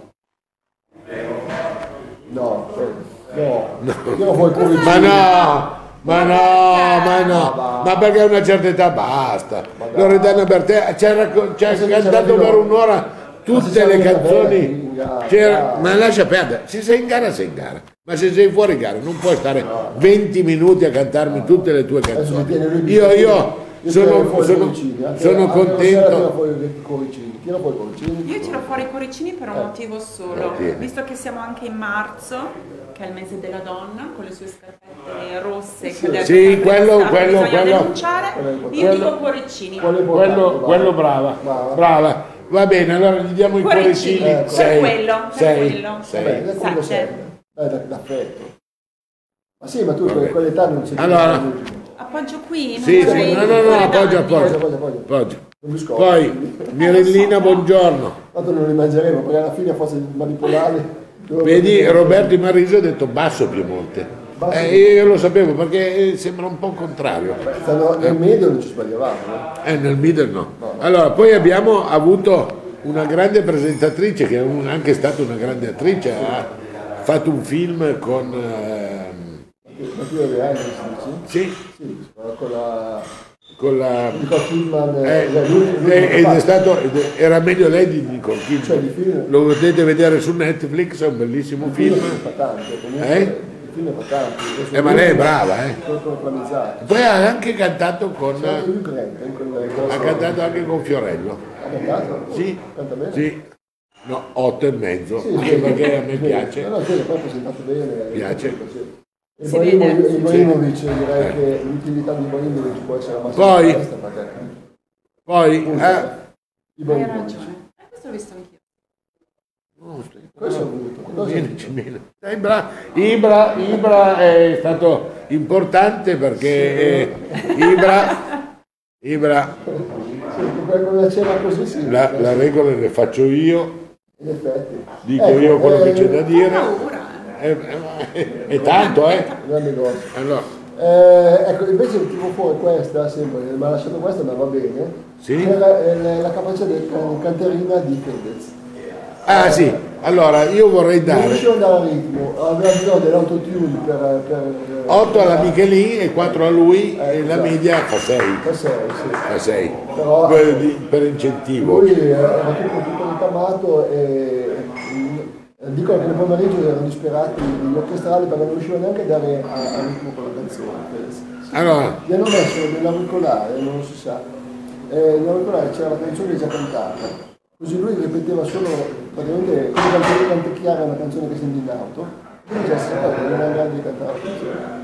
[SPEAKER 2] No, eh, no, tira fuori i cuoricini.
[SPEAKER 1] Ma no, ma no, ma no, ma perché a una certa età basta. Loredana Bertè ci ha racco- ci ha
[SPEAKER 2] Ma se
[SPEAKER 1] cantato
[SPEAKER 2] c'era
[SPEAKER 1] per
[SPEAKER 2] io-
[SPEAKER 1] un'ora
[SPEAKER 2] Ma
[SPEAKER 1] tutte
[SPEAKER 2] se
[SPEAKER 1] le
[SPEAKER 2] c'era io
[SPEAKER 1] canzoni.
[SPEAKER 2] in gara,
[SPEAKER 1] C'era-
[SPEAKER 2] dai.
[SPEAKER 1] ma lascia perdere, se sei in gara sei in gara, ma se sei fuori gara non puoi stare venti minuti a cantarmi tutte le tue
[SPEAKER 2] Adesso mi
[SPEAKER 1] canzoni.
[SPEAKER 2] tiene lui
[SPEAKER 1] Io,
[SPEAKER 2] io
[SPEAKER 1] io
[SPEAKER 2] tirerei
[SPEAKER 1] sono,
[SPEAKER 2] fuori i
[SPEAKER 1] sono,
[SPEAKER 2] cuoricini, anche-
[SPEAKER 1] sono
[SPEAKER 2] anche la sera Tira
[SPEAKER 1] contento.
[SPEAKER 2] fuori i cuoricini, tira fuori i cuoricini.
[SPEAKER 3] Io tiro fuori i cuoricini per un
[SPEAKER 2] Eh.
[SPEAKER 3] motivo solo,
[SPEAKER 1] Eh, tieni.
[SPEAKER 3] visto che siamo anche in marzo, che è il mese della donna, con le sue scarpette rosse
[SPEAKER 2] Sì,
[SPEAKER 3] che
[SPEAKER 1] sì,
[SPEAKER 3] adesso
[SPEAKER 1] quello-
[SPEAKER 3] bisogna
[SPEAKER 1] quello- quello-
[SPEAKER 3] denunciare,
[SPEAKER 2] quello è
[SPEAKER 3] io
[SPEAKER 2] importante.
[SPEAKER 3] dico cuoricini.
[SPEAKER 2] Quello è importante,
[SPEAKER 1] Quello,
[SPEAKER 2] va.
[SPEAKER 1] quello brava,
[SPEAKER 2] Brava.
[SPEAKER 1] brava. Va bene, allora gli diamo i
[SPEAKER 3] Cuoricini,
[SPEAKER 1] cuoricini.
[SPEAKER 2] per
[SPEAKER 1] sei,
[SPEAKER 3] quello, per
[SPEAKER 1] sei,
[SPEAKER 3] quello.
[SPEAKER 1] sei.
[SPEAKER 2] Vabbè, da comunque
[SPEAKER 3] Sette.
[SPEAKER 2] serve. Dai, da- d'affetto. Ma sì, ma tu
[SPEAKER 1] Vabbè.
[SPEAKER 2] per quell'età non sei
[SPEAKER 1] Allora,
[SPEAKER 2] più.
[SPEAKER 3] Appoggio qui? Non
[SPEAKER 1] Sì, sì,
[SPEAKER 3] vorrei
[SPEAKER 1] no, no, no,
[SPEAKER 3] fuori
[SPEAKER 1] appoggio,
[SPEAKER 3] danni.
[SPEAKER 1] appoggio.
[SPEAKER 2] Appoggio, appoggio.
[SPEAKER 1] Appoggio.
[SPEAKER 2] Non mi scopro.
[SPEAKER 1] Poi, Mirellina, buongiorno.
[SPEAKER 2] Tanto non li mangeremo perché alla fine forse manipolare.
[SPEAKER 1] Vedi, Roberto Imariso ha detto basso Piemonte.
[SPEAKER 2] Basso
[SPEAKER 1] Eh, io lo sapevo perché sembra un po' il contrario.
[SPEAKER 2] Stanno, nel medio non ci sbagliavamo. No?
[SPEAKER 1] Eh, nel middle no. Allora, poi abbiamo avuto una grande presentatrice che è un- anche stata una grande attrice, ha fatto un film con... ehm,
[SPEAKER 2] Mattia Reale, si dice?
[SPEAKER 1] sì,
[SPEAKER 2] Sì, con la...
[SPEAKER 1] con la...
[SPEAKER 2] Nicole Kidman,
[SPEAKER 1] eh,
[SPEAKER 2] eh, lui- lui-
[SPEAKER 1] eh, ed è
[SPEAKER 2] fatto.
[SPEAKER 1] stato, ed era meglio lei di Nicole Kidman.
[SPEAKER 2] Cioè, di film-
[SPEAKER 1] Lo potete vedere su Netflix, è un bellissimo
[SPEAKER 2] Il
[SPEAKER 1] film.
[SPEAKER 2] film è patante, comunque,
[SPEAKER 1] Eh?
[SPEAKER 2] il film è patante.
[SPEAKER 1] Eh, ma lei è brava, eh.
[SPEAKER 2] Conclamizzato.
[SPEAKER 1] Poi ha anche cantato con...
[SPEAKER 2] C'è anche lui Grant, in quel
[SPEAKER 1] ha cantato anche con Fiorello.
[SPEAKER 2] Ha cantato?
[SPEAKER 1] Sì,
[SPEAKER 2] Canta bene?
[SPEAKER 1] sì. No, otto e mezzo,
[SPEAKER 2] Sì,
[SPEAKER 1] anche
[SPEAKER 2] sì,
[SPEAKER 1] perché a me
[SPEAKER 2] sì.
[SPEAKER 1] piace.
[SPEAKER 2] No, no, sì, poi è presentato bene.
[SPEAKER 1] Piace.
[SPEAKER 2] E
[SPEAKER 3] Si
[SPEAKER 2] Ibrahimovic,
[SPEAKER 3] vede.
[SPEAKER 2] Ibrahimovic, direi che l'utilità di Ibrahimovic può essere la massima
[SPEAKER 1] Poi-
[SPEAKER 2] testa, perché
[SPEAKER 1] Poi,
[SPEAKER 2] appunto,
[SPEAKER 1] eh,
[SPEAKER 3] Hai
[SPEAKER 2] Ibrahimovic.
[SPEAKER 3] ragione. Eh, questo l'ho visto anch'io.
[SPEAKER 2] Questo è voluto. Cosa-
[SPEAKER 1] vieni, ci viene. Ibra, Ibra, Ibra è stato importante perché eh, Ibra, Ibra
[SPEAKER 2] Sì, con quella cena così sì.
[SPEAKER 1] la, la regola le faccio io,
[SPEAKER 2] In effetti.
[SPEAKER 1] dico
[SPEAKER 2] Ecco,
[SPEAKER 1] io quello che
[SPEAKER 2] eh,
[SPEAKER 1] c'è da dire.
[SPEAKER 3] Paura.
[SPEAKER 1] È, è- è tanto, eh?
[SPEAKER 2] grande cosa.
[SPEAKER 1] Allora,
[SPEAKER 2] Eh, ecco, invece tiro fuori questa, sempre, mi ha lasciato questa, ma va bene.
[SPEAKER 1] Sì.
[SPEAKER 2] È la, è la- la capacità del can- canterina di Fedez.
[SPEAKER 1] ah sì, allora io vorrei
[SPEAKER 2] Non
[SPEAKER 1] dare
[SPEAKER 2] riuscivo ad andare al ritmo, aveva bisogno dell'autotune per... per
[SPEAKER 1] otto alla Michelin e quattro a lui e la
[SPEAKER 2] esatto.
[SPEAKER 1] media fa sei.
[SPEAKER 2] Per sei, sì.
[SPEAKER 1] Fa sei.
[SPEAKER 2] Però-
[SPEAKER 1] Per, per incentivo.
[SPEAKER 2] Lui era tutto, tutto ricamato e mm, dicono che nel pomeriggio erano disperati gli orchestrali perché non riuscivano neanche a dare a, a ritmo con la canzone.
[SPEAKER 1] Allora,
[SPEAKER 2] Gli hanno messo nell'auricolare, non lo si sa, eh, nell'auricolare c'era la canzone già cantata, così lui ripeteva solo, praticamente come cantare canticchiare una canzone che senti in auto, quindi già si sapeva che non era in grado di cantare la canzone.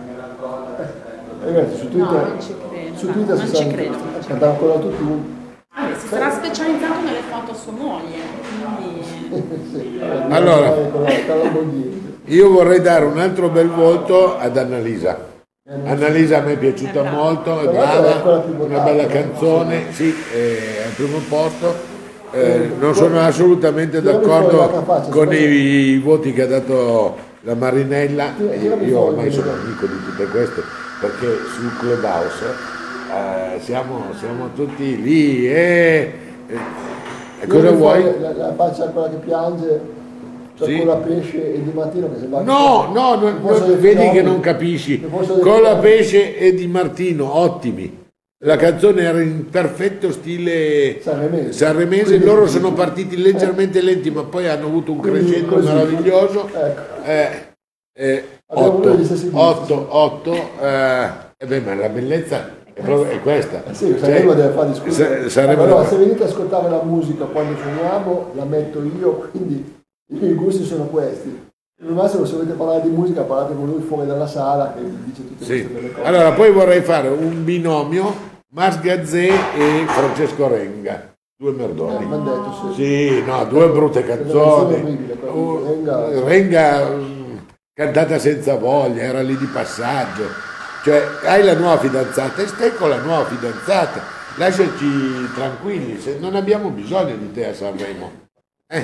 [SPEAKER 2] Eh, ragazzi, su Twitter,
[SPEAKER 3] No, non ci credo,
[SPEAKER 2] su
[SPEAKER 3] no,
[SPEAKER 2] Twitter
[SPEAKER 3] non
[SPEAKER 2] si
[SPEAKER 3] ci
[SPEAKER 2] sa
[SPEAKER 3] credo.
[SPEAKER 2] cantava con l'autotune.
[SPEAKER 3] Ah, si sarà specializzato nelle foto a sua moglie, quindi...
[SPEAKER 2] Sì,
[SPEAKER 1] Allora.
[SPEAKER 2] con la, con la Lamborghini.
[SPEAKER 1] io vorrei dare un altro bel volto ad Annalisa. Annalisa a me è piaciuta
[SPEAKER 3] È brava.
[SPEAKER 1] molto, è
[SPEAKER 2] Tra l'altro è quella
[SPEAKER 1] brava,
[SPEAKER 2] più
[SPEAKER 1] una
[SPEAKER 2] votata,
[SPEAKER 1] bella
[SPEAKER 2] no?
[SPEAKER 1] canzone, sì, è al primo posto. Eh, non sono assolutamente
[SPEAKER 2] Tirami fuori
[SPEAKER 1] d'accordo
[SPEAKER 2] l'altra faccia,
[SPEAKER 1] con
[SPEAKER 2] scusa.
[SPEAKER 1] i, i voti che ha dato la Marinella.
[SPEAKER 2] Tira-
[SPEAKER 1] Io,
[SPEAKER 2] tirami
[SPEAKER 1] io
[SPEAKER 2] fuori
[SPEAKER 1] ormai
[SPEAKER 2] quello
[SPEAKER 1] sono
[SPEAKER 2] che-
[SPEAKER 1] amico di tutte queste perché sul Clubhouse eh, siamo, siamo tutti lì e, e- e cosa
[SPEAKER 2] Tirami
[SPEAKER 1] vuoi?
[SPEAKER 2] fuori La, la faccia quella che piange, cioè
[SPEAKER 1] Sì.
[SPEAKER 2] con la pesce e Di Martino che sembra...
[SPEAKER 1] No, no, no,
[SPEAKER 2] che fossero
[SPEAKER 1] no,
[SPEAKER 2] dei
[SPEAKER 1] vedi che
[SPEAKER 2] fenomeni.
[SPEAKER 1] non capisci.
[SPEAKER 2] Che fossero dei
[SPEAKER 1] Con la
[SPEAKER 2] fenomeni.
[SPEAKER 1] pesce e Di Martino, ottimi. La canzone era in perfetto stile
[SPEAKER 2] Sanremese.
[SPEAKER 1] sanremese,
[SPEAKER 2] Quindi-
[SPEAKER 1] loro sono partiti leggermente lenti, ma poi hanno avuto un
[SPEAKER 2] Quindi
[SPEAKER 1] crescendo
[SPEAKER 2] così.
[SPEAKER 1] meraviglioso.
[SPEAKER 2] Ecco.
[SPEAKER 1] Eh, eh,
[SPEAKER 2] Abbiamo
[SPEAKER 1] otto,
[SPEAKER 2] uno degli stessi gusti.
[SPEAKER 1] otto, otto, eh, eh beh, ma la bellezza è, proprio, è questa.
[SPEAKER 2] Eh sì, Sanremo deve far discutere.
[SPEAKER 1] Sa- Sanremo
[SPEAKER 2] allora,
[SPEAKER 1] deve-
[SPEAKER 2] se venite ad ascoltare la musica quando suoniamo, la metto io, quindi i miei gusti sono questi. Al massimo, se volete parlare di musica, parlate con lui fuori dalla sala che vi dice tutte
[SPEAKER 1] Sì.
[SPEAKER 2] queste belle cose.
[SPEAKER 1] Allora, poi vorrei fare un binomio, Mars Gazzè e Francesco Renga, due merdoni.
[SPEAKER 2] Mi hanno detto, sì.
[SPEAKER 1] Sì, no, due brutte
[SPEAKER 2] Delle
[SPEAKER 1] canzoni.
[SPEAKER 2] canzoni orribili, quelle di
[SPEAKER 1] Uh,
[SPEAKER 2] Renga.
[SPEAKER 1] Renga mm, cantata senza voglia, era lì di passaggio. Cioè, hai la nuova fidanzata e stai con la nuova fidanzata. Lasciaci tranquilli, se non abbiamo bisogno di te a Sanremo. Eh,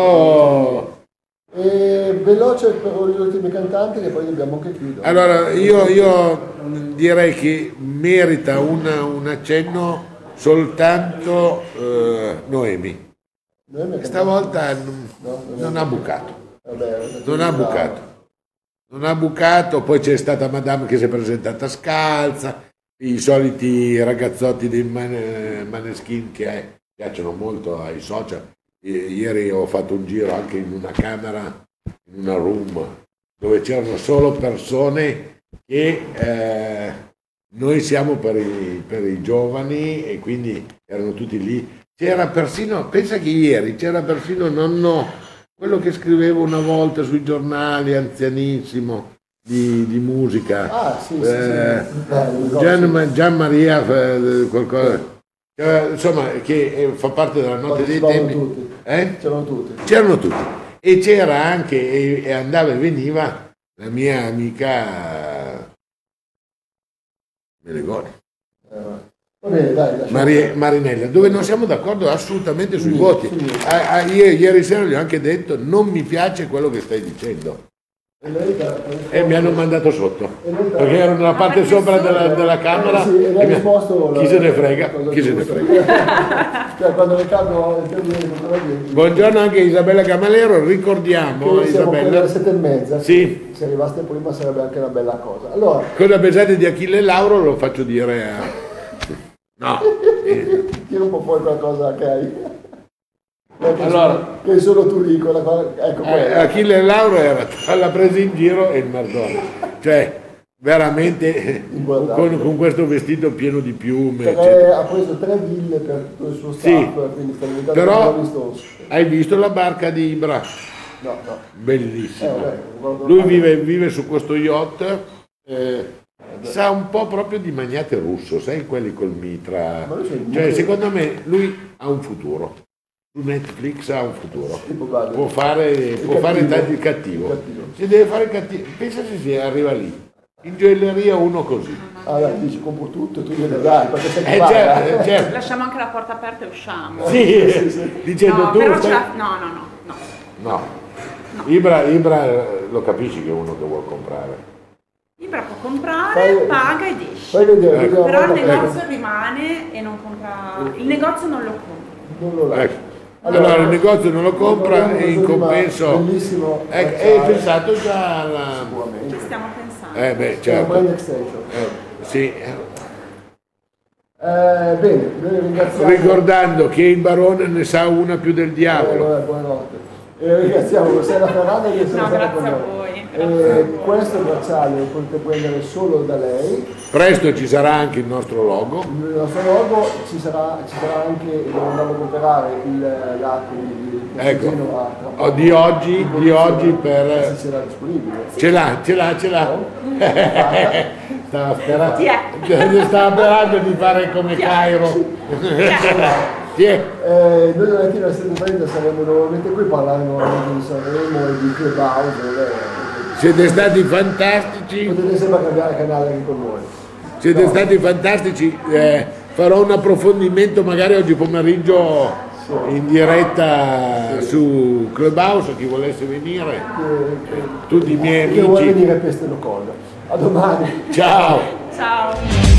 [SPEAKER 1] oh.
[SPEAKER 2] E veloce per gli ultimi cantanti che poi dobbiamo anche chiudere.
[SPEAKER 1] Allora, io, io direi che merita una- un accenno soltanto eh, Noemi.
[SPEAKER 2] Noi abbiamo
[SPEAKER 1] Stavolta non,
[SPEAKER 2] No, non è-
[SPEAKER 1] non ha bucato.
[SPEAKER 2] Vabbè,
[SPEAKER 1] Non ha bucato. Non ha bucato, poi c'è stata Madame che si è presentata scalza, i soliti ragazzotti dei Man- Maneskin che eh, piacciono molto ai social. I- Ieri ho fatto un giro anche in una camera, in una room, dove c'erano solo persone che eh, noi siamo per i, per i giovani e quindi erano tutti lì. C'era persino, pensa che ieri c'era persino nonno, quello che scrivevo una volta sui giornali, anzianissimo, di, di musica.
[SPEAKER 2] Ah, sì, sì,
[SPEAKER 1] Eh,
[SPEAKER 2] sì. Eh, mi ricordo,
[SPEAKER 1] Gian, Gian Maria, eh, qualcosa, eh, insomma, che eh, fa parte della notte dei
[SPEAKER 2] Partecipavano
[SPEAKER 1] tempi.
[SPEAKER 2] tutti.
[SPEAKER 1] Eh?
[SPEAKER 2] C'erano tutti.
[SPEAKER 1] C'erano tutti. E c'era anche, e, e andava e veniva la mia amica Melegoni.
[SPEAKER 2] Eh, va bene, dai, lasciamo
[SPEAKER 1] Mari-
[SPEAKER 2] stare.
[SPEAKER 1] Marinella, dove non siamo d'accordo assolutamente sui
[SPEAKER 2] Sì,
[SPEAKER 1] voti.
[SPEAKER 2] sì.
[SPEAKER 1] Ah, ah, ieri, ieri sera gli ho anche detto non mi piace quello che stai dicendo.
[SPEAKER 2] E lei ha
[SPEAKER 1] E mi hanno mandato sotto,
[SPEAKER 2] E lei-
[SPEAKER 1] perché ero nella parte
[SPEAKER 3] perché
[SPEAKER 1] sopra
[SPEAKER 3] solo-
[SPEAKER 1] della, della camera.
[SPEAKER 2] Sì, e lei ha
[SPEAKER 1] e mi-
[SPEAKER 2] risposto la-
[SPEAKER 1] chi se ne frega,
[SPEAKER 2] la cosa
[SPEAKER 1] chi se ne
[SPEAKER 2] giusta.
[SPEAKER 1] frega.
[SPEAKER 2] Cioè, quando Riccardo interviene con la gente,
[SPEAKER 1] Buongiorno anche a Isabella Camalero, ricordiamo
[SPEAKER 2] che siamo qui alle
[SPEAKER 1] Isabella,
[SPEAKER 2] sette e mezza.
[SPEAKER 1] Sì.
[SPEAKER 2] Se arrivaste prima sarebbe anche una bella cosa. Allora,
[SPEAKER 1] cosa pensate di Achille Lauro? Lo faccio dire a... No. Eh,
[SPEAKER 2] tira un po' fuori qualcosa che hai. Eh, che
[SPEAKER 1] Allora.
[SPEAKER 2] solo- che solo tu dico, la cosa- ecco
[SPEAKER 1] eh,
[SPEAKER 2] quella.
[SPEAKER 1] Achille Lauro era tra la presa in giro e il Mardone, cioè veramente
[SPEAKER 2] Inguardabile.
[SPEAKER 1] con, con questo vestito pieno di piume,
[SPEAKER 2] Tre-
[SPEAKER 1] eccetera.
[SPEAKER 2] ha preso tre ville per tutto il suo staff,
[SPEAKER 1] Sì.
[SPEAKER 2] quindi sta diventando
[SPEAKER 1] Però
[SPEAKER 2] un visto.
[SPEAKER 1] hai visto la barca di Ibra?
[SPEAKER 2] No, no.
[SPEAKER 1] Bellissima.
[SPEAKER 2] Eh, vabbè, guardo-
[SPEAKER 1] Lui vive, vive su questo yacht, eh, sa un po' proprio di magnate russo, sai quelli col mitra.
[SPEAKER 2] Ma lui c'è il
[SPEAKER 1] Cioè,
[SPEAKER 2] mitra-
[SPEAKER 1] secondo me lui ha un futuro. Su Netflix ha un futuro.
[SPEAKER 2] Tipo, guarda.
[SPEAKER 1] Può fare, può
[SPEAKER 2] cattivo.
[SPEAKER 1] fare tanti il cattivo.
[SPEAKER 2] Il cattivo.
[SPEAKER 1] Si deve fare il cattivo. Pensa se si arriva lì. In gioielleria uno così.
[SPEAKER 2] Ah, dai, dici compro tutto e tu gliene dai, perché sei
[SPEAKER 1] Eh,
[SPEAKER 2] che
[SPEAKER 1] certo, eh, certo.
[SPEAKER 3] Lasciamo anche la porta aperta e usciamo.
[SPEAKER 1] Sì,
[SPEAKER 2] sì, sì.
[SPEAKER 1] dicendo
[SPEAKER 3] No,
[SPEAKER 1] tu.
[SPEAKER 3] però ce
[SPEAKER 1] stai-
[SPEAKER 3] la- no, no, no, no.
[SPEAKER 1] No. Ibra, Ibra eh, lo capisci che è uno che vuole comprare.
[SPEAKER 3] Ibra può comprare,
[SPEAKER 2] Fai-
[SPEAKER 3] paga ed
[SPEAKER 2] Fai
[SPEAKER 3] esce.
[SPEAKER 2] vedere,
[SPEAKER 1] Ecco.
[SPEAKER 2] vediamo
[SPEAKER 3] Però il
[SPEAKER 2] una volta-
[SPEAKER 3] negozio rimane e non compra. Il negozio non lo compra.
[SPEAKER 2] non lo lascio.
[SPEAKER 1] Ecco. Allora il negozio non lo compra
[SPEAKER 2] Guardiamo
[SPEAKER 1] e in
[SPEAKER 2] cosa rimane.
[SPEAKER 1] compenso.
[SPEAKER 2] Bellissimo.
[SPEAKER 1] Ecco,
[SPEAKER 2] bracciale,
[SPEAKER 1] hai pensato già alla.
[SPEAKER 2] Sicuramente.
[SPEAKER 3] Ci stiamo pensando.
[SPEAKER 1] Eh beh,
[SPEAKER 2] C'è una brand
[SPEAKER 1] certo.
[SPEAKER 2] extension.
[SPEAKER 1] Eh, sì.
[SPEAKER 2] Eh, bene, noi ringraziamo.
[SPEAKER 1] Ricordando che il barone ne sa una più del
[SPEAKER 2] Eh,
[SPEAKER 1] diavolo.
[SPEAKER 2] vabbè, buonanotte. E ringraziamo Rossella Ferranda di essere
[SPEAKER 3] No,
[SPEAKER 2] stata
[SPEAKER 3] grazie
[SPEAKER 2] con
[SPEAKER 3] a
[SPEAKER 2] noi.
[SPEAKER 3] voi,
[SPEAKER 2] Eh,
[SPEAKER 3] grazie a voi.
[SPEAKER 2] questo bracciale lo potete prendere solo da lei.
[SPEAKER 1] Presto ci sarà anche il nostro logo.
[SPEAKER 2] Il nostro logo ci sarà, ci sarà anche, lo andiamo a comprare il latte di, di
[SPEAKER 1] Ecco.
[SPEAKER 2] Genova tra
[SPEAKER 1] Oh, di oggi, di oggi
[SPEAKER 2] se
[SPEAKER 1] per.
[SPEAKER 2] sarà disponibile.
[SPEAKER 1] Ce l'ha, ce l'ha, ce l'ha. Stava sperando.
[SPEAKER 3] Chi è?
[SPEAKER 1] Stava sperando di fare come Cairo. Chi è?
[SPEAKER 2] Eh, noi domani mattina alle sette e trenta saremo nuovamente qui a parlare nuovamente di Sanremo e di Clubhouse. eh.
[SPEAKER 1] Siete stati fantastici.
[SPEAKER 2] Potete sempre cambiare canale anche con noi.
[SPEAKER 1] Siete
[SPEAKER 2] No.
[SPEAKER 1] stati fantastici. Eh, farò un approfondimento magari oggi pomeriggio in diretta su Clubhouse, chi volesse venire.
[SPEAKER 2] Che, che,
[SPEAKER 1] Tutti i miei
[SPEAKER 2] che vuole
[SPEAKER 1] amici.
[SPEAKER 2] venire peste lo collo. A domani.
[SPEAKER 1] Ciao.
[SPEAKER 3] Ciao.